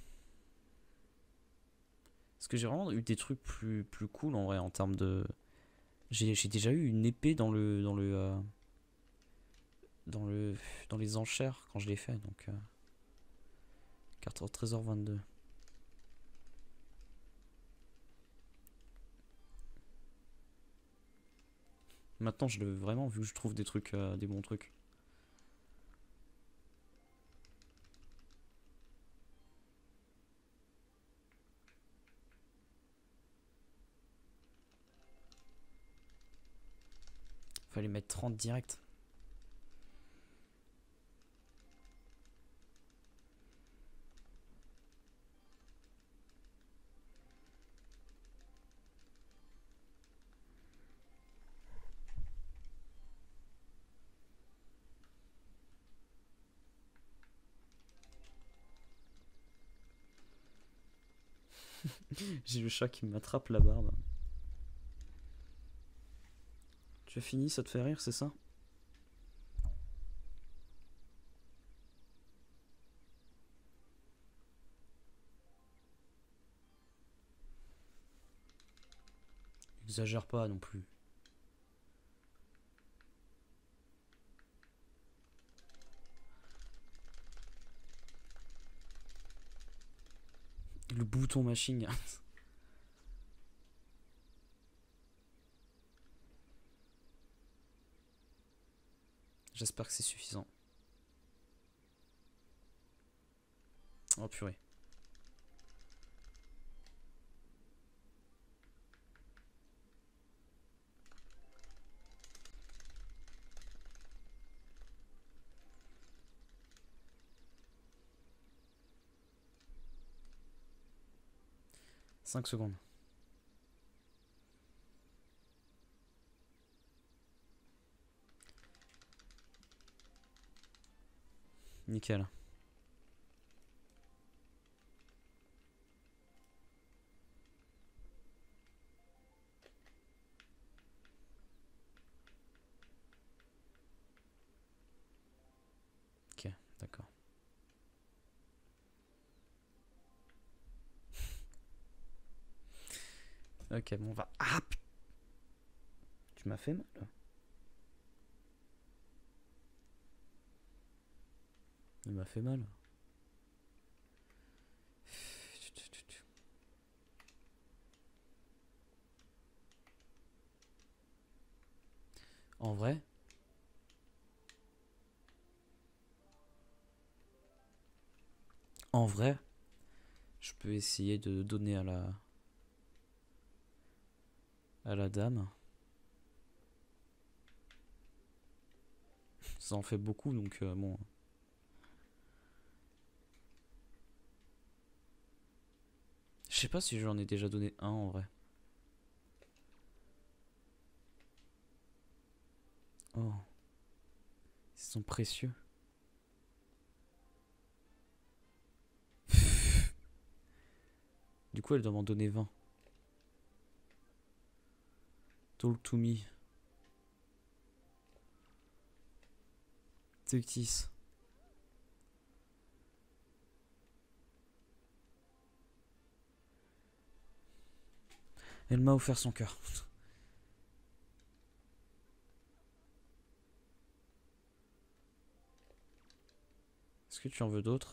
Parce que j'ai vraiment eu des trucs plus plus cool en vrai en termes de. J'ai j'ai déjà eu une épée dans le dans le euh, dans le dans les enchères quand je l'ai fait donc. Euh, carte au trésor vingt-deux. Maintenant, je le vraiment vu que je trouve des trucs, euh, des bons trucs. Fallait mettre trente direct. J'ai le chat qui m'attrape la barbe. Tu as fini, ça te fait rire, c'est ça? Exagère pas non plus. Le bouton machine. J'espère que c'est suffisant. Oh purée. cinq secondes. Nickel. Ok, d'accord. Ok, bon, on va. Ah, tu m'as fait mal. Il m'a fait mal. En vrai. En vrai. Je peux essayer de donner à la. À la dame. Ça en fait beaucoup donc euh, bon. Je sais pas si j'en ai déjà donné un en vrai. Oh. Ils sont précieux. Du coup, elle doit m'en donner vingt. Talk to me. Tectis. Elle m'a offert son cœur. Est-ce que tu en veux d'autres?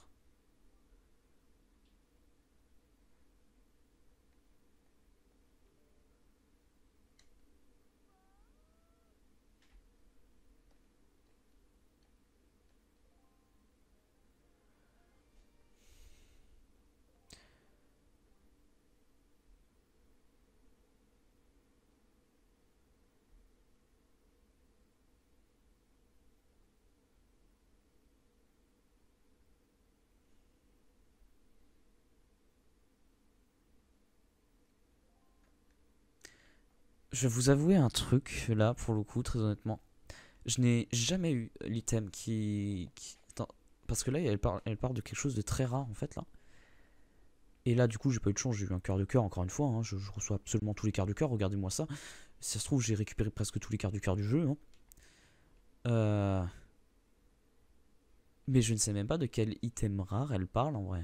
Je vais vous avouer un truc, là, pour le coup, très honnêtement. Je n'ai jamais eu l'item qui... qui... Attends, parce que là, elle parle, elle parle de quelque chose de très rare, en fait, là. Et là, du coup, j'ai pas eu de chance, j'ai eu un quart de cœur encore une fois. Hein. Je, je reçois absolument tous les quarts de cœur, regardez-moi ça. Si ça se trouve, j'ai récupéré presque tous les quarts du cœur du jeu. Hein. Euh... Mais je ne sais même pas de quel item rare elle parle en vrai.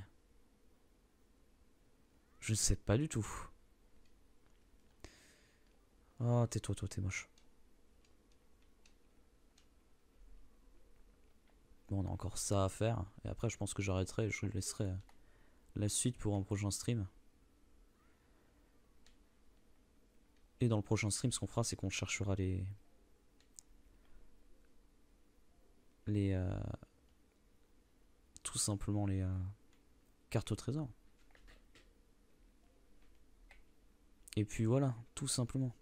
Je ne sais pas du tout. Oh, tais-toi, toi, t'es moche. Bon, on a encore ça à faire. Et après, je pense que j'arrêterai et je laisserai la suite pour un prochain stream. Et dans le prochain stream, ce qu'on fera, c'est qu'on cherchera les... Les... Euh... Tout simplement les... Euh... cartes au trésor. Et puis voilà, tout simplement.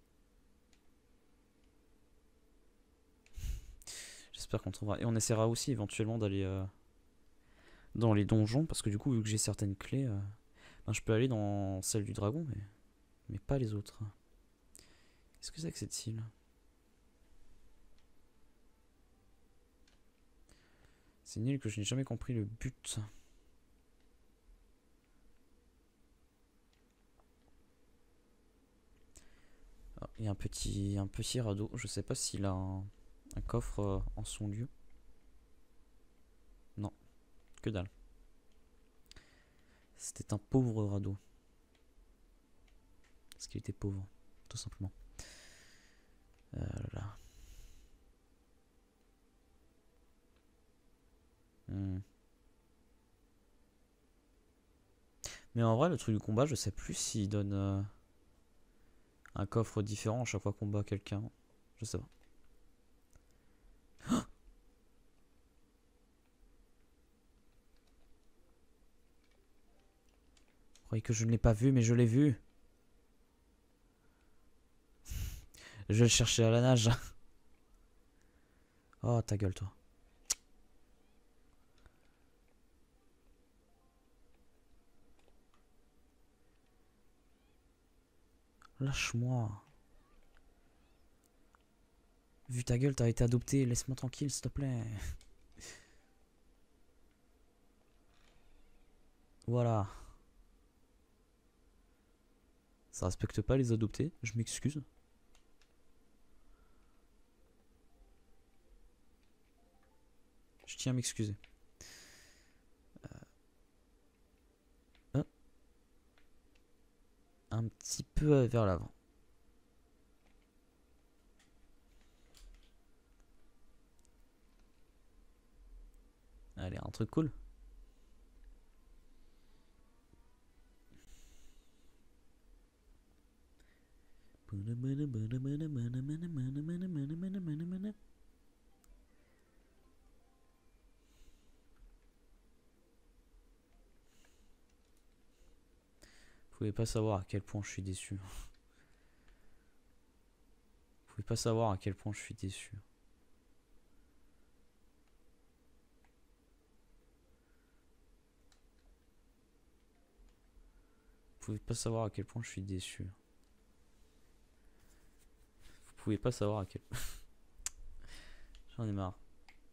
J'espère qu'on trouvera. Et on essaiera aussi éventuellement d'aller euh, dans les donjons. Parce que du coup, vu que j'ai certaines clés, euh, ben, je peux aller dans celle du dragon, mais, mais pas les autres. Qu'est-ce que c'est que cette île? C'est une île que je n'ai jamais compris le but. Il y a un petit, un petit radeau. Je sais pas s'il a un, un coffre euh, en son lieu. Non, que dalle. C'était un pauvre radeau. Parce qu'il était pauvre, tout simplement. Euh, là. Hmm. Mais en vrai, le truc du combat, je sais plus s'il donne euh, un coffre différent à chaque fois qu'on bat quelqu'un. Je sais pas. Vous croyez que je ne l'ai pas vu, mais je l'ai vu. Je vais le chercher à la nage. Oh, ta gueule, toi. Lâche-moi. Vu ta gueule, t'as été adopté. Laisse-moi tranquille, s'il te plaît. Voilà. Ça respecte pas les adoptés. Je m'excuse. Je tiens à m'excuser. Euh. Un petit peu vers l'avant. Allez, un truc cool. Vous pouvez pas savoir à quel point je suis déçu. Vous pouvez pas savoir à quel point je suis déçu. Vous pouvez pas savoir à quel point je suis déçu. Vous pouvez pas savoir à quel point. J'en ai marre.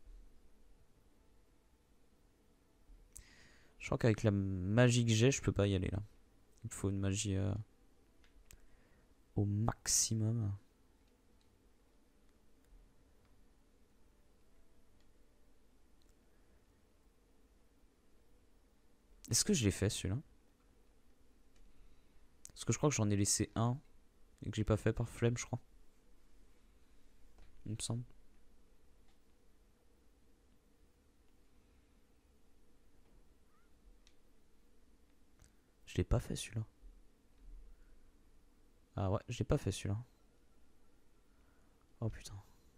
Je crois qu'avec la magie que j'ai, je peux pas y aller là. Il me faut une magie euh, au maximum. Est-ce que je l'ai fait celui-là? Parce que je crois que j'en ai laissé un et que j'ai pas fait par flemme, je crois. Il me semble. Je l'ai pas fait celui-là. Ah ouais, je l'ai pas fait celui-là. Oh putain.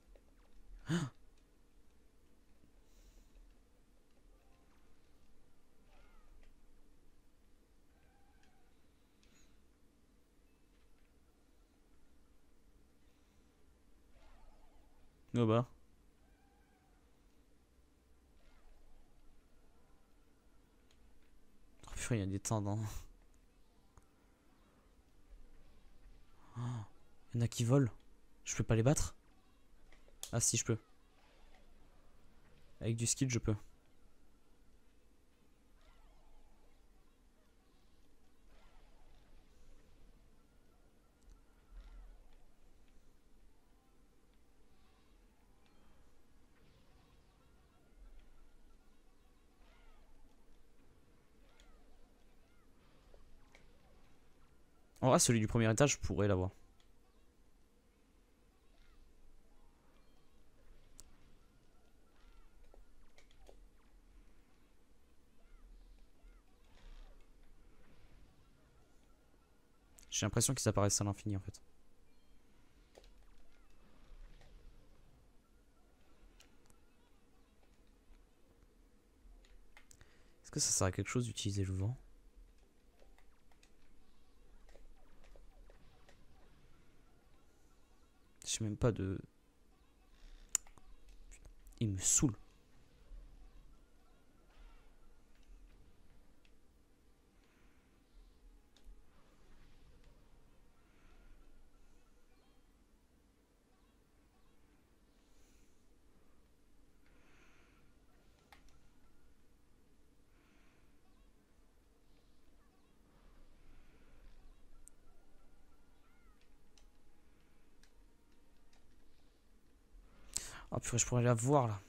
Oh bah. Oh purée, il y a des tendons. Oh, il y en a qui volent. Je peux pas les battre? Ah si, je peux. Avec du skill, je peux. En vrai, celui du premier étage, je pourrais l'avoir. J'ai l'impression qu'ils apparaissent à l'infini en fait. Est-ce que ça sert à quelque chose d'utiliser le vent? Je sais même pas de... Il me saoule. Ah purée, je pourrais la voir là.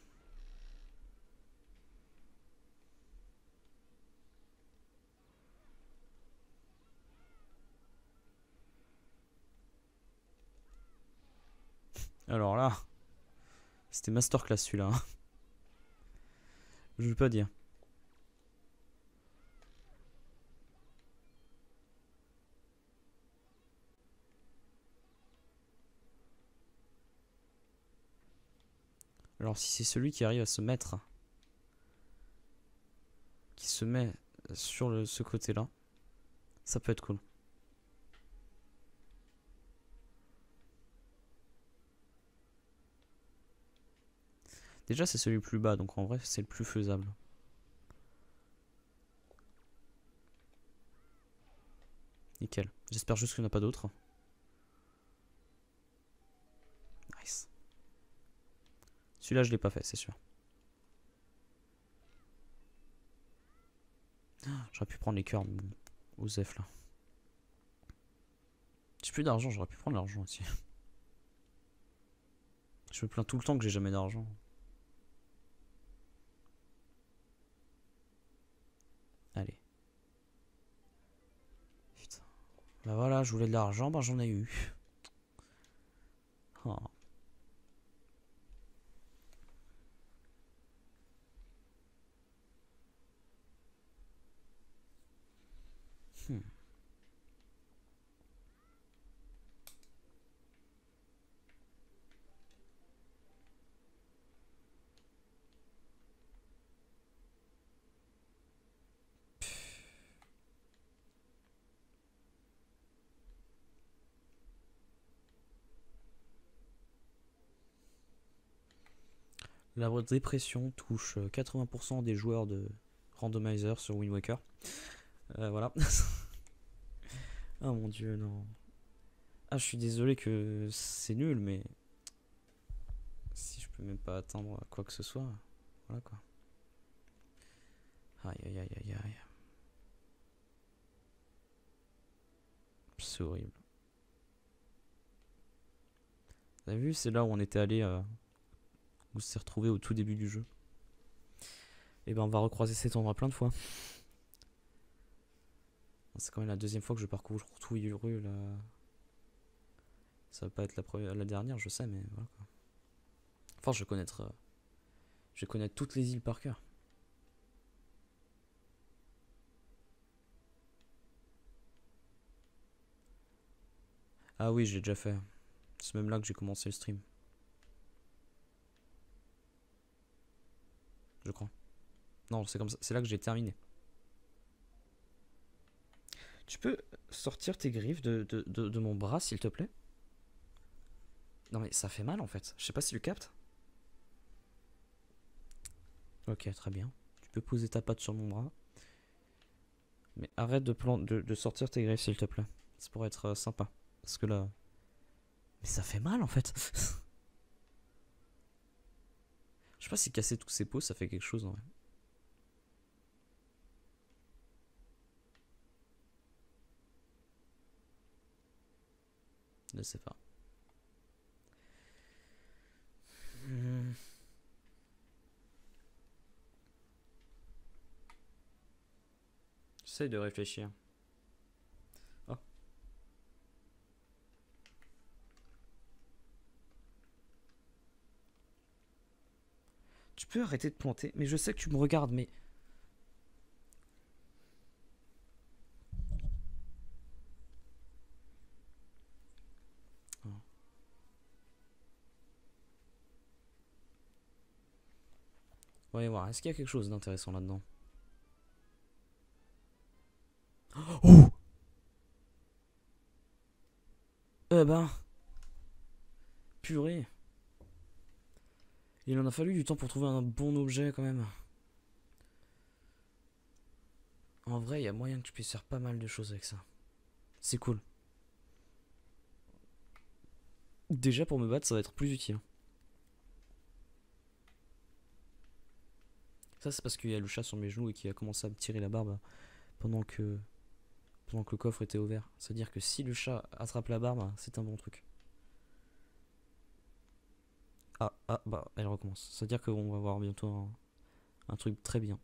Alors là, c'était masterclass celui-là. Hein. Je veux pas dire. Alors si c'est celui qui arrive à se mettre, qui se met sur le, ce côté-là, ça peut être cool. Déjà c'est celui le plus bas, donc en vrai c'est le plus faisable. Nickel. J'espère juste qu'il n'y en a pas d'autres. Nice. Celui-là je l'ai pas fait, c'est sûr. J'aurais pu prendre les cœurs, mais bon, Osef là. J'ai plus d'argent, j'aurais pu prendre l'argent aussi. Je me plains tout le temps que j'ai jamais d'argent. Allez. Putain. Bah voilà, je voulais de l'argent, bah j'en ai eu. Oh. Hmm. La dépression touche quatre-vingts pour cent des joueurs de randomizer sur Wind Waker. Euh, voilà. Oh mon dieu, non. Ah, je suis désolé que c'est nul, mais si je peux même pas attendre quoi que ce soit, voilà quoi. Aïe aïe aïe aïe aïe. C'est horrible. Vous avez vu, c'est là où on était allé, euh, où on s'est retrouvé au tout début du jeu. Et ben on va recroiser cet endroit plein de fois. C'est quand même la deuxième fois que je parcours tout rue là. Ça va pas être la, première, la dernière, je sais, mais voilà quoi. Enfin, je vais connaître, euh, je vais connaître toutes les îles par cœur. Ah oui, j'ai déjà fait. C'est même là que j'ai commencé le stream. Je crois. Non, c'est comme ça. C'est là que j'ai terminé. Tu peux sortir tes griffes de, de, de, de mon bras, s'il te plaît? Non mais ça fait mal en fait. Je sais pas si tu captes. Ok, très bien. Tu peux poser ta patte sur mon bras. Mais arrête de, plan de, de sortir tes griffes, s'il te plaît. Ça pourrait être euh, sympa. Parce que là... Mais ça fait mal en fait. Je sais pas si casser tous ces pots, ça fait quelque chose en vrai. Je sais pas. Hmm. J'essaye de réfléchir. Oh. peux arrêter de pointer? Mais je sais que tu me regardes, mais... Voyons voir, est-ce qu'il y a quelque chose d'intéressant là-dedans? Oh! Eh ben... Purée. Il en a fallu du temps pour trouver un bon objet quand même. En vrai, il y a moyen que tu puisses faire pas mal de choses avec ça. C'est cool. Déjà pour me battre, ça va être plus utile. Ça c'est parce qu'il y a le chat sur mes genoux et qu'il a commencé à me tirer la barbe pendant que, pendant que le coffre était ouvert. C'est-à-dire que si le chat attrape la barbe, c'est un bon truc. Ah, ah, bah elle recommence. C'est-à-dire qu'on va voir bientôt un, un truc très bien.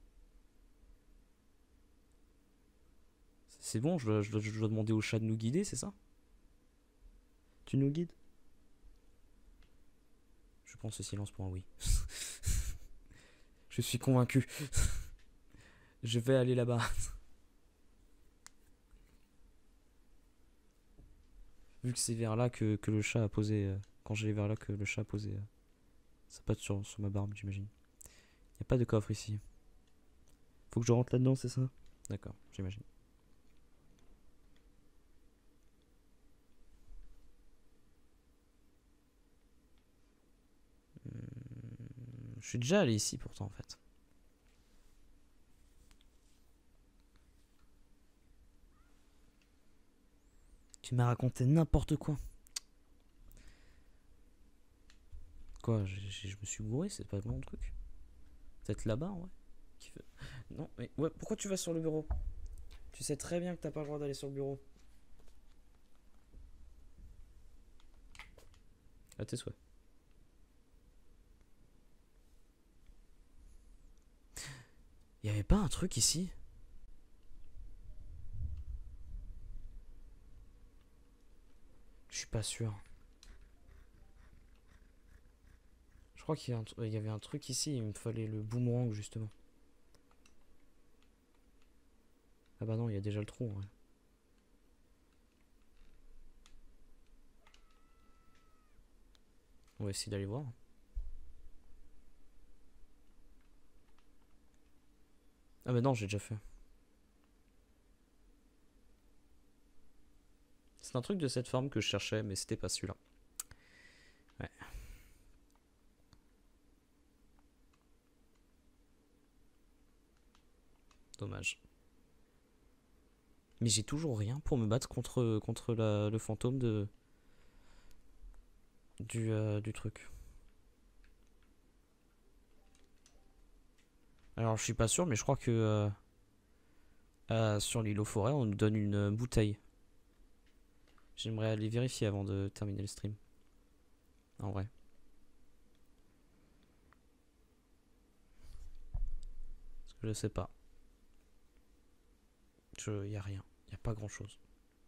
C'est bon, je dois, je, dois, je dois demander au chat de nous guider, c'est ça? Tu nous guides? Je prends ce silence pour un oui. Je suis convaincu. Je vais aller là-bas. Vu que c'est vers là que, que le chat a posé... Euh, quand j'ai vers là que le chat a posé... Euh, sa patte sur, sur ma barbe, j'imagine. Il n'y a pas de coffre ici. Faut que je rentre là-dedans, c'est ça? D'accord, j'imagine. Hmm, je suis déjà allé ici pourtant en fait. Tu m'as raconté n'importe quoi. Quoi, je me suis gouré, c'est pas le bon truc. Peut-être là-bas, ouais. Qui fait... Non, mais ouais, pourquoi tu vas sur le bureau? Tu sais très bien que t'as pas le droit d'aller sur le bureau. À tes souhaits. Y avait pas un truc ici? Je suis pas sûr. Je crois qu'il y, y avait un truc ici, il me fallait le boomerang justement. Ah bah non, il y a déjà le trou. Ouais. On va essayer d'aller voir. Ah bah non, j'ai déjà fait. C'est un truc de cette forme que je cherchais, mais c'était pas celui-là. Ouais. Dommage. Mais j'ai toujours rien pour me battre contre, contre la, le fantôme de du, euh, du truc. Alors je suis pas sûr, mais je crois que euh, euh, sur l'île aux forêts, on nous donne une euh, bouteille. J'aimerais aller vérifier avant de terminer le stream. En vrai. Parce que je sais pas. Je, y a rien. Y a pas grand chose.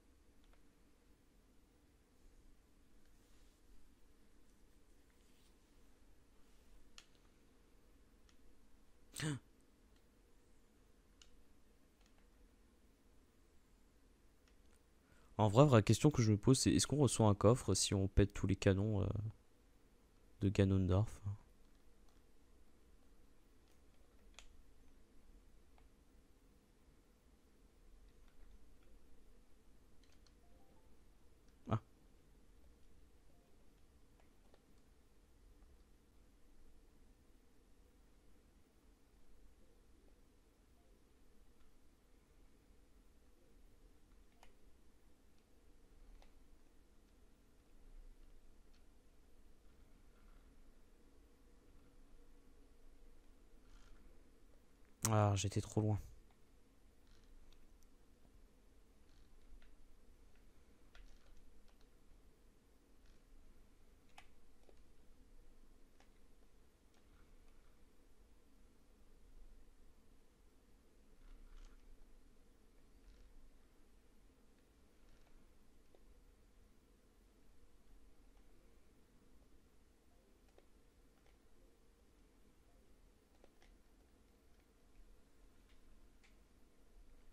En vrai, vraie question que je me pose, c'est est-ce qu'on reçoit un coffre si on pète tous les canons euh, de Ganondorf? Ah. Ah, j'étais trop loin.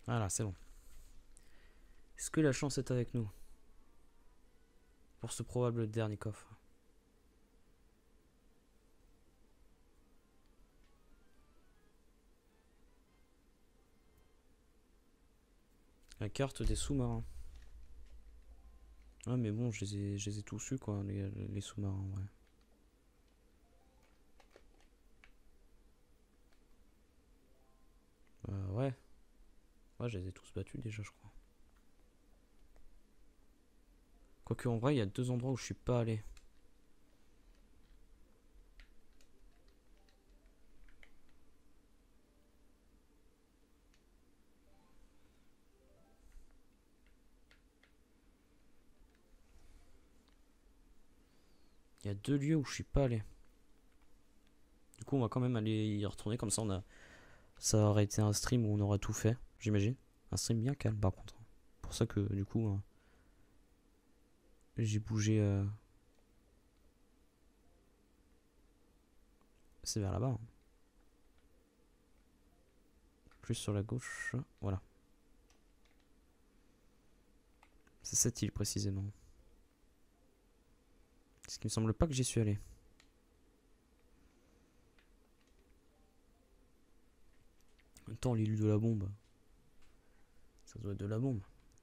Voilà, c'est bon. Est-ce que la chance est avec nous pour ce probable dernier coffre? La carte des sous-marins. Ah mais bon, je les ai, je les ai tous eu quoi, les, les sous-marins, ouais. Euh, ouais. Ouais, je les ai tous battus déjà, je crois. Quoique en vrai, il y a deux endroits où je suis pas allé. Il y a deux lieux où je suis pas allé. Du coup, on va quand même aller y retourner, comme ça on a... Ça aurait été un stream où on aura tout fait, j'imagine. Un stream bien calme par contre. Pour ça que du coup, hein, j'ai bougé... Euh... C'est vers là-bas. Hein. Plus sur la gauche, voilà. C'est cette île précisément. Ce qui me semble pas que j'y suis allé. En même temps, l'île de la bombe. Ça doit être de la bombe.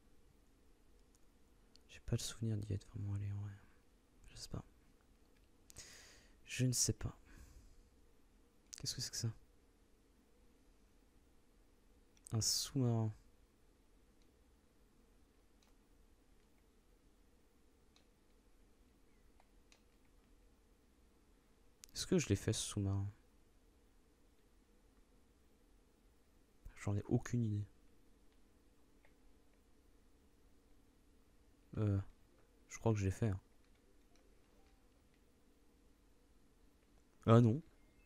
J'ai pas le souvenir d'y être vraiment allé en vrai. Je sais pas. Je ne sais pas. Qu'est-ce que c'est que ça? Un sous-marin. Est-ce que je l'ai fait ce sous-marin? J'en ai aucune idée. Euh, je crois que je l'ai fait. Hein. Ah non.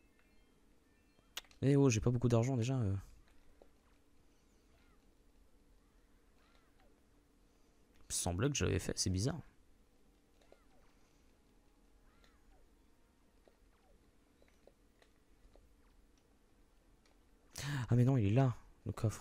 Eh oh, j'ai pas beaucoup d'argent déjà. Euh. Il me semblait que j'avais fait, c'est bizarre. Ah mais non, il est là, le coffre.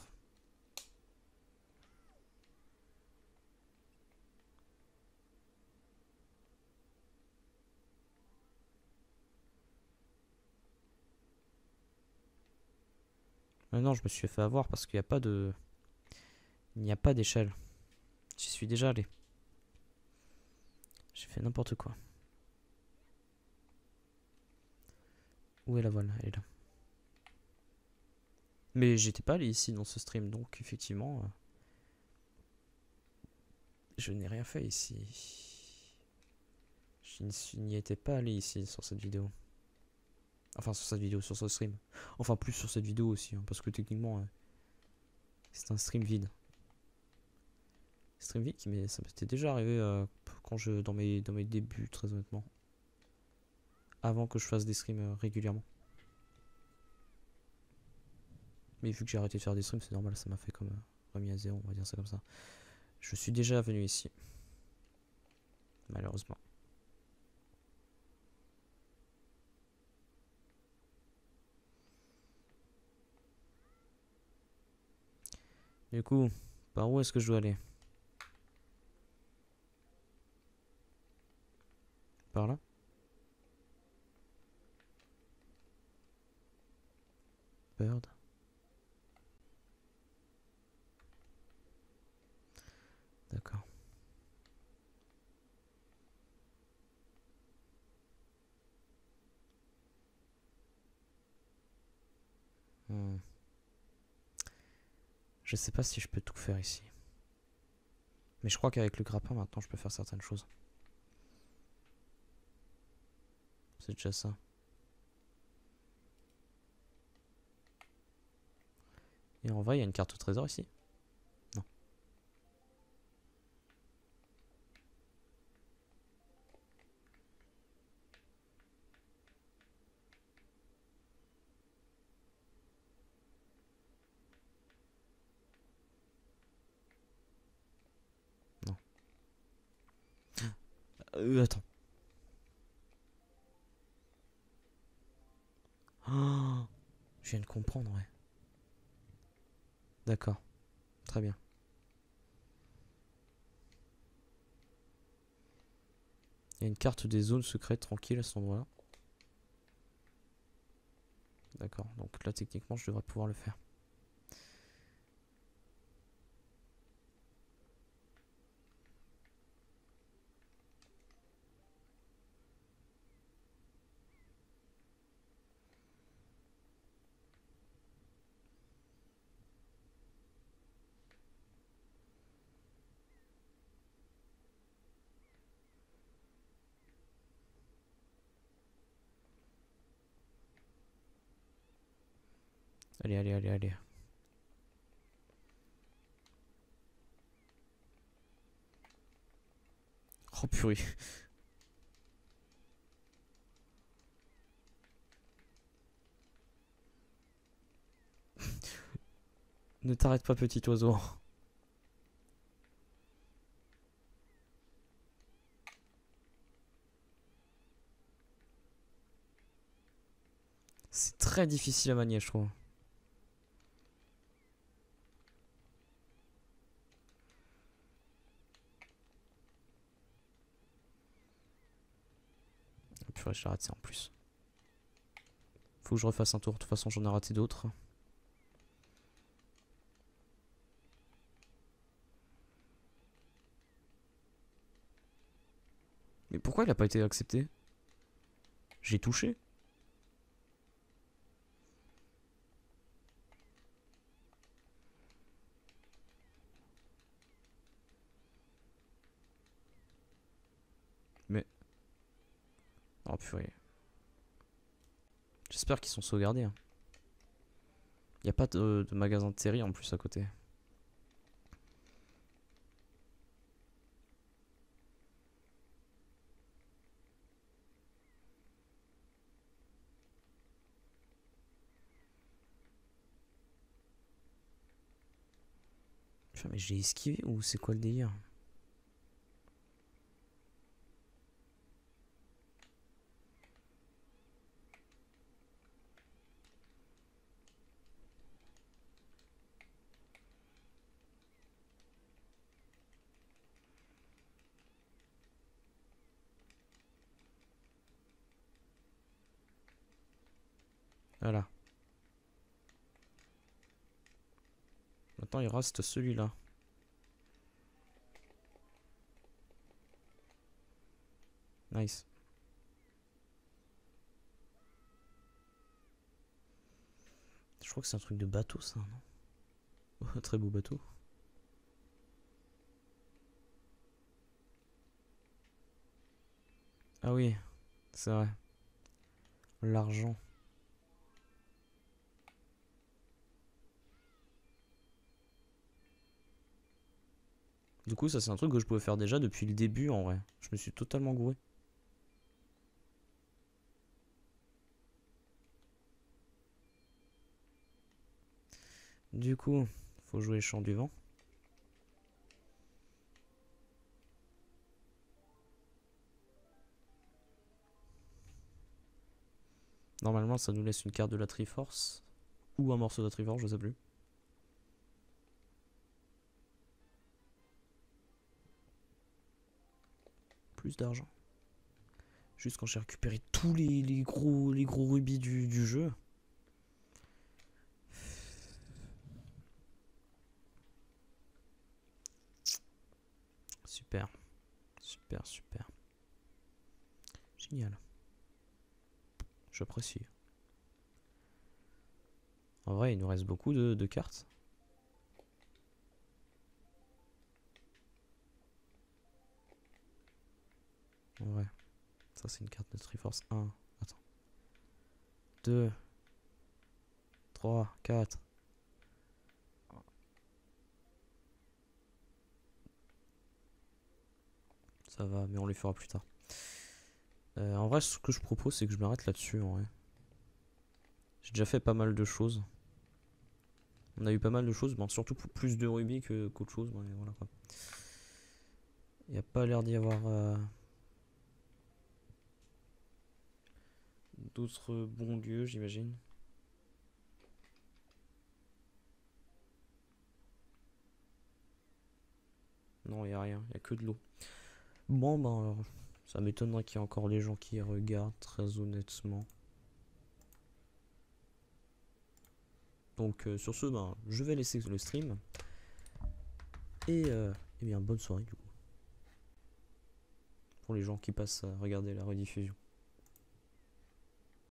Ah non, je me suis fait avoir parce qu'il n'y a pas de... Il n'y a pas d'échelle. J'y suis déjà allé. J'ai fait n'importe quoi. Où est la voile? Elle est là. Mais j'étais pas allé ici dans ce stream, donc effectivement... Euh, je n'ai rien fait ici. Je n'y étais pas allé ici sur cette vidéo. Enfin sur cette vidéo, sur ce stream. Enfin plus sur cette vidéo aussi, hein, parce que techniquement... Euh, c'est un stream vide. Stream vide, mais ça m'était déjà arrivé euh, quand je dans mes, dans mes débuts, très honnêtement. Avant que je fasse des streams euh, régulièrement. Mais vu que j'ai arrêté de faire des streams, c'est normal, ça m'a fait comme euh, remis à zéro, on va dire ça comme ça. Je suis déjà venu ici. Malheureusement. Du coup, par où est-ce que je dois aller? Par là? Bird. D'accord. Hmm. Je sais pas si je peux tout faire ici. Mais je crois qu'avec le grappin, maintenant, je peux faire certaines choses. C'est déjà ça. Et en vrai, il y a une carte au trésor ici? Non. Non. Euh, attends. Oh, je viens de comprendre, ouais. D'accord. Très bien. Il y a une carte des zones secrètes tranquilles à cet endroit-là. D'accord, donc là techniquement je devrais pouvoir le faire. Allez, allez, allez, allez. Oh purée. Ne t'arrête pas, petit oiseau. C'est très difficile à manier, je trouve. Oh, purée, j'ai raté en plus. Faut que je refasse un tour. De toute façon, j'en ai raté d'autres. Mais pourquoi il a pas été accepté? J'ai touché. Mais... Oh purée. J'espère qu'ils sont sauvegardés. Hein. Y a pas de, de magasin de série en plus à côté. Putain, mais j'ai esquivé ou c'est quoi le délire? Voilà. Maintenant il reste celui-là. Nice. Je crois que c'est un truc de bateau ça, non? Oh, très beau bateau. Ah oui, c'est vrai. L'argent. Du coup, ça c'est un truc que je pouvais faire déjà depuis le début en vrai. Je me suis totalement gouré. Du coup, faut jouer Chant du Vent. Normalement, ça nous laisse une carte de la Triforce. Ou un morceau de la Triforce, je sais plus. Plus d'argent. Juste quand j'ai récupéré tous les, les gros, les gros rubis du, du jeu. Super. Super, super. Génial. J'apprécie. En vrai, il nous reste beaucoup de, de cartes. En vrai. Ça, c'est une carte de Triforce un. Attends. deux. trois, quatre. Ça va, mais on les fera plus tard. Euh, en vrai, ce que je propose, c'est que je m'arrête là-dessus. En vrai. J'ai déjà fait pas mal de choses. On a eu pas mal de choses, bon, surtout pour plus de rubis que, qu'autre chose. Ouais, voilà, quoi. Il n'y a pas l'air d'y avoir euh, d'autres bons lieux, j'imagine. Non, il n'y a rien, il n'y a que de l'eau. Bon, ben, alors, ça m'étonnerait qu'il y ait encore des gens qui regardent, très honnêtement. Donc, euh, sur ce, ben, je vais laisser le stream. Et, euh, eh bien, bonne soirée, du coup. Pour les gens qui passent à regarder la rediffusion.